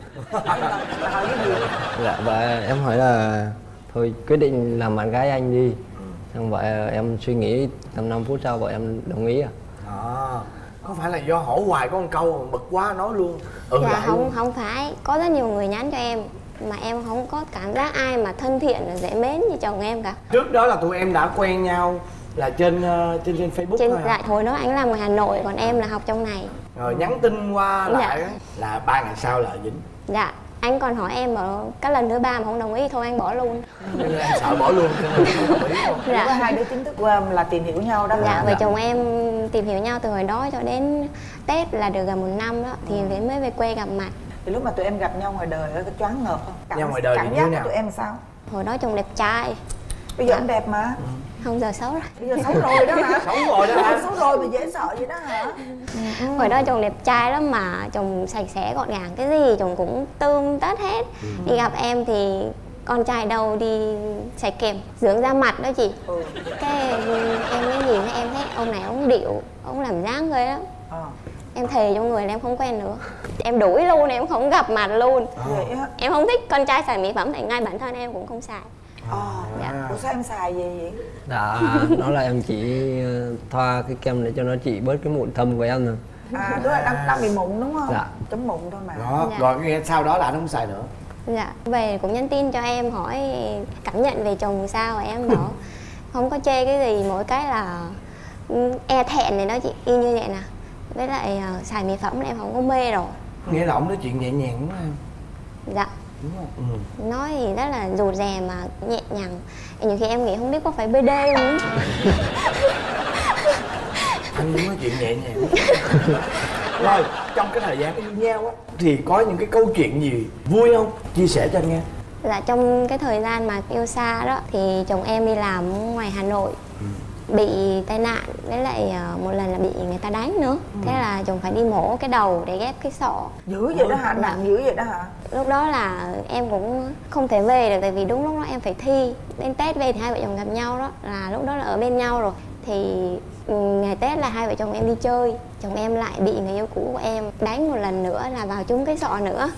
Hỏi cái gì? Dạ vợ em hỏi là thôi quyết định làm bạn gái anh đi, xong vợ em suy nghĩ tầm năm phút sau vợ em đồng ý à. À, có phải là do hỏi hoài có một câu bực quá nói luôn. Ừ, Dạ lại không luôn. không phải, có rất nhiều người nhắn cho em mà em không có cảm giác ai mà thân thiện và dễ mến như chồng em cả. Trước đó là tụi em đã quen nhau là trên uh, trên trên Facebook Trên thôi hả? dạ, hồi đó anh làm ngoài Hà Nội còn em là học trong này. Rồi nhắn tin qua Dạ. lại á, là ba ngày sau là dính. Dạ anh còn hỏi em ở cái lần thứ ba mà không đồng ý thôi anh bỏ luôn. Nên là em sợ bỏ luôn cho nên không đồng ý luôn. Dạ. Có hai đứa chính thức um, là tìm hiểu nhau đó. Dạ, vợ chồng em tìm hiểu nhau từ hồi đó cho đến Tết là được gần một năm đó thì đến mới về quê gặp mặt. Thì lúc mà tụi em gặp nhau ngoài đời có choáng ngợp không? Cảm, Nhau ngoài đời thì cảm như giác thế của nào? tụi em sao? Hồi đó chồng đẹp trai. Bây giờ em đẹp mà. Không, giờ xấu rồi. Bây giờ xấu rồi đó hả? Xấu rồi đó hả? Xấu rồi mà dễ sợ vậy đó hả? Hồi đó chồng đẹp trai lắm mà chồng sạch sẽ gọn gàng, cái gì chồng cũng tươm tất hết. Đi gặp em thì con trai đâu đi sạch kèm dưỡng da mặt đó chị. Cái em mới nhìn thấy em thấy ông này ông điệu, ông làm dáng ghê lắm. Em thề trong người là em không quen nữa, em đuổi luôn, em không gặp mặt luôn. Vậy á? Em không thích con trai xài mỹ phẩm tại ngay bản thân em cũng không xài. Dạ. Ủa sao em xài gì vậy? Dạ, đó là em chỉ ờ, thoa cái kem để cho nó trị bớt cái mụn thâm của em rồi. À, đó là đang, đang bị mụn đúng không? Dạ. Chấm mụn thôi mà. Đó, Dạ. rồi nghe sau đó là anh không xài nữa. Dạ, về cũng nhắn tin cho em hỏi cảm nhận về chồng sao, và em bảo không có chê cái gì, mỗi cái là ừ, e thẹn này đó chị, y như vậy nè. Với lại uh, xài mỹ phẩm là em không có mê rồi. Nghĩa là ông nói chuyện nhẹ nhàng đúng không em? Dạ. Đúng không? Ừ. Nói thì rất là rụt rè mà nhẹ nhàng. Nhiều khi em nghĩ không biết có phải bê đê không. Anh muốn nói chuyện nhẹ nhàng. Rồi, trong cái thời gian yêu nhau á thì có những cái câu chuyện gì vui không? Chia sẻ cho anh nghe. Dạ, trong cái thời gian mà yêu xa đó thì chồng em đi làm ở ngoài Hà Nội, bị tai nạn, với lại uh, một lần là bị người ta đánh nữa. Ừ. Thế là chồng phải đi mổ cái đầu để ghép cái sọ. Dữ vậy đó hả? Nặng dữ vậy đó hả? Lúc đó là em cũng không thể về được, tại vì đúng lúc đó em phải thi. Đến Tết về thì hai vợ chồng gặp nhau đó, là lúc đó là ở bên nhau rồi. Thì ngày Tết là hai vợ chồng em đi chơi, chồng em lại bị người yêu cũ của em đánh một lần nữa, là vào trúng cái sọ nữa.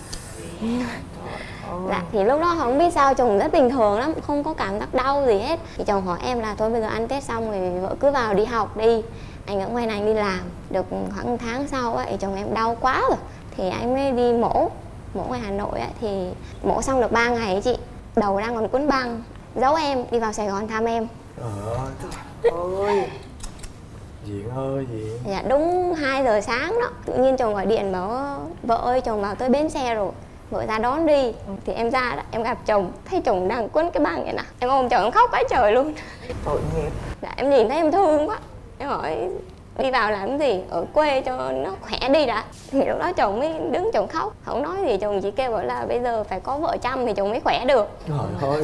Dạ, thì lúc đó không biết sao chồng rất bình thường lắm, không có cảm giác đau gì hết. Thì chồng hỏi em là thôi bây giờ ăn Tết xong rồi vợ cứ vào đi học đi, anh ở ngoài này anh đi làm. Được khoảng tháng sau ấy, thì chồng em đau quá rồi thì anh mới đi mổ mổ ngoài Hà Nội ấy. Thì mổ xong được ba ngày ấy chị, đầu đang còn cuốn băng, giấu em đi vào Sài Gòn thăm em. Trời ơi, Diện ơi Diện. Dạ, đúng hai giờ sáng đó, tự nhiên chồng gọi điện bảo vợ ơi chồng vào tới bến xe rồi, vợ ra đón đi. Thì em ra đó, em gặp chồng, thấy chồng đang quấn cái băng vậy nè, em ôm chồng em khóc quá trời luôn. Tội nghiệp. Dạ, em nhìn thấy em thương quá, em hỏi đi vào làm gì, ở quê cho nó khỏe đi đã. Thì lúc đó chồng mới đứng chồng khóc, không nói gì, chồng chỉ kêu bảo là bây giờ phải có vợ chăm thì chồng mới khỏe được. Trời ơi.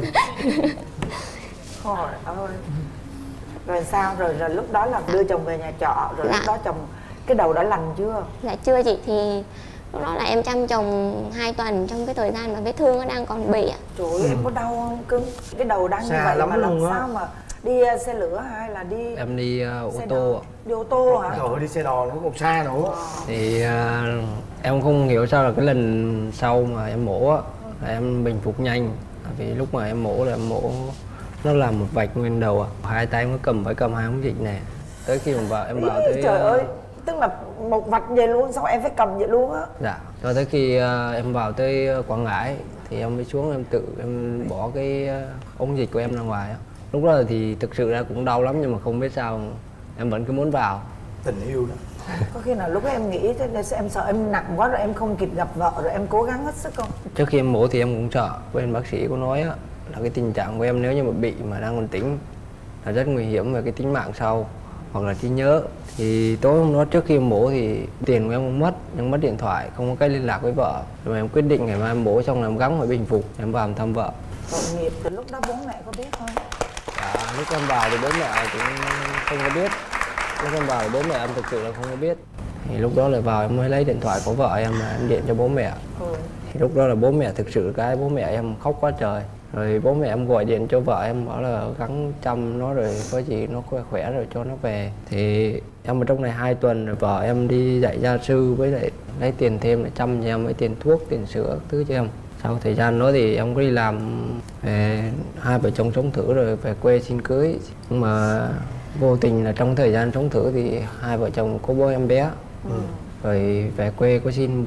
Trời ơi. Rồi sao? Rồi rồi lúc đó là đưa chồng về nhà trọ, rồi Dạ. lúc đó chồng cái đầu đã lành chưa? Dạ chưa chị, thì lúc đó là em chăm chồng hai tuần trong cái thời gian mà vết thương nó đang còn bị ạ. Trời ơi, em có đau không cưng? Cái đầu đang như Xa vậy lắm mà làm luôn á. sao mà đi uh, xe lửa hay là đi Em đi uh, ô xe tô đò? Đi ô tô hả? Trời ơi, đi xe đò nó còn xa nữa. Thì uh, em không hiểu sao là cái lần sau mà em mổ á là em bình phục nhanh, vì lúc mà em mổ là em mổ nó làm một vạch nguyên đầu à. Hai tay em có cầm phải cầm hai ống dịch này. Tới khi mà vào em vào tới trời ơi, tức là một vạch về luôn, sao em phải cầm vậy luôn á? Dạ, cho tới khi uh, em vào tới Quảng Ngãi thì em mới xuống em tự em bỏ cái uh, ống dịch của em ra ngoài á. Lúc đó thì thực sự ra cũng đau lắm nhưng mà không biết sao em vẫn cứ muốn vào. Tình yêu đó. Có khi nào lúc đó em nghĩ thế nên em sợ em nặng quá rồi em không kịp gặp vợ rồi em cố gắng hết sức không? Trước khi em mổ thì em cũng sợ, bên bác sĩ có nói á, là cái tình trạng của em nếu như mà bị mà đang còn tỉnh là rất nguy hiểm về cái tính mạng sau hoặc là trí nhớ. Thì tối hôm đó trước khi em mổ thì tiền của em cũng mất, nhưng mất điện thoại, không có cách liên lạc với vợ. Rồi em quyết định ngày mai em mổ xong là em gắng phải bình phục, em vào em thăm vợ. Tội nghiệp, từ lúc đó bố mẹ có biết không? Dạ, lúc em vào thì bố mẹ cũng không có biết. Lúc em vào thì bố mẹ em thực sự là không có biết. Thì lúc đó là vào em mới lấy điện thoại của vợ em mà em điện cho bố mẹ. Ừ. Thì lúc đó là bố mẹ thực sự cái bố mẹ em khóc quá trời. Rồi bố mẹ em gọi điện cho vợ em bảo là gắng chăm nó rồi có gì nó khỏe khỏe rồi cho nó về. Thì em ở trong này hai tuần rồi vợ em đi dạy gia sư với lại lấy tiền thêm để chăm cho em với tiền thuốc, tiền sữa, thứ cho em. Sau thời gian đó thì em có đi làm về hai vợ chồng sống thử rồi về quê xin cưới. Nhưng mà vô tình là trong thời gian sống thử thì hai vợ chồng có bố em bé. Ừ. Rồi về quê có xin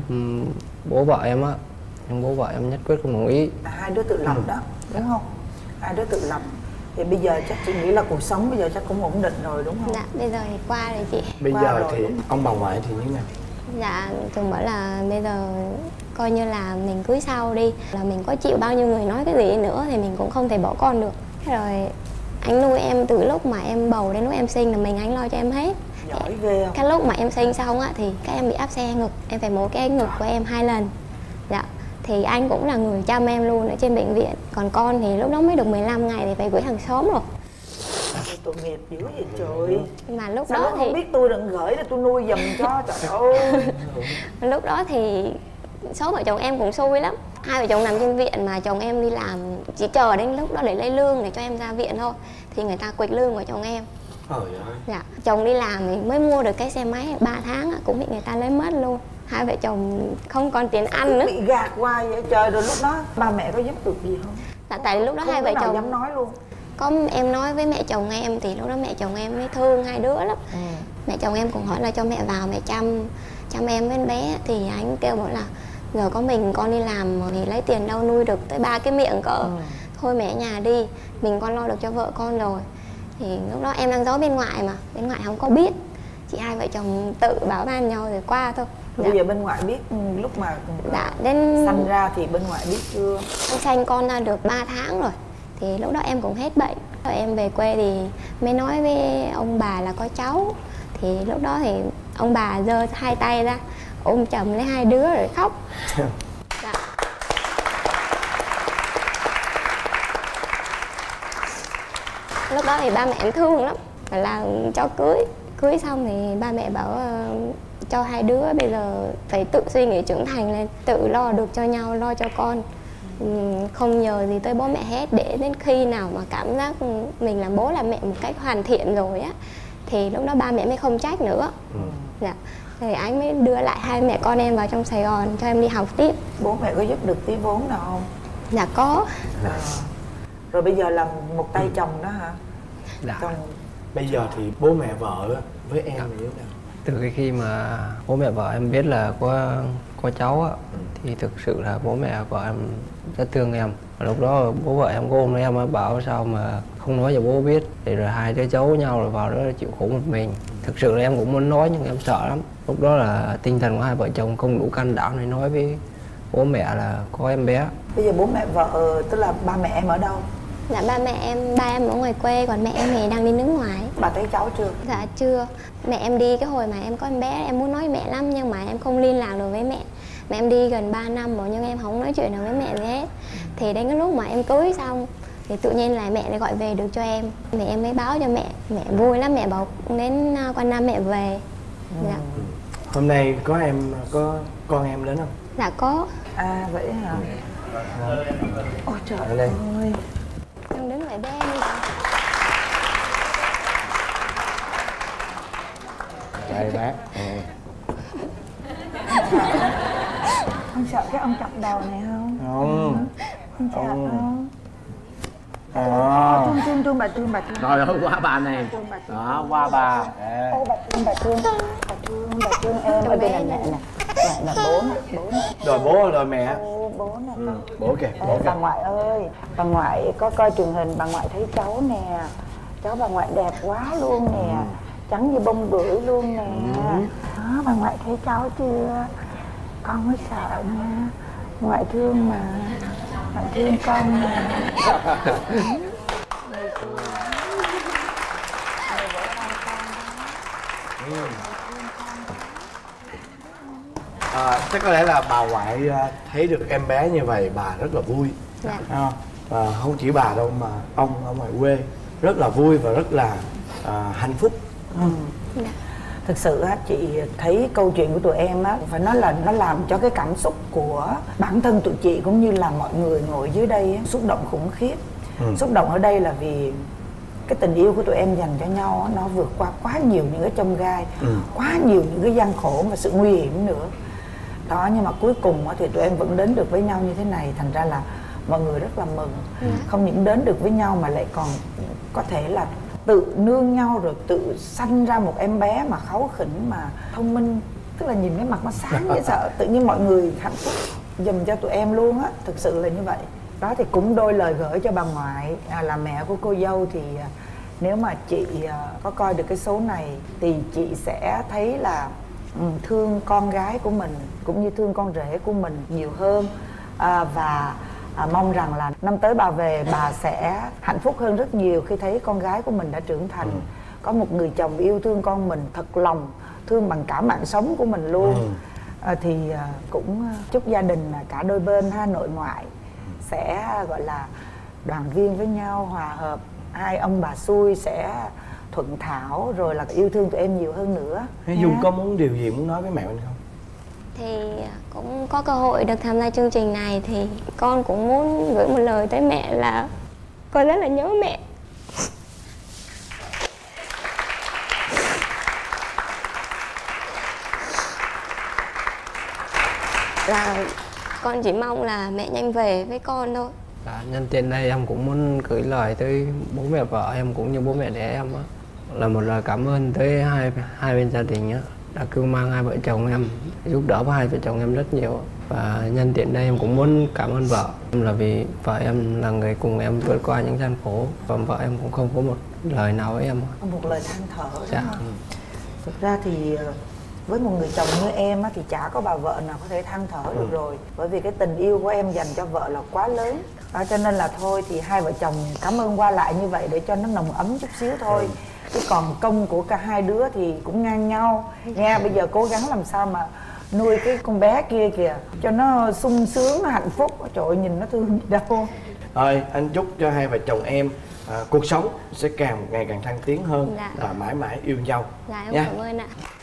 bố vợ em á, nhưng bố vợ em nhất quyết không đồng ý. Hai đứa tự lập đó, đúng không? Hai đứa tự lập. Thì bây giờ chắc chị nghĩ là cuộc sống bây giờ chắc cũng ổn định rồi đúng không? Dạ, bây giờ thì qua rồi chị. Bây qua giờ rồi, thì ông bà ngoại thì như thế nào? Dạ, chồng bảo là bây giờ coi như là mình cưới sau đi, là mình có chịu bao nhiêu người nói cái gì nữa thì mình cũng không thể bỏ con được. Thế rồi anh nuôi em từ lúc mà em bầu đến lúc em sinh là mình anh lo cho em hết. Giỏi ghê không? Cái lúc mà em sinh xong á thì các em bị áp xe ngực, em phải mổ cái ngực của em hai lần. Dạ, thì anh cũng là người chăm em luôn ở trên bệnh viện. Còn con thì lúc đó mới được mười lăm ngày thì phải gửi hàng xóm rồi. Tội nghiệp dữ vậy trời. Mà lúc sao đó không thì biết tôi đừng gửi để tôi nuôi giùm cho, trời ơi. lúc đó thì số vợ chồng em cũng xui lắm. Hai vợ chồng nằm trên viện mà chồng em đi làm chỉ chờ đến lúc đó để lấy lương để cho em ra viện thôi. Thì người ta quỵt lương của chồng em. Trời ơi. Dạ, chồng đi làm thì mới mua được cái xe máy ba tháng cũng bị người ta lấy mất luôn. Hai vợ chồng không còn tiền ăn nữa. Bị gạt qua vậy trời, rồi lúc đó ba mẹ có giúp được gì không? Dạ, tại lúc đó không hai vợ chồng dám nói luôn. Có em nói với mẹ chồng em thì lúc đó mẹ chồng em mới thương hai đứa lắm. Ừ. Mẹ chồng em cũng hỏi là cho mẹ vào mẹ chăm chăm em với bé, thì anh kêu bảo là giờ có mình con đi làm thì lấy tiền đâu nuôi được tới ba cái miệng cỡ. Ừ. Thôi mẹ ở nhà đi, mình con lo được cho vợ con rồi. Thì lúc đó em đang giấu bên ngoài mà bên ngoài không có biết, chị hai vợ chồng tự bảo ban nhau rồi qua thôi. Dạ. Bây giờ bên ngoài biết lúc mà dạ, đến sanh ra thì bên ngoài biết chưa? Em sanh con ra được ba tháng rồi thì lúc đó em cũng hết bệnh. Rồi em về quê thì mới nói với ông bà là có cháu. Thì lúc đó thì ông bà giơ hai tay ra ôm chầm lấy hai đứa rồi khóc. Dạ. Lúc đó thì ba mẹ em thương lắm, là cho cưới cưới xong thì ba mẹ bảo uh, cho hai đứa bây giờ phải tự suy nghĩ trưởng thành lên, tự lo được cho nhau, lo cho con, um, không nhờ gì tới bố mẹ hết. Để đến khi nào mà cảm giác mình làm bố làm mẹ một cách hoàn thiện rồi á thì lúc đó ba mẹ mới không trách nữa. Ừ. Dạ. Thì anh mới đưa lại hai mẹ con em vào trong Sài Gòn cho em đi học tiếp. Bố mẹ có giúp được tí vốn nào không? Dạ có. À. Rồi bây giờ làm một tay chồng đó hả? Dạ. Chồng... Bây giờ thì bố mẹ vợ với em thì như thế nào? Từ cái khi mà bố mẹ vợ em biết là có có cháu á, thì thực sự là bố mẹ vợ em rất thương em. Và lúc đó bố vợ em có ôm em mới bảo sao mà không nói cho bố biết, thì rồi hai đứa cháu với nhau rồi vào đó chịu khổ một mình. Thực sự là em cũng muốn nói nhưng em sợ lắm. Lúc đó là tinh thần của hai vợ chồng không đủ can đảm để nói với bố mẹ là có em bé. Bây giờ bố mẹ vợ tức là ba mẹ em ở đâu? Dạ ba mẹ em, ba em ở ngoài quê, còn mẹ em thì đang đi nước ngoài. Bà thấy cháu chưa? Dạ chưa. Mẹ em đi cái hồi mà em có em bé, em muốn nói với mẹ lắm nhưng mà em không liên lạc được với mẹ. Mẹ em đi gần ba năm rồi nhưng em không nói chuyện nào với mẹ gì hết. Thì đến cái lúc mà em cưới xong thì tự nhiên là mẹ lại gọi về được cho em. Thì em mới báo cho mẹ, mẹ vui lắm, mẹ bảo đến qua năm mẹ về. Dạ. Hôm nay có em, có con em đến không? Dạ có. À vậy hả? Ôi trời ở đây. ơi. Em đứng lại bên đi. Đây bác. Ừ. Không sợ cái ông chọc đầu này không? Không. Không sợ không. không? À. Thương thương thương bà thương bà thương. Rồi ơi, qua bà này. Đó, qua bà. Ô bà thương bà thương. Bà thương bà thương em. Ở bên này nè nè. Này là bố nè, bố nè. Rồi bố rồi mẹ. Ô, bố nè. Ừ, bố kìa, bố kìa. Bà ngoại ơi, bà ngoại có coi truyền hình, bà ngoại thấy cháu nè. Cháu bà ngoại đẹp quá luôn nè. Trắng như bông bưởi luôn nè. Đó, bà ngoại thấy cháu chưa? Con mới sợ nha. Ngoại thương mà. Ngoại thương con mà. À, chắc có lẽ là bà ngoại thấy được em bé như vậy bà rất là vui. Dạ. À, à, không chỉ bà đâu mà ông ở ngoài quê rất là vui và rất là à, hạnh phúc. Ừ. Dạ. Thực sự á, chị thấy câu chuyện của tụi em á, phải nói là nó làm cho cái cảm xúc của bản thân tụi chị cũng như là mọi người ngồi dưới đây á, xúc động khủng khiếp. Ừ. Xúc động ở đây là vì cái tình yêu của tụi em dành cho nhau á, nó vượt qua quá nhiều những cái chông gai, ừ. quá nhiều những cái gian khổ và sự nguy hiểm nữa. Đó, nhưng mà cuối cùng á, thì tụi em vẫn đến được với nhau như thế này, thành ra là mọi người rất là mừng. Ừ. Không những đến được với nhau mà lại còn có thể là tự nương nhau rồi tự sanh ra một em bé mà kháu khỉnh mà thông minh, tức là nhìn cái mặt nó sáng dễ sợ, tự nhiên mọi người hạnh phúc dùm cho tụi em luôn á, thực sự là như vậy. Đó thì cũng đôi lời gửi cho bà ngoại à, là mẹ của cô dâu thì à, nếu mà chị à, có coi được cái số này thì chị sẽ thấy là ừ, thương con gái của mình cũng như thương con rể của mình nhiều hơn à, và À, mong rằng là năm tới bà về bà sẽ hạnh phúc hơn rất nhiều khi thấy con gái của mình đã trưởng thành, ừ. có một người chồng yêu thương con mình thật lòng, thương bằng cả mạng sống của mình luôn. Ừ. à, thì à, cũng chúc gia đình cả đôi bên ha, nội ngoại sẽ gọi là đoàn viên với nhau, hòa hợp, hai ông bà xui sẽ thuận thảo, rồi là yêu thương tụi em nhiều hơn nữa. Dung có muốn điều gì muốn nói với mẹ mình không? Thì cũng có cơ hội được tham gia chương trình này thì con cũng muốn gửi một lời tới mẹ là con rất là nhớ mẹ. Là con chỉ mong là mẹ nhanh về với con thôi. Dạ, nhân tiện đây em cũng muốn gửi lời tới bố mẹ vợ em cũng như bố mẹ đẻ em á, là một lời cảm ơn tới hai hai bên gia đình á, đã cưu mang hai vợ chồng em, giúp đỡ hai vợ chồng em rất nhiều. Và nhân tiện đây em cũng muốn cảm ơn vợ em, là vì vợ em là người cùng em vượt qua những gian khổ, và vợ em cũng không có một lời nào với em. Một lời than thở. Dạ. Thực ra thì với một người chồng như em á, thì chả có bà vợ nào có thể than thở được ừ. rồi, bởi vì cái tình yêu của em dành cho vợ là quá lớn. Đó, cho nên là thôi thì hai vợ chồng cảm ơn qua lại như vậy để cho nó nồng ấm chút xíu thôi. Ừ. Chứ còn công của cả hai đứa thì cũng ngang nhau nha. Bây giờ cố gắng làm sao mà nuôi cái con bé kia kìa cho nó sung sướng, nó hạnh phúc. Trời ơi, nhìn nó thương gì đâu. Rồi anh chúc cho hai vợ chồng em à, cuộc sống sẽ càng ngày càng thăng tiến hơn. Dạ. Là mãi mãi yêu nhau. Dạ em nha. cảm ơn ạ.